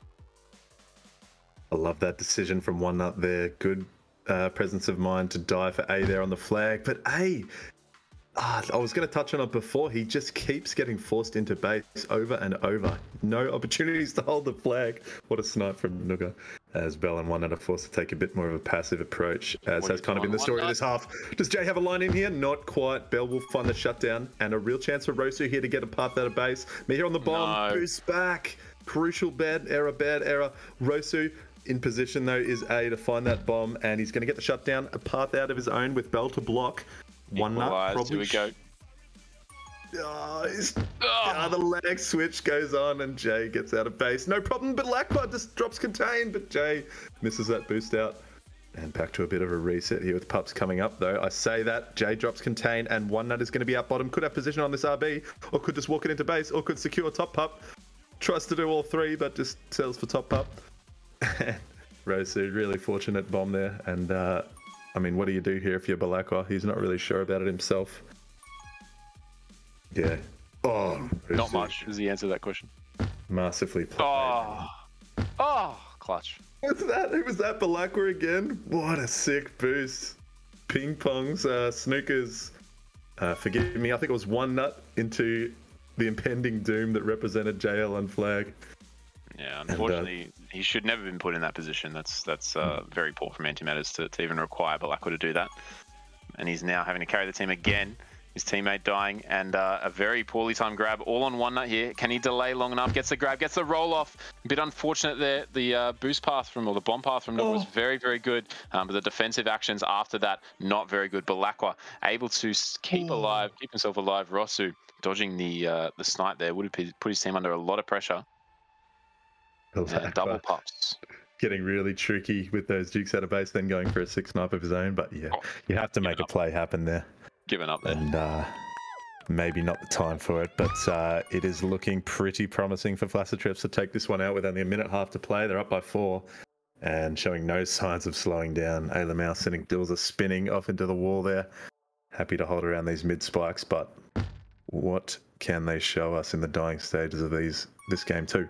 I love that decision from One Nut there. Good uh, presence of mind to die for A there on the flag, but A, ah, I was going to touch on it before, he just keeps getting forced into base over and over. No opportunities to hold the flag. What a snipe from Nuga, as Bell and One Nut are forced to take a bit more of a passive approach, as what has kind of been the story of this half. Does Jay have a line in here? Not quite. Bell will find the shutdown, and a real chance for Rosu here to get a path out of base. Me here on the bomb, no. Boost back. Crucial bad error, bad error. Rosu in position though is A to find that bomb, and he's going to get the shutdown, a path out of his own with Bell to block. One Nut probably. Here we go. Oh, oh. oh, the lag switch goes on and Jay gets out of base. No problem, but Lakpa just drops contain, but Jay misses that boost out. And back to a bit of a reset here with pups coming up though. I say that, Jay drops contain, and One Nut is going to be out bottom. Could have position on this R B, or could just walk it into base, or could secure top pup. Tries to do all three, but just settles for top pup. Rosu, really fortunate bomb there, and uh, I mean, what do you do here if you're Balakwa? He's not really sure about it himself. Yeah. Oh, not much is the answer to that question. Massively played. Oh, oh, clutch. What's that? Who was that? Balakwa again? What a sick boost. Ping pongs, uh, snookers. Uh, forgive me, I think it was One Nut into the impending doom that represented J L and flag. Yeah, unfortunately, and, uh, he should never have been put in that position. That's that's uh, very poor from Antimatters to, to even require Balakwa to do that. And he's now having to carry the team again. His teammate dying, and uh, a very poorly timed grab. All on One Nut here. Can he delay long enough? Gets the grab, gets the roll off. A bit unfortunate there. The uh, boost path from, or the bomb path from Nuga oh. was very, very good. Um, but the defensive actions after that, not very good. Balakwa able to keep oh. alive, keep himself alive. Rosu dodging the uh, the snipe there would have put his team under a lot of pressure. And double pups. Getting really tricky with those dukes out of base, then going for a six snipe of his own. But yeah, oh, you have to make a play happen there. Giving up there. And uh, maybe not the time for it, but uh, it is looking pretty promising for Flaccid Trips to take this one out with only a minute and a half to play. They're up by four and showing no signs of slowing down. Ayla Mouse sending Dills are spinning off into the wall there. Happy to hold around these mid spikes, but what can they show us in the dying stages of these this game too?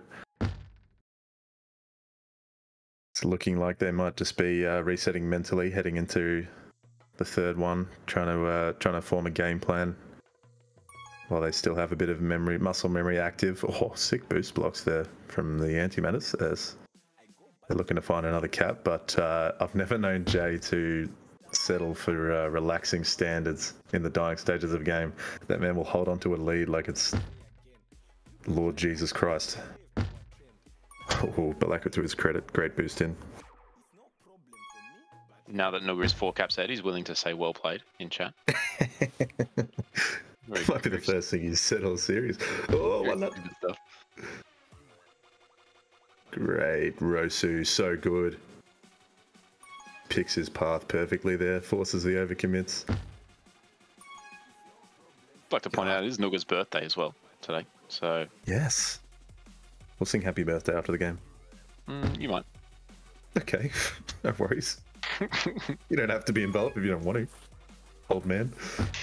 It's looking like they might just be uh, resetting mentally, heading into the third one, trying to uh, trying to form a game plan while they still have a bit of memory, muscle memory active. Oh, sick boost blocks there from the Antimatters as they're looking to find another cap. But uh, I've never known Jay to settle for uh, relaxing standards in the dying stages of a game. That man will hold on to a lead like it's Lord Jesus Christ. Oh, Balakwa to his credit, great boost in. Now that Nuga is four caps out, he's willing to say well played in chat. Might be the first thing he's said all series. Oh, One Nut. Great, Rosu, so good. Picks his path perfectly there, forces the overcommits. I'd like to point out it is Nuga's birthday as well today, so... Yes. We'll sing happy birthday after the game. Mm, you might. Okay, no worries. You don't have to be involved if you don't want to, old man.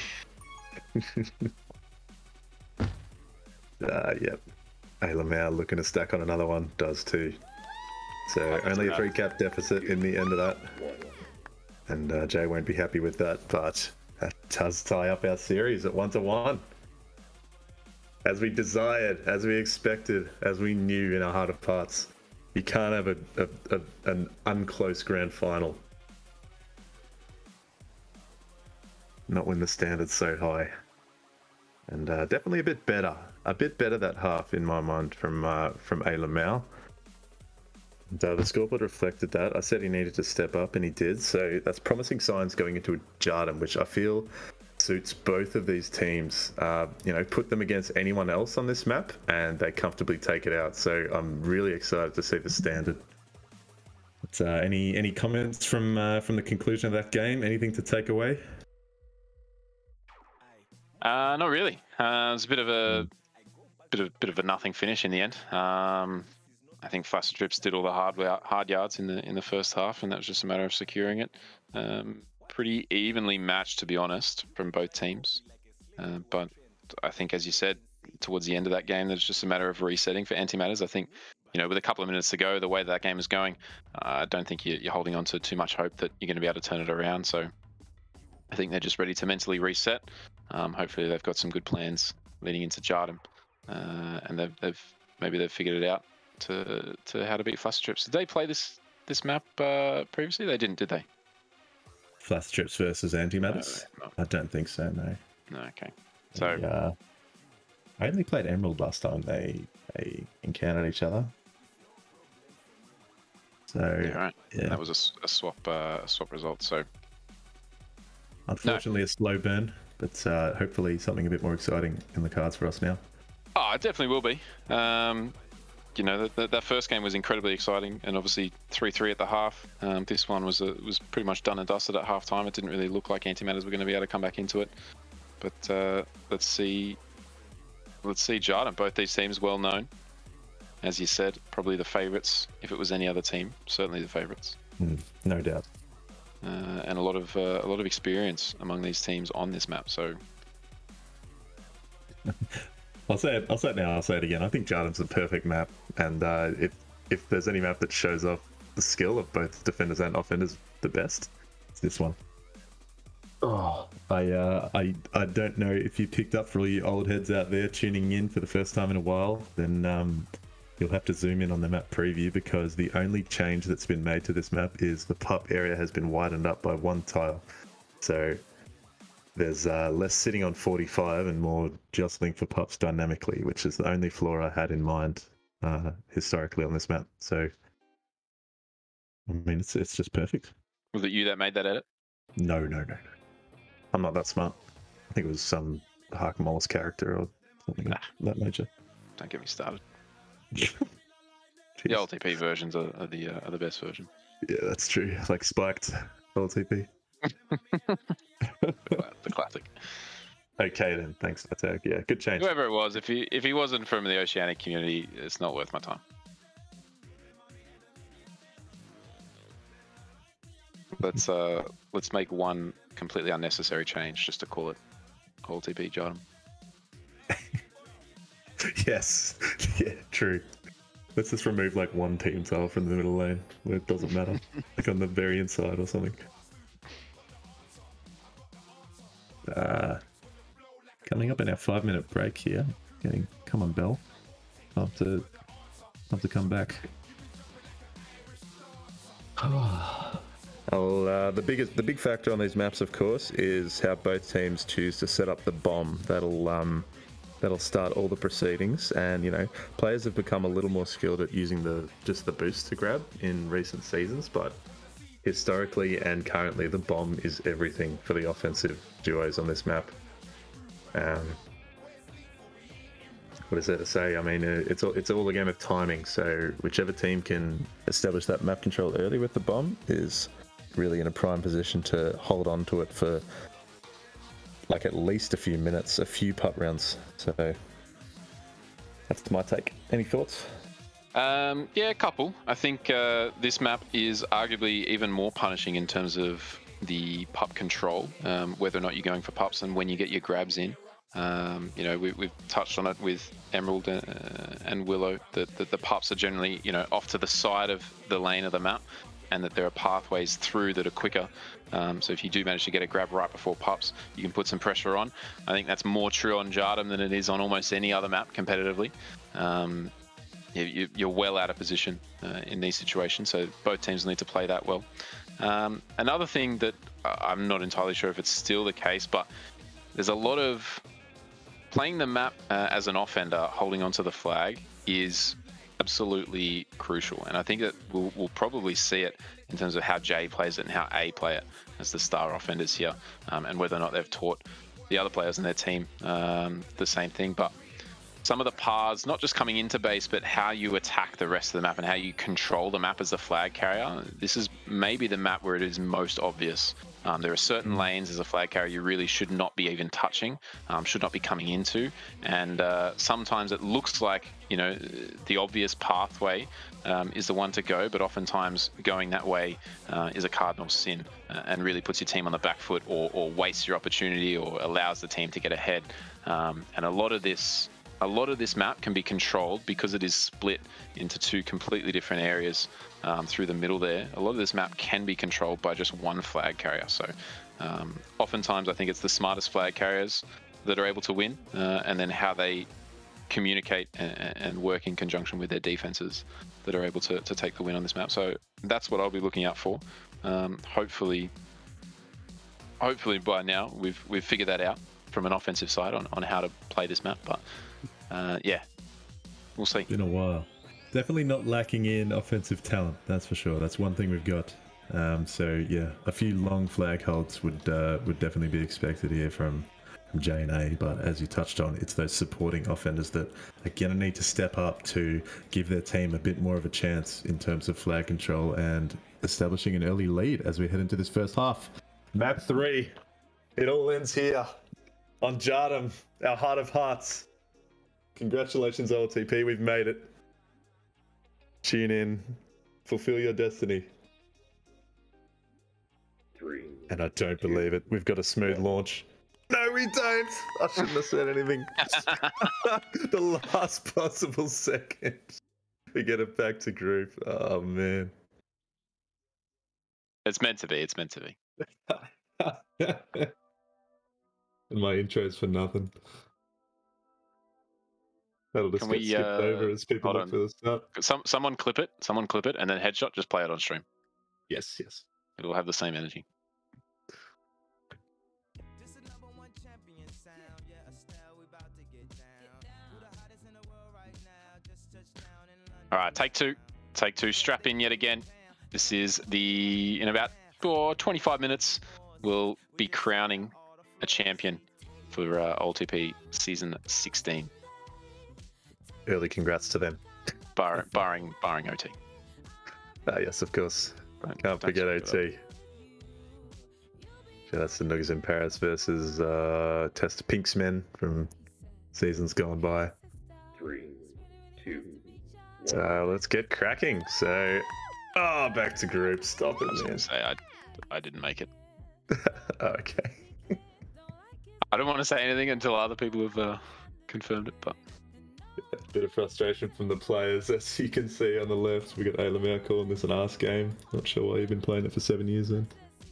Ah, uh, yep. Ayla Mao looking to stack on another one, does too. So only a three cap deficit in the end of that. and uh, Jay won't be happy with that, but that does tie up our series at one to one. As we desired, as we expected, as we knew in our heart of hearts, you can't have a, a, a an unclose grand final. Not when the standard's so high. And uh, definitely a bit better. A bit better that half in my mind from uh, from A. Lamau. And, uh, the scoreboard reflected that. I said he needed to step up, and he did. So that's promising signs going into a Jardim, which I feel suits both of these teams. Uh, you know, put them against anyone else on this map, and they comfortably take it out. So I'm really excited to see the standard. But, uh, any any comments from uh, from the conclusion of that game? Anything to take away? Uh, not really. Uh, it was a bit of a bit of bit of a nothing finish in the end. Um, I think Faster Trips did all the hard hard yards in the in the first half, and that was just a matter of securing it. Um, pretty evenly matched, to be honest, from both teams. Uh, but I think, as you said, towards the end of that game, there's just a matter of resetting for Antimatters. I think, you know, with a couple of minutes to go, the way that game is going, uh, I don't think you're, you're holding on to too much hope that you're going to be able to turn it around. So I think they're just ready to mentally reset. Um, hopefully they've got some good plans leading into Jardim, uh, and they've, they've maybe they've figured it out to to how to beat Faster Trips. Did they play this this map uh, previously? They didn't, did they? Flash Trips versus Antimatters? No, no. I don't think so, no. No, okay. So They, uh, I only played Emerald last time they they encountered each other. So yeah, right. yeah. That was a s- a, swap uh, a swap result. So Unfortunately, a slow burn, but uh, hopefully something a bit more exciting in the cards for us now. oh, it definitely will be. Um, you know, that, that that first game was incredibly exciting, and obviously three three at the half. Um, this one was a, was pretty much done and dusted at half time. It didn't really look like Antimatters were going to be able to come back into it. But uh, let's see, let's see Jardim. Both these teams well known, as you said, probably the favourites. If it was any other team, certainly the favourites. Mm, no doubt. Uh, and a lot of uh, a lot of experience among these teams on this map. So I'll say it. I'll say it now. I'll say it again. I think Jardim's the perfect map, and uh, if if there's any map that shows off the skill of both defenders and offenders the best, it's this one. Oh, I uh, I I don't know if you picked up for all you old heads out there tuning in for the first time in a while, then um, you'll have to zoom in on the map preview, because the only change that's been made to this map is the pup area has been widened up by one tile. So there's uh, less sitting on forty-five and more jostling for pups dynamically, which is the only flaw I had in mind uh, historically on this map. So, I mean, it's it's just perfect. was it you that made that edit? No, no, no, no. I'm not that smart. I think it was some Hark Mollis character or something of that nature. Don't get me started. The L T P versions are, are the uh, are the best version. Yeah, that's true. Like spiked L T P. The classic. Okay then, thanks Attack. Yeah, good change. Whoever it was, if he if he wasn't from the Oceanic community, it's not worth my time. Let's uh let's make one completely unnecessary change just to call it L T P Jardim. Yes. Yeah, true. Let's just remove like one team tile from the middle lane where it doesn't matter. Like on the very inside or something. Uh, coming up in our five minute break here. Getting come on Bell. Time to time to come back. Well, uh, the biggest, the big factor on these maps, of course, is how both teams choose to set up the bomb. That'll um, that'll start all the proceedings. And you know, players have become a little more skilled at using the just the boost to grab in recent seasons, but historically and currently, the bomb is everything for the offensive duos on this map. Um, what is there to say? I mean, uh, it's all, it's all a game of timing. So whichever team can establish that map control early with the bomb is really in a prime position to hold on to it for like at least a few minutes, a few putt rounds. So that's my take. Any thoughts? Um, yeah, a couple. I think uh, this map is arguably even more punishing in terms of the pup control, um, whether or not you're going for pups and when you get your grabs in. Um, you know, we, we've touched on it with Emerald uh, and Willow, that, that the pups are generally, you know, off to the side of the lane of the map. and that there are pathways through that are quicker. Um, so if you do manage to get a grab right before pops, you can put some pressure on. I think that's more true on Jardum than it is on almost any other map competitively. Um, you, you're well out of position uh, in these situations, so both teams need to play that well. Um, another thing that I'm not entirely sure if it's still the case, but there's a lot of playing the map uh, as an offender, holding onto the flag is absolutely crucial, and I think that we'll, we'll probably see it in terms of how Jay plays it and how A play it as the star offenders here, um, and whether or not they've taught the other players in their team um, the same thing. But some of the paths, not just coming into base, but how you attack the rest of the map and how you control the map as a flag carrier. This is maybe the map where it is most obvious. Um, there are certain lanes as a flag carrier you really should not be even touching, um, should not be coming into, and uh, sometimes it looks like, you know, the obvious pathway um, is the one to go, but oftentimes going that way uh, is a cardinal sin uh, and really puts your team on the back foot, or, or wastes your opportunity, or allows the team to get ahead. Um, and a lot of this A lot of this map can be controlled because it is split into two completely different areas um, through the middle there. A lot of this map can be controlled by just one flag carrier. So um, oftentimes I think it's the smartest flag carriers that are able to win, uh, and then how they communicate and, and work in conjunction with their defenses that are able to, to take the win on this map. So that's what I'll be looking out for. Um, hopefully, hopefully by now we've, we've figured that out from an offensive side on, on how to play this map. But Uh, yeah, we'll see. Been a while. Definitely not lacking in offensive talent, that's for sure. That's one thing we've got. Um, so yeah, a few long flag holds would uh, would definitely be expected here from, from J and A. But as you touched on, it's those supporting offenders that are gonna need to step up to give their team a bit more of a chance in terms of flag control and establishing an early lead as we head into this first half. Map three. It all ends here on Jardum, our heart of hearts. Congratulations, O L T P, we've made it. Tune in, fulfill your destiny. Three. And I don't believe it. We've got a smooth launch. No, we don't! I shouldn't have said anything. The last possible second. We get it back to group. Oh, man. It's meant to be, it's meant to be. And my intro's for nothing. That'll just Can get we, skipped uh, over as people hold look on. for the start. Some, someone clip it, someone clip it, and then headshot, just play it on stream. Yes, yes. It'll have the same energy. All right, take two. Take two, strap in yet again. This is the, in about oh, twenty-five minutes, we'll be crowning a champion for uh, O L T P Season sixteen. Early congrats to them. Bar, barring, barring O T. Ah, yes, of course. Don't- Can't don't forget O screw it T. Yeah, that's the Nuggets in Paris versus uh, Test Pinksmen from seasons gone by. Three, two, So let's get cracking. So, oh, back to group. Stop I was it, going man. to say, I, I didn't make it. Okay. I don't want to say anything until other people have uh, confirmed it, but Bit of frustration from the players, as you can see on the left. We got Ayla calling this an arse game. Not sure why you've been playing it for seven years then.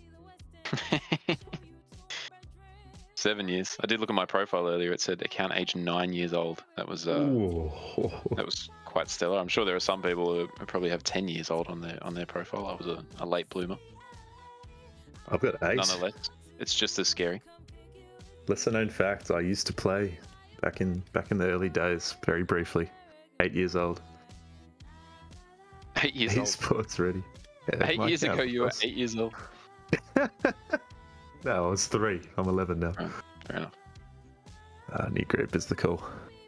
seven years. I did look at my profile earlier. It said account age nine years old. That was uh, Ooh. that was quite stellar. I'm sure there are some people who probably have ten years old on their on their profile. I was a, a late bloomer. I've got eight. Nonetheless, it's just as scary. Lesser known fact, I used to play back in back in the early days, very briefly. Eight years old. Eight years old. Esports ready. Yeah, Eight my years account ago, you were was- eight years old. No, I was three. I'm eleven now. Right, fair enough. Uh, new group is the call.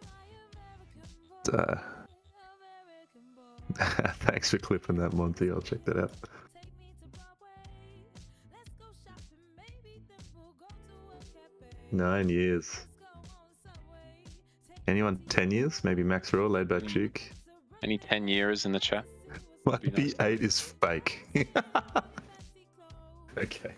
Uh, thanks for clipping that, Monty. I'll check that out. Nine years. Anyone ten years? Maybe Max Raw, laid back Duke. Any ten years in the chat? Might be eight is fake. Okay.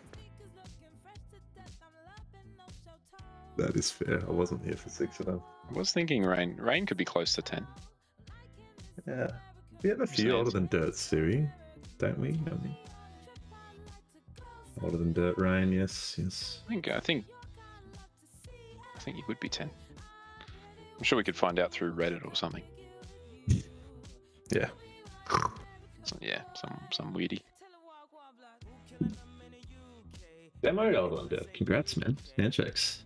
That is fair. I wasn't here for six of them. I was thinking Rain. Rain could be close to ten. Yeah. We have a few older than Dirt Suey. don't we? Don't we? Older than Dirt Rain, yes, yes. I think I think I think he would be ten. I'm sure we could find out through Reddit or something. Yeah. So, yeah, some some weirdy. Demo older than Dirt. Congrats, man. Handshakes.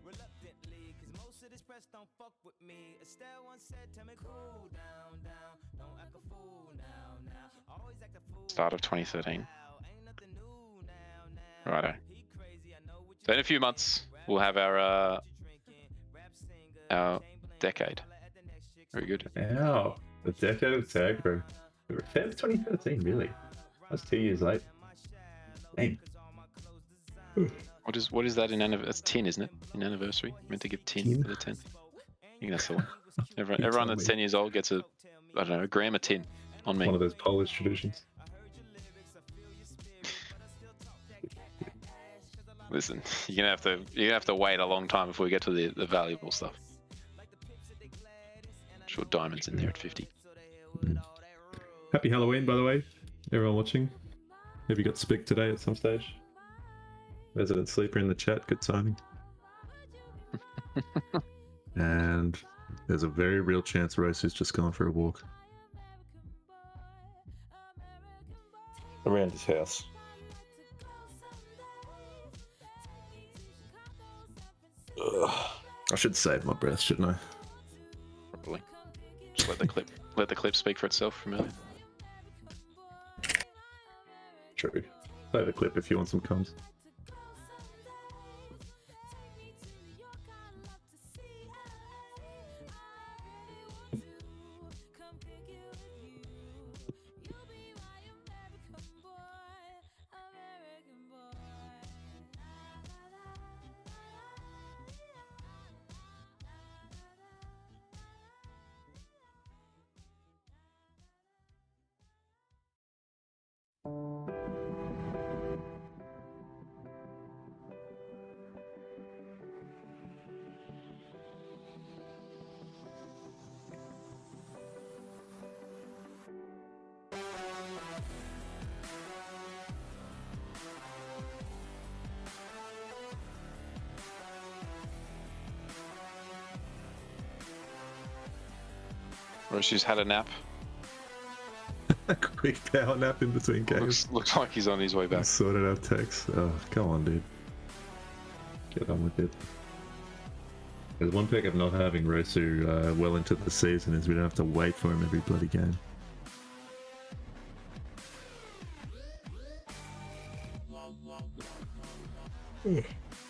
Start of twenty thirteen. Righto. So in a few months, we'll have our uh, our decade. Very good. Wow. The decade of tag, bro. Feb twenty thirteen, really? That's two years late. Dang. What is what is that in anniversary? That's ten, isn't it? In anniversary, meant to give ten for the tenth. I think that's the one. Everyone, You everyone tell that's me. ten years old gets a I don't know a gram of tin on me. One of those Polish traditions. Listen, you're gonna have to you're gonna have to wait a long time before we get to the, the valuable stuff. I'm sure diamonds in there at fifty. Happy Halloween, by the way, everyone watching. Have you got Spick today at some stage? Resident Sleeper in the chat, good timing. And there's a very real chance Rosu's just gone for a walk. Around his house. Ugh. I should save my breath, shouldn't I? Probably. Just let the clip let the clip speak for itself from earlier. True. Play the clip if you want some comms. Roshu's had a nap. A quick power nap in between games. Looks, looks like he's on his way back. Sorted out text. Oh, come on, dude. Get on with it. There's one perk of not having Rosu uh, well into the season is we don't have to wait for him every bloody game. Ugh.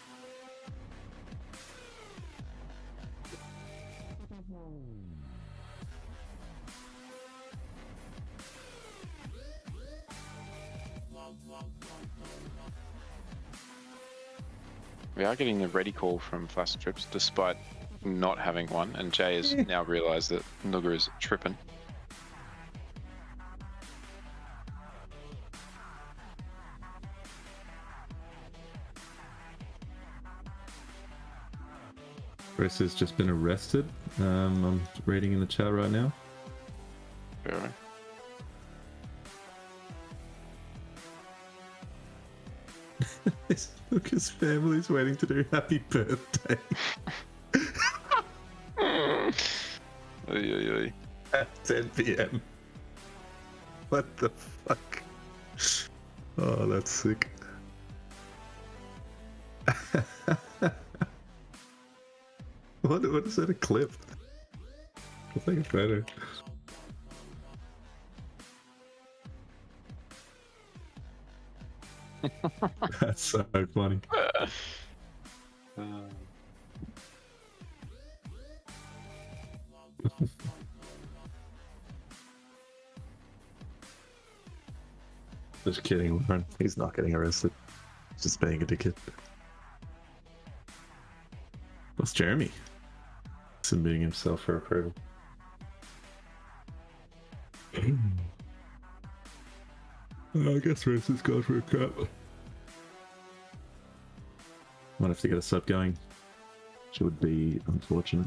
We are getting the ready call from Flash Trips despite not having one, and Jay has now realised that Nuga is tripping. Chris has just been arrested. Um, I'm reading in the chat right now. All right. Lucas' family's waiting to do happy birthday. Oy, oy, oy. At ten p m What the fuck? Oh, that's sick. what, what is that, a clip? I'll take a photo. That's so funny. Just kidding, Warren. He's not getting arrested. He's just being a dickhead. What's Jeremy? Submitting himself for approval. Oh, I guess Rose has gone for a crap. Might have to get a sub going, which would be unfortunate.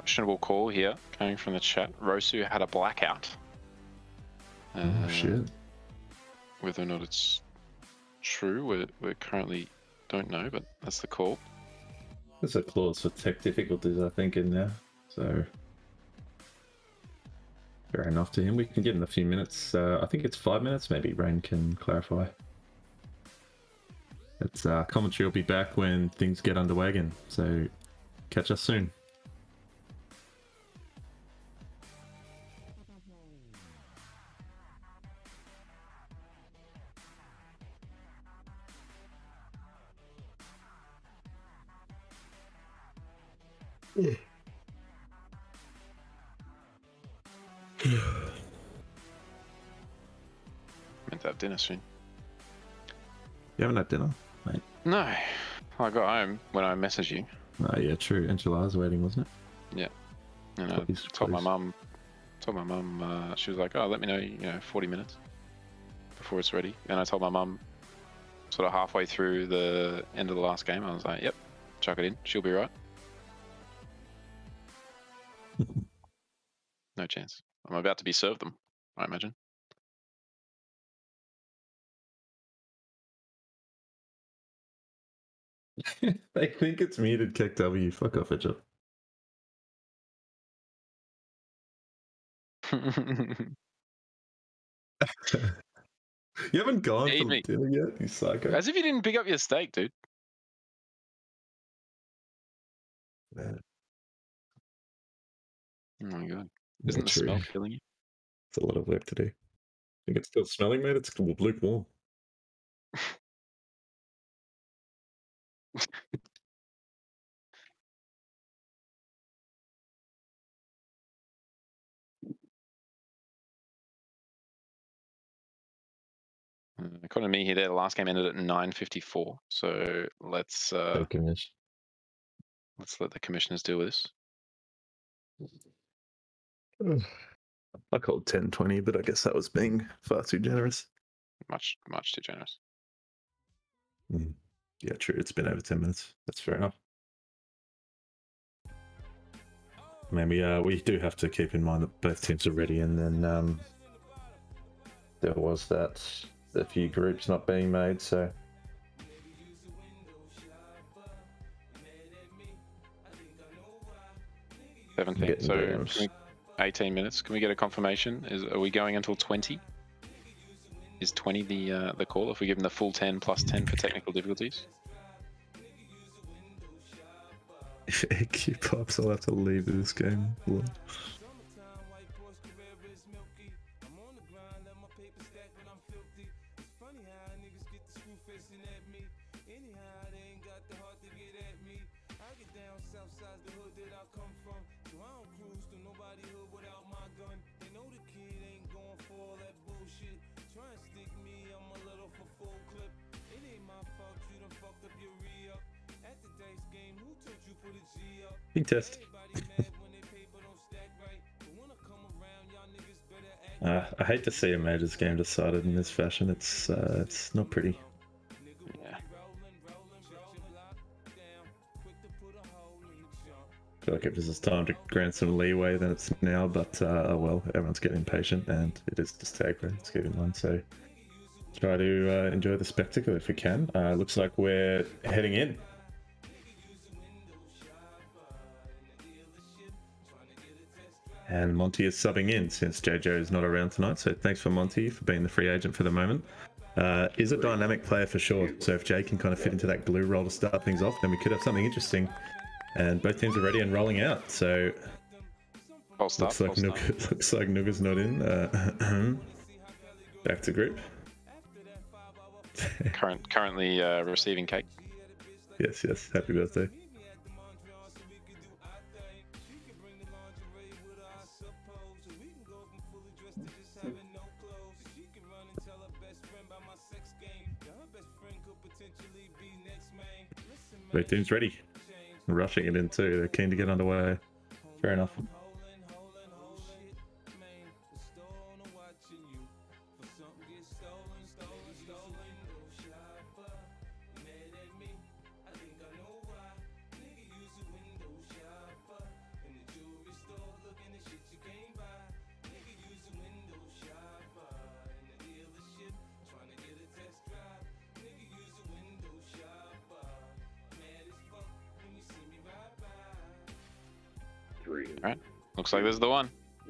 questionable call here coming from the chat. Rosu had a blackout. Oh Uh, shit. Whether or not it's true, we we currently don't know, but that's the call. There's a clause for tech difficulties, I think, in there. So fair enough to him. We can get in a few minutes. Uh, I think it's five minutes. Maybe Rain can clarify. It's uh, commentary will be back when things get underway again. So catch us soon. Meant to have dinner soon. You haven't had dinner, mate? No, I got home when I messaged you. Oh yeah, true. Enchiladas waiting, wasn't it? Yeah, and I Please, told my please. mum. Told my mum. Uh, she was like, "Oh, let me know, you know, forty minutes before it's ready." And I told my mum, sort of halfway through the end of the last game, I was like, "Yep, chuck it in. She'll be right." No chance. I'm about to be served them, I imagine. They think it's muted, K W. Fuck off, Edge. You haven't gone Feed for me. dinner yet, you psycho. As if you didn't pick up your steak, dude. Man, Oh my god. yeah, Isn't the true. smell killing you? It's a lot of work to do. Think it's still smelling, mate? It's lukewarm. Uh, according to me here, there, the last game ended at nine fifty-four. So let's uh, Thank you, Mish. let's let the commissioners deal with this. I called ten twenty, but I guess that was being far too generous. Much, much too generous. Mm. Yeah, true. It's been over ten minutes. That's fair enough. I mean, we, uh, we do have to keep in mind that both teams are ready, and then um, there was that a few groups not being made, so seventeen. Getting So very can honest. we, eighteen minutes. Can we get a confirmation? Is are we going until twenty? Is twenty the uh, the call? If we give them the full ten plus ten for technical difficulties? if A Q pops, I'll have to leave this game alone. Big test. uh, I hate to see a Majors game decided in this fashion. It's uh, it's not pretty. Yeah. I feel like if this is time to grant some leeway, then it's now. But uh, oh well, everyone's getting impatient, and it is just tag round. Let's keep in mind. So try to uh, enjoy the spectacle if we can. Uh, looks like we're heading in. And Monty is subbing in since J J is not around tonight. So thanks for Monty for being the free agent for the moment. Uh, is a dynamic player for sure. So if Jay can kind of fit into that glue role to start things off, then we could have something interesting. And both teams are ready and rolling out. So False start, looks like false Noog, looks like Nooga's not in. Uh, back to group. Current, currently uh, receiving cake. Yes, yes. Happy birthday. Both teams ready. Rushing it in too. They're keen to get underway. Fair enough. Alright. Looks like this is the one.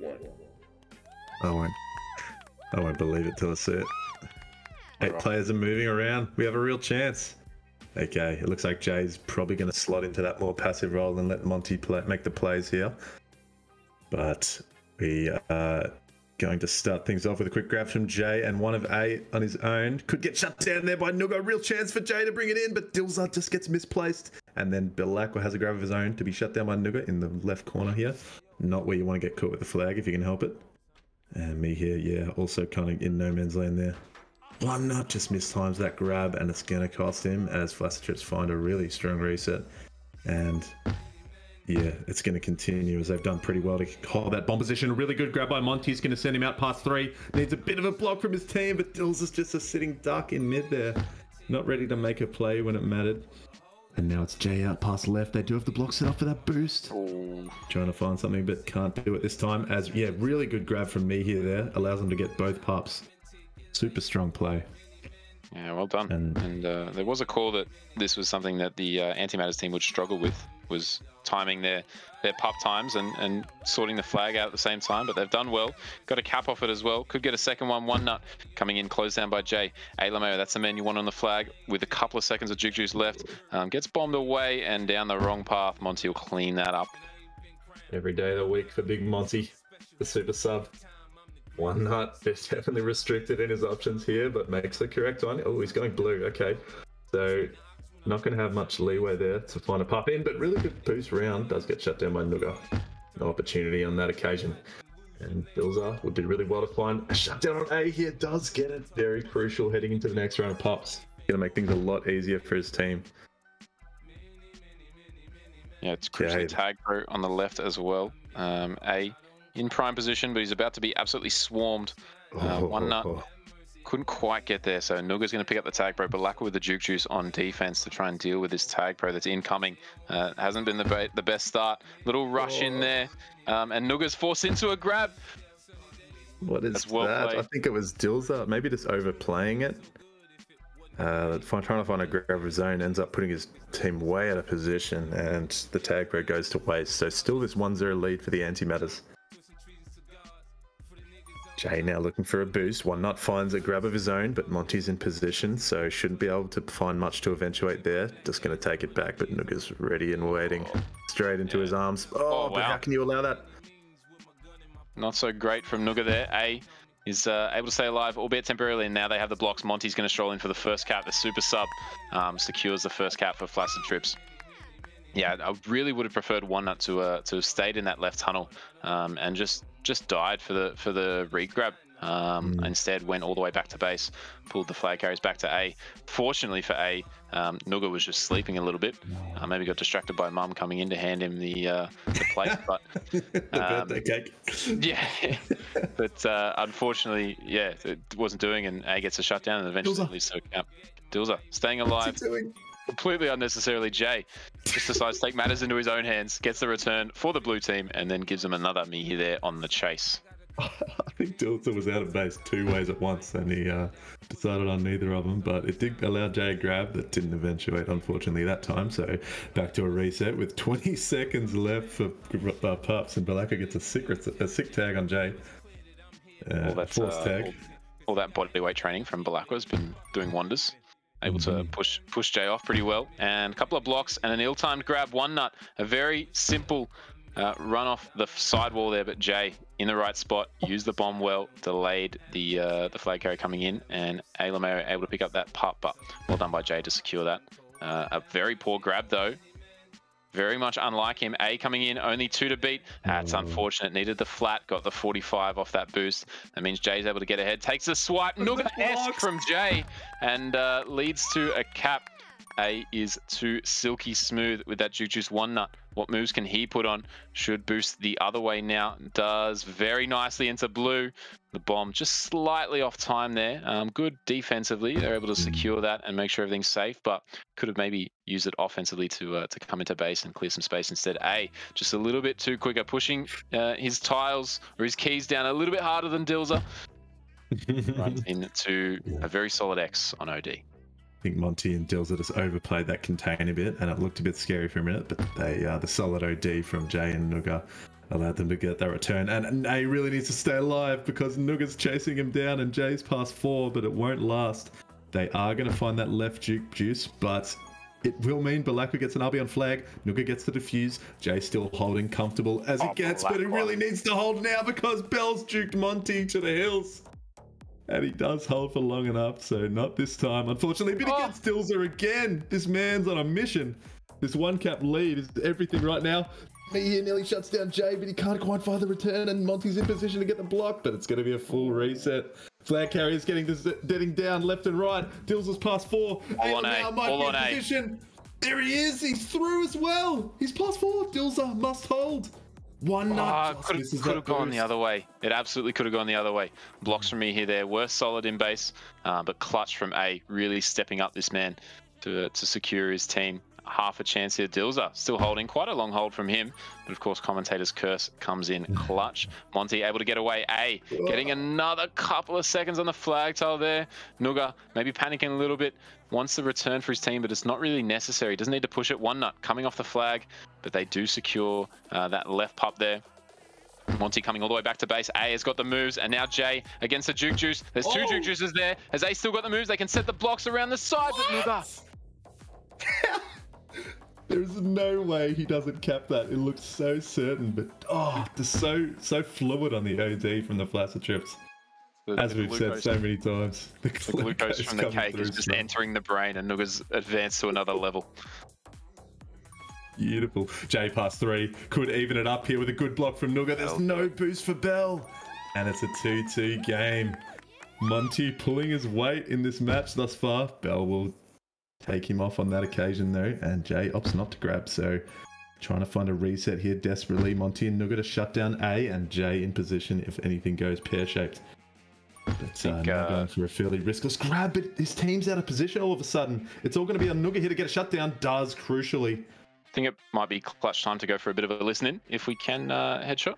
I won't. I won't believe it till I see it. Eight players are moving around. We have a real chance. Okay, it looks like Jay's probably going to slot into that more passive role and let Monty play, make the plays here. But we are going to start things off with a quick grab from Jay, and one of A on his own. Could get shut down there by Nuga. Real chance for Jay to bring it in, but Dilza just gets misplaced. And then Belakwa has a grab of his own to be shut down by Nuga in the left corner here. Not where you want to get caught with the flag if you can help it. And me here, yeah, also kind of in no man's land there. One nut just mistimes that grab, and it's going to cost him as Flaccid Trips find a really strong reset. And yeah, it's going to continue as they've done pretty well to hold that bomb position. A really good grab by Monty. He's going to send him out past three. Needs a bit of a block from his team, but Dills is just a sitting duck in mid there. Not ready to make a play when it mattered. And now it's Jay out past left. They do have the block set up for that boost. Ooh. Trying to find something, but can't do it this time. As, yeah, really good grab from me here there. Allows them to get both pups. Super strong play. Yeah, well done. And, and uh, there was a call that this was something that the uh, Antimatters team would struggle with, was timing their their pup times and, and sorting the flag out at the same time, but they've done well. Got a cap off it as well. Could get a second one. One nut coming in, closed down by Jay. Alameo, that's the man you want on the flag with a couple of seconds of Juke Juice left. Um, gets bombed away and down the wrong path. Monty will clean that up. Every day of the week for Big Monty, the super sub. One nut is definitely restricted in his options here, but makes the correct one. Oh, he's going blue. Okay. So not going to have much leeway there to find a pup in, but really good boost round. Does get shut down by Nuga. No opportunity on that occasion. And Bilza would do really well to find a shutdown on A here. Does get it. Very crucial heading into the next round of pups. Going to make things a lot easier for his team. Yeah, it's crucially Jade. tag pro on the left as well. Um, A in prime position, but he's about to be absolutely swarmed. Uh, Oh, one nut. oh, oh. Couldn't quite get there, so Nuga's going to pick up the tag pro. Belakwa with the Juke Juice on defense to try and deal with this tag pro that's incoming. Uh, hasn't been the, be the best start. Little rush in there, um, and Nuga's forced into a grab. What is That's well that? played. I think it was Dilza, maybe just overplaying it. Uh, trying to find a grab of his own, ends up putting his team way out of position, and the tag pro goes to waste. So still this one zero lead for the Antimatters. Jay now looking for a boost. One nut finds a grab of his own, but Monty's in position, so shouldn't be able to find much to eventuate there. Just going to take it back, but Nuga's ready and waiting. Straight into his arms. Oh, Oh, but wow. how can you allow that? Not so great from Nuga there. A is uh, able to stay alive, albeit temporarily, and now they have the blocks. Monty's going to stroll in for the first cap. The super sub um, secures the first cap for Flaccid Trips. Yeah, I really would have preferred One Nut to uh, to have stayed in that left tunnel um, and just just died for the for the regrab. Um, Mm. Instead, went all the way back to base, pulled the flag carries back to A. Fortunately for A, um, Nuga was just sleeping a little bit. Uh, maybe got distracted by Mum coming in to hand him the uh, the plate, but the Um, birthday cake. yeah. But uh, unfortunately, yeah, it wasn't doing, and A gets a shutdown, and eventually Dilza. leaves to camp. Dilza staying What's alive. he doing? Completely unnecessarily, Jay just decides to take matters into his own hands, gets the return for the blue team, and then gives them another Mihi there on the chase. I think Dilton was out of base two ways at once, and he uh, decided on neither of them, but it did allow Jay a grab that didn't eventuate, unfortunately, that time. So back to a reset with twenty seconds left for uh, Pups, and Belakwa gets a sick, a sick tag on Jay. Uh, all that, force uh, tag. all, all that bodyweight training from Belakwa has been doing wonders. Able to Mhm. push push Jay off pretty well, and a couple of blocks and an ill-timed grab. One nut, a very simple uh, run off the sidewall there, but Jay in the right spot, used the bomb well, delayed the uh, the flag carry coming in, and Alameo able to pick up that pup, but well done by Jay to secure that. Uh, a very poor grab though. Very much unlike him. A coming in, only two to beat. That's unfortunate. Needed the flat, got the forty-five off that boost. That means Jay's able to get ahead. Takes a swipe, Nuga-esque from Jay, and uh, leads to a cap. A is too silky smooth with that Juke Juice One Nut. What moves can he put on? Should boost the other way now. Does very nicely into blue. The bomb just slightly off time there. Um, good defensively. They're able to secure that and make sure everything's safe, but could have maybe used it offensively to uh, to come into base and clear some space instead. A, just a little bit too quicker, pushing uh, his tiles or his keys down a little bit harder than Dilza. Runs into a very solid X on O D. I think Monty and Dilza just overplayed that contain a bit, and it looked a bit scary for a minute, but they uh, the solid O D from Jay and Nuga allowed them to get that return. And Nay really needs to stay alive because Nuga's chasing him down and Jay's past four, but it won't last. They are going to find that left juke juice, but it will mean Balakwa gets an R B on flag. Nuga gets the defuse. Jay still holding comfortable as it Oh, gets, but he Balakwa. really needs to hold now because Bell's juked Monty to the hills. And he does hold for long enough, so not this time, unfortunately. But he Oh. gets Stilzer again. This man's on a mission. This one cap lead is everything right now. Me here nearly shuts down Jay, but he can't quite find the return, and Monty's in position to get the block, but it's going to be a full reset. Flag carrier's getting this, getting down left and right. Dills past four. All on A, now might all be in on A. position. There he is. He's through as well. He's past four. Dilzer must hold. One nut. Oh, just could misses have that gone the boost. other way. It absolutely could have gone the other way. Blocks from me here there were solid in base, uh, but clutch from A, really stepping up this man to to secure his team. Half a chance here. Dilzer still holding, quite a long hold from him, but of course commentator's curse comes in clutch. Monty able to get away. A getting another couple of seconds on the flag tile there. Nuga maybe panicking a little bit, wants the return for his team, but it's not really necessary. Doesn't need to push it. One nut coming off the flag, but they do secure uh, that left pup there. Monty coming all the way back to base. A has got the moves, and now Jay against the Juke Juice. There's two Oh. Juke Juices there. Has A still got the moves? They can set the blocks around the side, but Nuga. There's no way he doesn't cap that. It looks so certain, but oh, just so so fluid on the O D from the Flaccid Trips. The- As the we've said glucose- so many times. The, The glucose from the coming cake is through just strong. entering the brain, and Nuga's advanced to another level. Beautiful. Jay past three. Could even it up here with a good block from Nuga. There's no boost for Bell. And it's a two two game. Monty pulling his weight in this match thus far. Bell will take him off on that occasion though. And Jay opts not to grab. So trying to find a reset here desperately. Monty and Nuga to shut down A, and Jay in position if anything goes pear-shaped. But uh, now uh, going for a fairly riskless grab, but his team's out of position all of a sudden. It's all going to be on Nuga here to get a shutdown. Does, crucially. I think it might be clutch time to go for a bit of a listen in, if we can uh, headshot.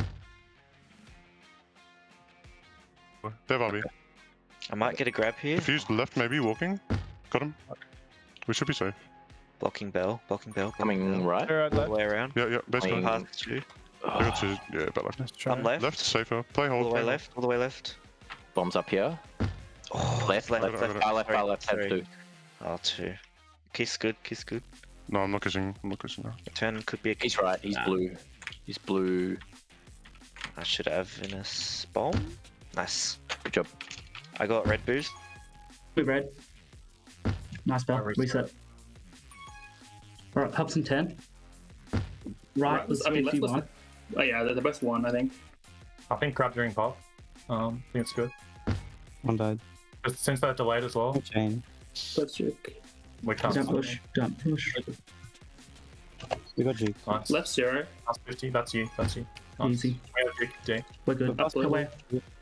There, Bobby. I might get a grab here. Fuse left, maybe walking. Got him. We should be safe. Blocking Bell, blocking Bell. Coming right. All the way around. Yeah, yeah, basically. Past two. I got two. Yeah, better. I'm left. Left, safer. Play hold. All the way play left, all the way left. Bombs up here. Oh, Left, left, left, left, left. far left, far Sorry, left, have sorry. two. Oh, two. Kiss good, kiss good. No, I'm not kissing. I'm not kissing now. Return could be a He's right, he's Nah. blue. He's blue. I should have Venus bomb. Nice. Good job. I got red boost. Blue red. Nice Bell. Reset. Alright, Hubs in ten. Right, Right, was I mean, let's fifty-one. listen. Oh yeah, they're the best one, I think. I think grab during pop. Um, I think it's good. One died. Just since they're delayed as well, Chain. let's check. We can't. Don't push. Don't push. We got Juke. Nice. Left zero. That's fifty. That's you. That's you. Nice. Easy. We have Jake, Jake. We're good. Up Go away.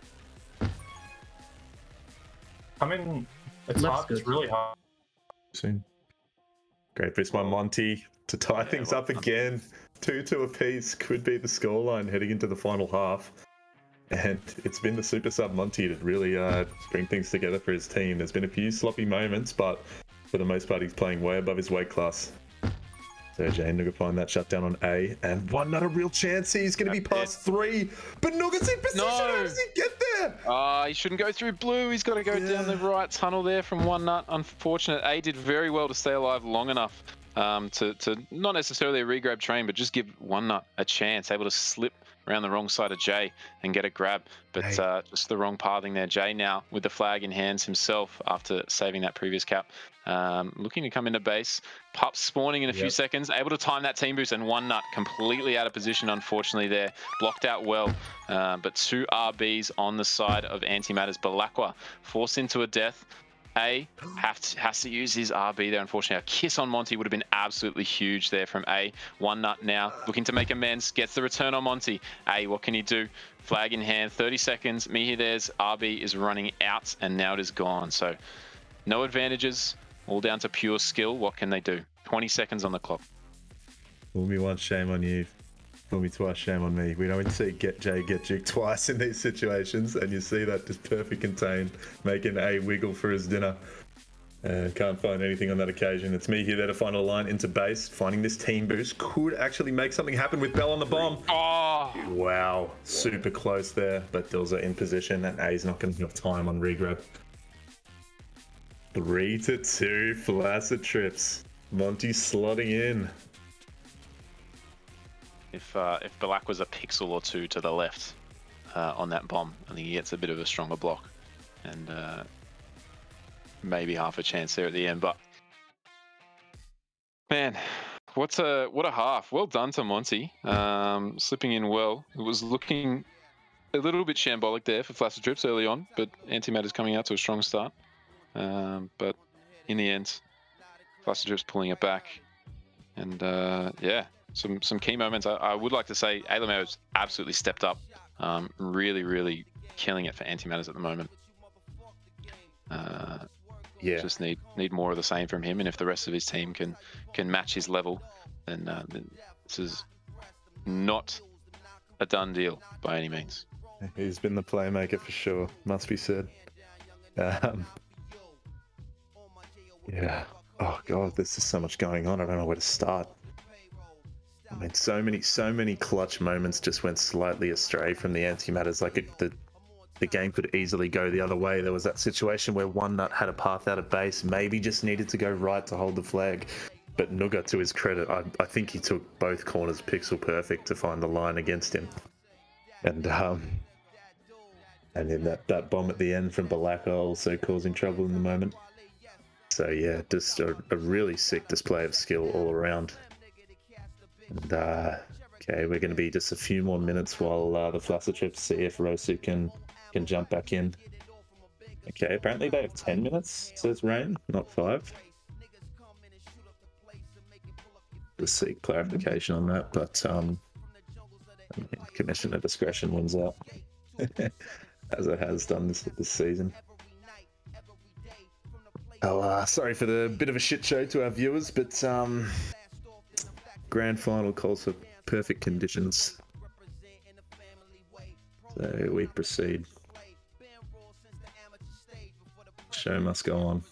I mean, it's Left's hard. It's good. really hard. Soon. Great boost by Monty to tie things up again. two two apiece could be the scoreline heading into the final half. And it's been the super sub Monty to really uh, bring things together for his team. There's been a few sloppy moments, but for the most part, he's playing way above his weight class. So Jay Nuga find that shutdown on A, and one not a real chance. He's going to be past three, but Nuga's in position. How does he get there? Uh, he shouldn't go through blue. He's got to go down the right tunnel there from one nut. Unfortunate. A did very well to stay alive long enough um, to, to not necessarily a regrab train, but just give one nut a chance. Able to slip around the wrong side of Jay and get a grab, but uh, just the wrong pathing there. Jay now with the flag in hands himself after saving that previous cap. Um, looking to come into base. Pup spawning in a few Yep. seconds. Able to time that team boost, and one nut completely out of position, unfortunately, there. Blocked out well, uh, but two R Bs on the side of Antimatters. Balakwa forced into a death. A have to, has to use his R B there, unfortunately. A kiss on Monty would have been absolutely huge there from A. One nut now, looking to make amends, gets the return on Monty. A, what can he do? Flag in hand, thirty seconds. Mihi there's R B is running out, and now it is gone. So no advantages, all down to pure skill. What can they do? twenty seconds on the clock. Fool me once, shame on you. Fool me twice, shame on me. We don't see get Jay get Duke twice in these situations, and you see that just perfect contain, making A wiggle for his dinner. And can't find anything on that occasion. It's me here there to find a line into base. Finding this team boost could actually make something happen with Bell on the bomb. Oh, Wow, super close there, but Dills are in position and A's not going to have time on regrab. Three to two, Flaccid Trips. Monty slotting in. If uh, if Black was a pixel or two to the left uh, on that bomb, I think he gets a bit of a stronger block, and uh, maybe half a chance there at the end. But man, what's a what a half! Well done to Monty, um, slipping in well. It was looking a little bit shambolic there for Flaccid Trips early on, but Antimatter's coming out to a strong start. Um, but in the end, Flaccid Trips pulling it back, and uh, yeah. Some some key moments. I, I would like to say Alameo has absolutely stepped up. Um, really, really killing it for Antimatters at the moment. Uh, yeah. Just need need more of the same from him, and if the rest of his team can can match his level, then, uh, then this is not a done deal by any means. He's been the playmaker for sure. Must be said. Um, yeah. Oh god, there's just so much going on. I don't know where to start. I mean, so many, so many clutch moments just went slightly astray from the Antimatters. Like it, the, the game could easily go the other way. There was that situation where One Nut had a path out of base, maybe just needed to go right to hold the flag. But Nuga, to his credit, I, I think he took both corners pixel perfect to find the line against him. And um, and then that, that bomb at the end from Balaka also causing trouble in the moment. So yeah, just a, a really sick display of skill all around. And, uh, okay, we're going to be just a few more minutes while uh, the Flaccid Trips see if Rosu can can jump back in. Okay, apparently they have ten minutes, says Rain, not five. Just seek clarification on that, but um, Commissioner discretion wins out, as it has done this this season. Oh, uh, sorry for the bit of a shit show to our viewers, but um. Grand final calls for perfect conditions, so we proceed. Show must go on.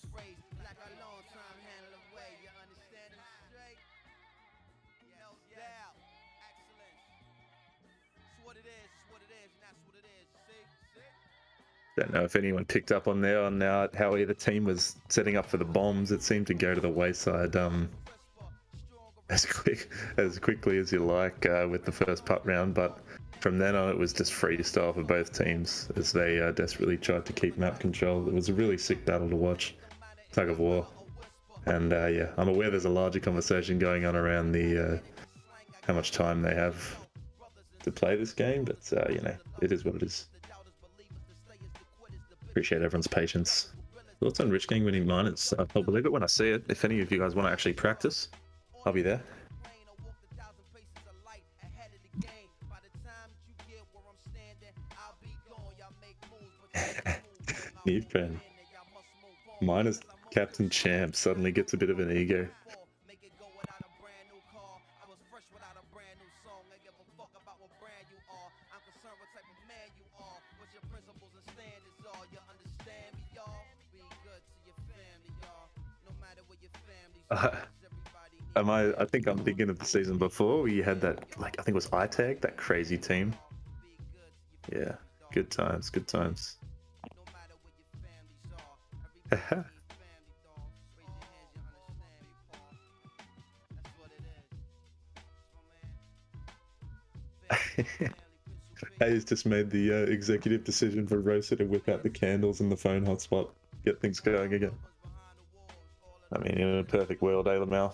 Don't know if anyone picked up on there on uh, how the team was setting up for the bombs. It seemed to go to the wayside um, as quick as quickly as you like uh, with the first putt round, but from then on it was just freestyle for both teams as they uh, desperately tried to keep map control. It was a really sick battle to watch, tug of war, and uh, yeah, I'm aware there's a larger conversation going on around the uh, how much time they have to play this game, but uh, you know, it is what it is. Appreciate everyone's patience. Thoughts on Rich Gang winning minors? I'll believe it when I see it. If any of you guys want to actually practice, I'll be there. New friend. Minus Captain Champ suddenly gets a bit of an ego. Uh, am I? I think I'm thinking of the season before. We had that, like, I think it was iTag, that crazy team. Yeah, good times, good times. Hayes just made the uh, executive decision for Rosa to whip out the candles in the phone hotspot, get things going again. I mean, in a perfect world, Alamel.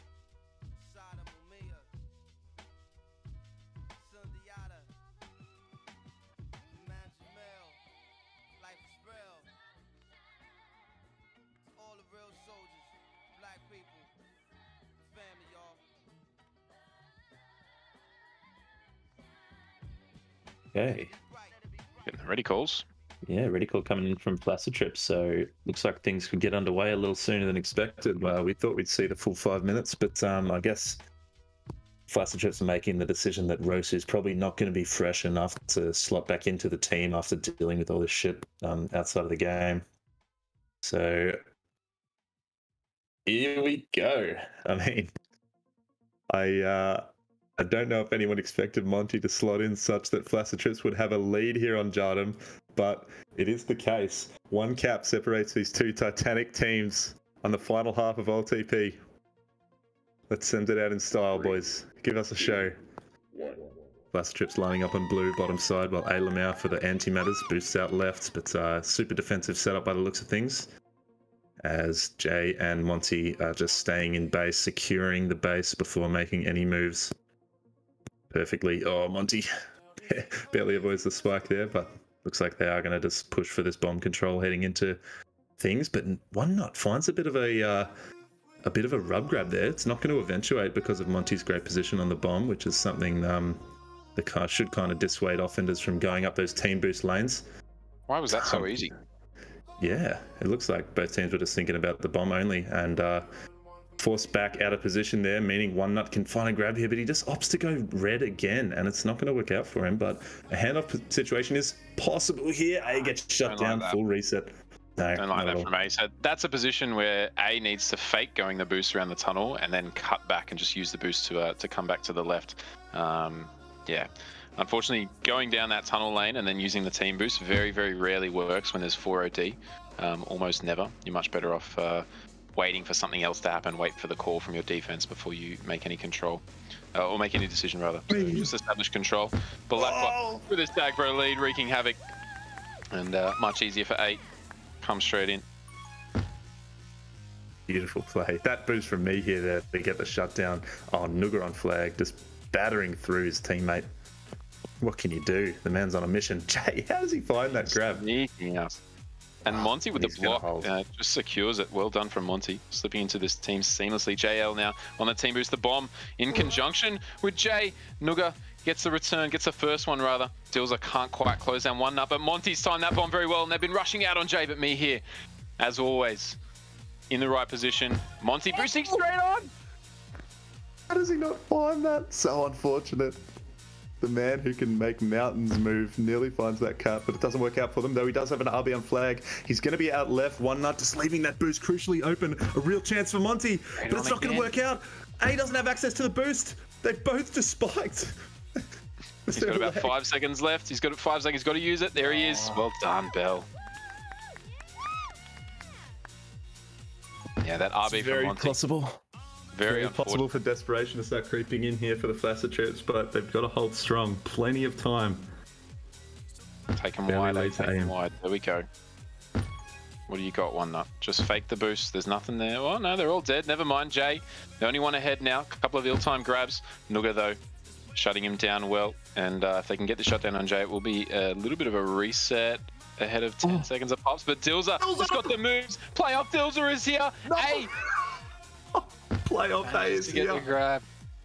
Okay. Getting the ready calls. Yeah, ready call coming in from Flaccid Trips, so looks like things could get underway a little sooner than expected. Uh, we thought we'd see the full five minutes, but um, I guess Flaccid Trips are making the decision that Rosu is probably not going to be fresh enough to slot back into the team after dealing with all this shit um, outside of the game. So here we go. I mean, I uh, I don't know if anyone expected Monty to slot in such that Flaccid would have a lead here on Jardim, but it is the case. One cap separates these two Titanic teams on the final half of O L T P. Let's send it out in style, boys. Give us a show. Flaccid lining up on blue, bottom side, while A Lamau for the antimatters boosts out left, but uh, super defensive setup by the looks of things. As Jay and Monty are just staying in base, securing the base before making any moves. Perfectly. Oh, Monty barely avoids the spike there, but looks like they are going to just push for this bomb control heading into things. But One Nut finds a bit of a uh, a bit of a rub grab there. It's not going to eventuate because of Monty's great position on the bomb, which is something um, that car should kind of dissuade offenders from going up those team boost lanes. Why was that so easy? Yeah, it looks like both teams were just thinking about the bomb only, and uh, forced back out of position there, meaning One Nut can find a grab here, but he just opts to go red again, and it's not going to work out for him. But a handoff situation is possible here. A gets shut Don't down, like full reset. No, Don't like not that at from A. So that's a position where A needs to fake going the boost around the tunnel and then cut back and just use the boost to uh, to come back to the left. Um, yeah. Unfortunately, going down that tunnel lane and then using the team boost very, very rarely works when there's four O D. Um, almost never. You're much better off uh, waiting for something else to happen, wait for the call from your defense before you make any control, uh, or make any decision rather. So just establish control. Blackbot oh. with his Dagbro lead, wreaking havoc, and uh, much easier for eight. Come straight in. Beautiful play. That boost from me here there to get the shutdown. Oh, Nuga on flag, just battering through his teammate. What can you do? The man's on a mission. Jay, how does he find that grab? Sneaking out. And Monty with He's the block uh, just secures it. Well done from Monty, slipping into this team seamlessly. J L now on the team boost. The bomb in conjunction with Jay. Nuga gets the return, gets the first one rather. Dilza can't quite close down One Nut, but Monty's timed that bomb very well, and they've been rushing out on Jay, but me here, as always, in the right position. Monty boosting straight on! How does he not find that? So unfortunate. The man who can make mountains move nearly finds that cap, but it doesn't work out for them, though he does have an R B on flag. He's going to be out left. One Nut just leaving that boost crucially open. A real chance for Monty, Right but it's not going to work out. A doesn't have access to the boost. They've both just spiked. He's got about five seconds left. He's got five seconds. He's got to use it. There he is. Well done, Bell. Yeah, that R B it's from very Monty. possible. Very, Very possible for desperation to start creeping in here for the Flaccid Trips, but they've got to hold strong. Plenty of time. Take him Barely wide, eh? late to Take him aim. wide. There we go. What do you got, One Nut? Just fake the boost. There's nothing there. Oh, no, they're all dead. Never mind, Jay. The only one ahead now. A couple of ill-timed grabs. Nuga, though, shutting him down well. And uh, if they can get the shutdown on Jay, it will be a little bit of a reset ahead of ten oh. seconds of pops. But Dilza has got the moves. Playoff Dilza is here. No. Hey! Playoff A is to get here. the grab.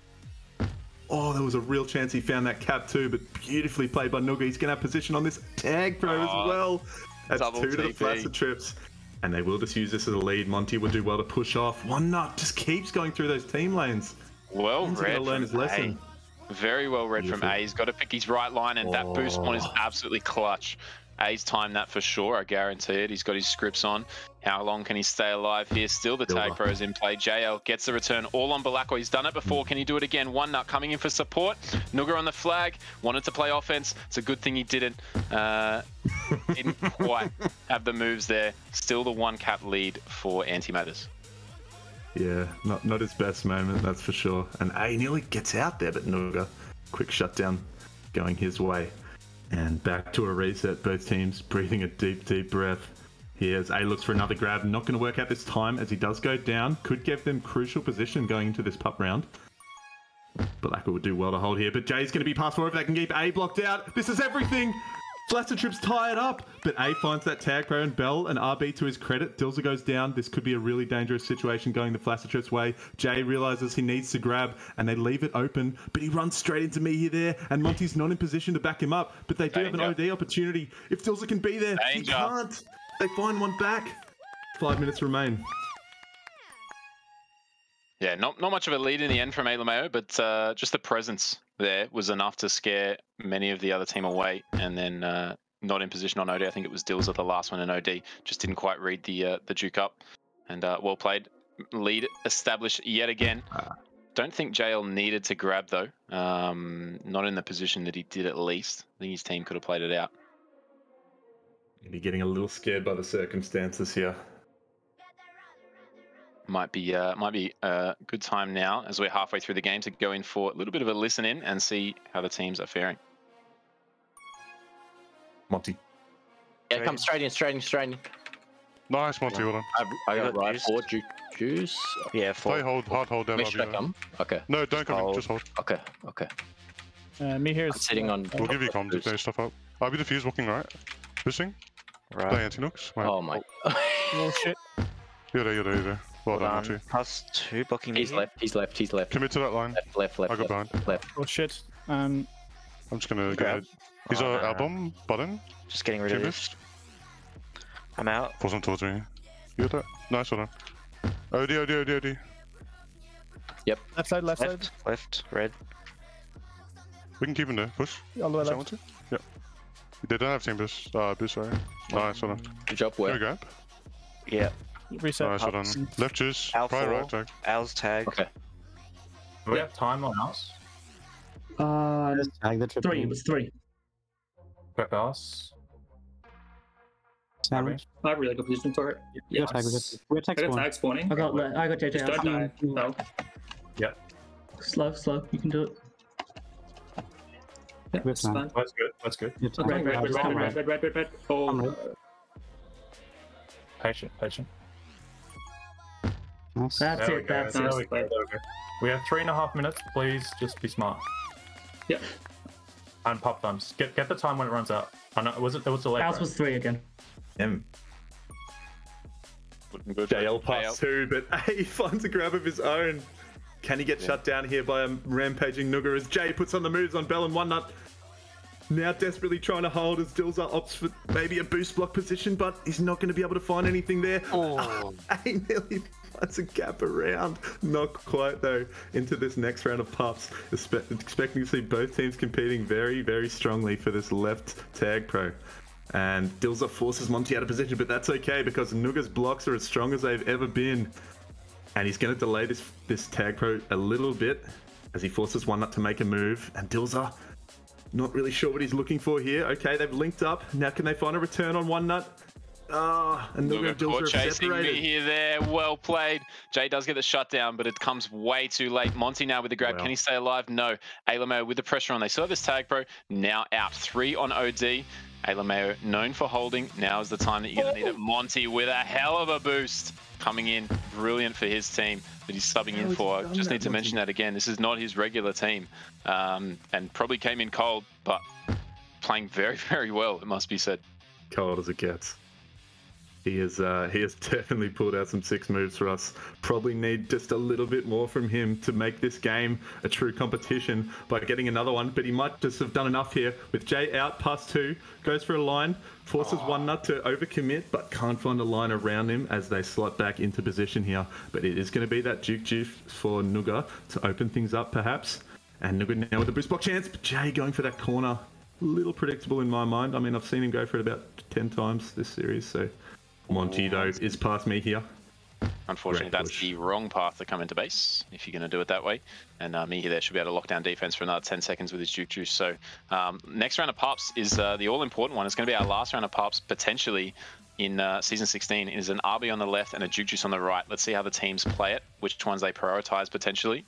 Oh, there was a real chance he found that cap too, but beautifully played by Nuga. He's going to have position on this tag pro oh, as well. That's double two to the T P. Flaccid Trips. And they will just use this as a lead. Monty would do well to push off. One Nut just keeps going through those team lanes. Well He's read got to learn his from lesson. A. Very well read Beautiful. from A. He's got to pick his right line, and oh. that boost one is absolutely clutch. A's timed that for sure, I guarantee it. He's got his scripts on. How long can he stay alive here? Still the tag pro is in play. J L gets the return all on Balako. He's done it before. Can he do it again? One Nut coming in for support. Nuga on the flag. Wanted to play offense. It's a good thing he didn't. Uh, didn't quite have the moves there. Still the one cap lead for Antimatters. Yeah, not not his best moment, that's for sure. And A nearly gets out there, but Nuga, quick shutdown going his way. And back to a reset, both teams breathing a deep, deep breath. Here's A looks for another grab, not going to work out this time as he does go down. Could give them crucial position going into this pup round. Balaka would do well to hold here, but Jay's going to be past four if they can keep A blocked out. This is everything! Flaccid Trips tie it up, but A finds that tag pro and Bell and R B to his credit. Dilza goes down. This could be a really dangerous situation going the Flaccid Trips way. Jay realizes he needs to grab and they leave it open, but he runs straight into me here there and Monty's not in position to back him up, but they do Danger. have an O D opportunity. If Dilza can be there, Danger. he can't. They find one back. Five minutes remain. Yeah, not not much of a lead in the end from A Lameo, but uh, just the presence there was enough to scare many of the other team away. And then uh, not in position on O D. I think it was Dilza, the last one in O D. Just didn't quite read the uh, the juke up. And uh, well played. Lead established yet again. don't think J L needed to grab though. Um, not in the position that he did at least. I think his team could have played it out. Maybe getting a little scared by the circumstances here. Might be uh, might be a good time now as we're halfway through the game to go in for a little bit of a listen in and see how the teams are faring. Monty. Yeah, come straight in, straight in, straight in. Nice, Monty, well done. I, I got You got right juice. four ju juice. Yeah, four. Play hold, hard hold down. Where I'll should I be come? Okay. there. No, don't come in, Hold. just hold. Okay, okay. Uh, me here is I'm sitting on. We'll give you comms if there's stuff up. I'll be the fuse walking right. Boosting. Play Right. anti-nooks. Right. Oh my. oh shit. You're there, you're there, you're there. Well done, Monty. Plus two blocking me. He's left. He's left. He's left. Commit to that line. Left. Left. Left. I got left, behind. left. Oh shit. Um, I'm just gonna go Grab. ahead. He's Oh, our no, no. album button. Just getting rid of this. Cubist. I'm out. Force him towards me. You got that? Nice, well done. O D, O D, O D, O D. left side, left, Left, left, red. We can keep him there. Push. side. All the way Is that left. one too? Yep. They don't have team boost. Uh, boost, sorry. Nice, well done. Good job, Here we where? go. Yeah. Reset. Nice, well done. Left juice. Al Right, four. right, tag. Al's tag. Okay. Do we have time on us? Uh, Tag the trip. three. It was three. Prep us. Sandwich. I have really good position for it. We got tag. We got, we got tag I got spawn. tag spawning. I got le- I got J J. Just don't die. No. Yep. Slow, slow. You can do it. Yeah, We have it's time. fine. That's good. That's good. Yeah, tag. Red, red, red, red, red, red, red, red, red. Oh, I'm red. Patient, patient. Nice. that's There we it. go. That's There nice. we go. There we go. We have three and a half minutes. Please just be smart. Yep. And pop thumbs. Get get the time when it runs out. I know. Was it? It was delayed. Al's right? was three again. M. Looking good. J L J L. pass two, but he finds a grab of his own. Can he get shut down here by a rampaging Nooga as Jay puts on the moves on Bell and One Nut? Now desperately trying to hold as Dills opts for maybe a boost block position, but he's not going to be able to find anything there. Oh. He nearly finds a gap around. Not quite though into this next round of pups. Expect, expecting to see both teams competing very, very strongly for this left tag pro. And Dilza forces Monty out of position, but that's okay because Nooga's blocks are as strong as they've ever been. And he's going to delay this this tag pro a little bit as he forces One Nut to make a move. And Dilza, not really sure what he's looking for here. Okay, they've linked up. Now can they find a return on One Nut? Ah, and Nooga Nooga and caught Dilza are chasing me separated. here there. Well played. Jay does get the shutdown, but it comes way too late. Monty now with the grab. Wow. Can he stay alive? No. Alameo with the pressure on. They still have this tag pro. Now out. Three on O D. Alameo known for holding. Now is the time that you're going to need it. Monty with a hell of a boost coming in. Brilliant for his team that he's subbing How in has he for. done Just that, need to Monty? mention that again. This is not his regular team. Um, and probably came in cold, but playing very, very well, it must be said. Cold as it gets. He has uh, he has definitely pulled out some six moves for us. Probably need just a little bit more from him to make this game a true competition by getting another one. But he might just have done enough here with Jay out past two. Goes for a line, forces One Nut to overcommit, but can't find a line around him as they slot back into position here. But it is going to be that juke juice for Nooga to open things up perhaps. And Nooga now with a boost block chance, but Jay going for that corner. A little predictable in my mind. I mean, I've seen him go for it about ten times this series, so Monty though is past me here. Unfortunately, Great that's push. the wrong path to come into base if you're going to do it that way. And uh, Mihi there should be able to lock down defense for another ten seconds with his juke juice. So um, next round of pups is uh, the all-important one. It's going to be our last round of pups potentially in uh, season sixteen. It is an R B on the left and a juke juice on the right. Let's see how the teams play it, which ones they prioritize potentially.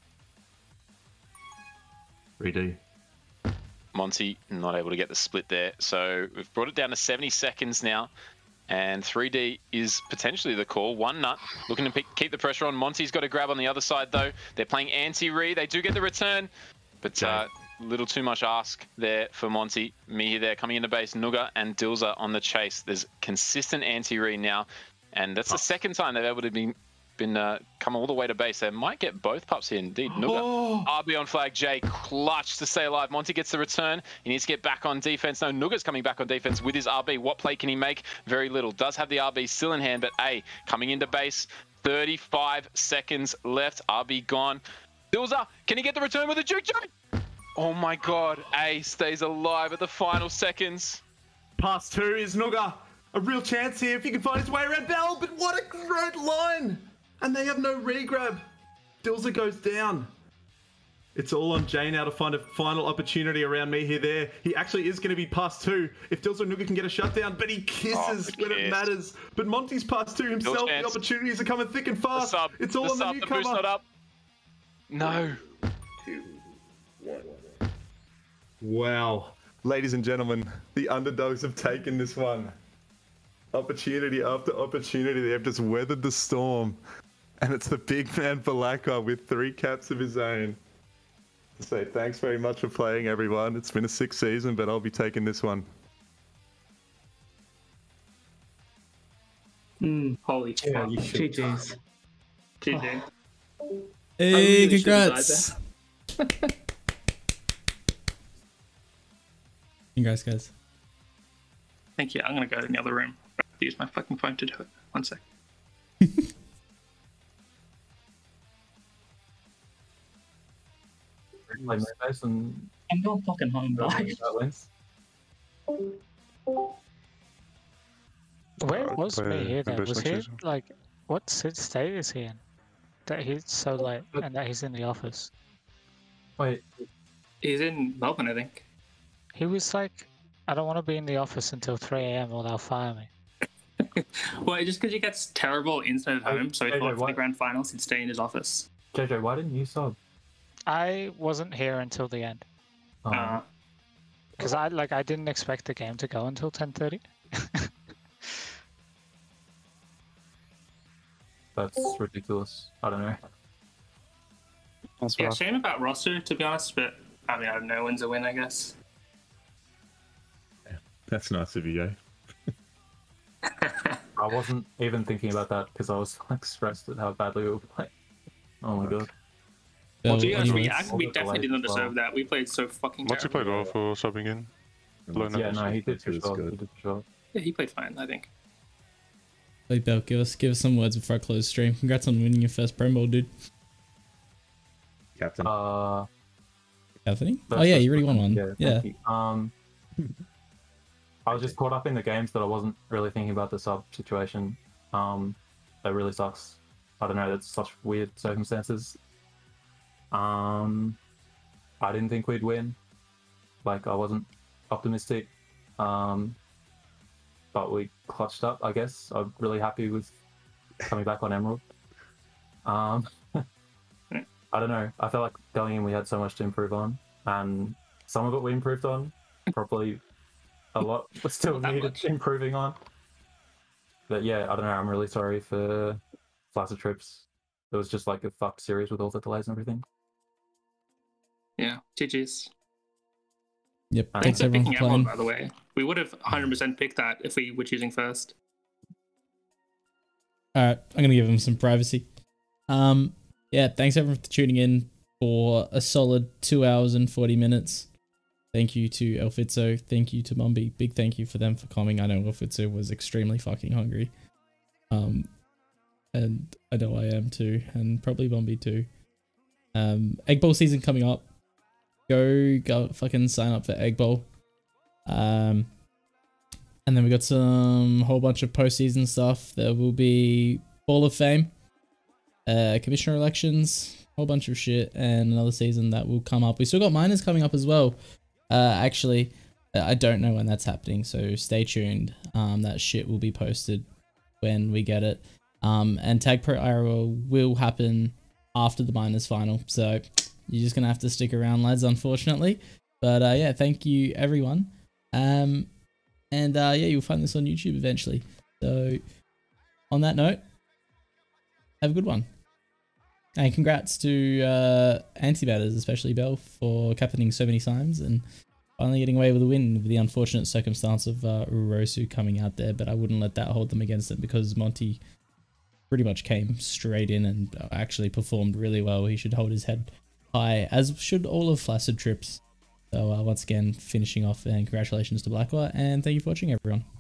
three D. Monty not able to get the split there. So we've brought it down to seventy seconds now. And three D is potentially the call. One Nut looking to pick, keep the pressure on. Monty's got a grab on the other side, though. They're playing anti-re. They do get the return, but a uh, little too much ask there for Monty. Mihi there coming into base. Nooga and Dilza on the chase. There's consistent anti-re now, and that's the second time they've able to be been uh, come all the way to base. They might get both pups here indeed. Nooga, Oh. R B on flag. Jay clutch to stay alive. Monty gets the return. He needs to get back on defense. No, Nooga's coming back on defense with his R B. What play can he make? Very little. Does have the R B still in hand, but A coming into base. thirty-five seconds left. R B gone. Dilza, can he get the return with a juke juke? Oh my God. A stays alive at the final seconds. Pass two is Nooga. A real chance here if he can find his way around Bell, but what a great line! And they have no re-grab. Dilzer goes down. It's all on Jay now to find a final opportunity around me here there. He actually is going to be past two. If Dilzer Nuga can get a shutdown, but he kisses Oh, when it kiss. matters. But Monty's past two himself. The chance. opportunities are coming thick and fast. The sub, It's all the on sub, the the boost newcomer. not up. No. Two, one. Wow. Ladies and gentlemen, the underdogs have taken this one. Opportunity after opportunity. They have just weathered the storm. And it's the big man Balaka with three caps of his own. To say thanks very much for playing, everyone. It's been a sick season, but I'll be taking this one. Mm, holy Yeah, fuck. you should. G G's. G G. Hey, really should've died congrats. Congrats, guys. Thank you. I'm gonna go in the other room. I have to use my fucking phone to do it. One sec. Play Moonbase and I'm going fucking home, guys. that wins. Where I'd was play me here the then? best Was next he season. like what sit- state is he in? That he's so late and that he's in the office. Wait, He's in Melbourne, I think. He was like, I don't want to be in the office until three A M or they'll fire me. Well, just because he gets terrible internet at home, so he Hey, thought hey, for the what? grand finals he'd stay in his office. J J, why didn't you sub? I wasn't here until the end Um, Uh, because I like I didn't expect the game to go until ten thirty. That's ridiculous. I don't know. That's yeah, rough. shame about roster, to be honest, but I mean, I don't know, wins a win, I guess. That's nice of you, eh? I wasn't even thinking about that because I was like stressed at how badly we were playing. Oh my god. So, Well, to be honest, we, anyways, actually, we definitely didn't deserve that. We played so fucking Monty played terrible. well for subbing in. Low Yeah, numbers. no, he did for He was sure. good. He did for sure. Yeah, he played fine, I think. like, Bell, give us give us some words before I close stream. Congrats on winning your first Pro Bowl, dude. Captain. Uh, Anthony? that's Oh yeah, just- you already won one. Yeah. Yeah. thank you. Um, I was just caught up in the games that I wasn't really thinking about the sub situation. Um, that really sucks. I don't know. That's such weird circumstances. Um, I didn't think we'd win. Like I wasn't optimistic. Um, but we clutched up. I guess I'm really happy with coming back on Emerald. Um, I don't know. I felt like going in we had so much to improve on, and some of it we improved on. Probably a lot was still That needed much. improving on. But yeah, I don't know. I'm really sorry for Flaccid Trips. It was just like a fucked series with all the delays and everything. Yeah, G G's. Yep. Thanks Thanks for everyone picking for Emerald, playing. by the way. We would have one hundred percent picked that if we were choosing first. All right, I'm gonna give him some privacy. Um, yeah, thanks everyone for tuning in for a solid two hours and forty minutes. Thank you to Elfitzo. Thank you to Mumby. Big thank you for them for coming. I know Elfitzo was extremely fucking hungry. Um, and I know I am too, and probably Mumby too. Um, Egg Bowl season coming up. Go, go fucking sign up for Egg Bowl. Um, and then we got some whole bunch of postseason stuff. There will be Ball of Fame, uh, commissioner elections, whole bunch of shit, and another season that will come up. We still got minors coming up as well. Uh, actually, uh, I don't know when that's happening, so stay tuned. Um, that shit will be posted when we get it. Um, and Tag Pro I R L will happen after the minors final, so you're just gonna have to stick around, lads, unfortunately. But uh, yeah, thank you everyone. Um, and uh, yeah, you'll find this on YouTube eventually. So on that note, have a good one. And congrats to uh, Antibatters, especially Bell, for captaining so many times and finally getting away with a win with the unfortunate circumstance of uh, Urosu coming out there. But I wouldn't let that hold them against them because Monty pretty much came straight in and actually performed really well. He should hold his head high, as should all of Flaccid Trips. So uh, once again, finishing off, and congratulations to Blackwater, and thank you for watching, everyone.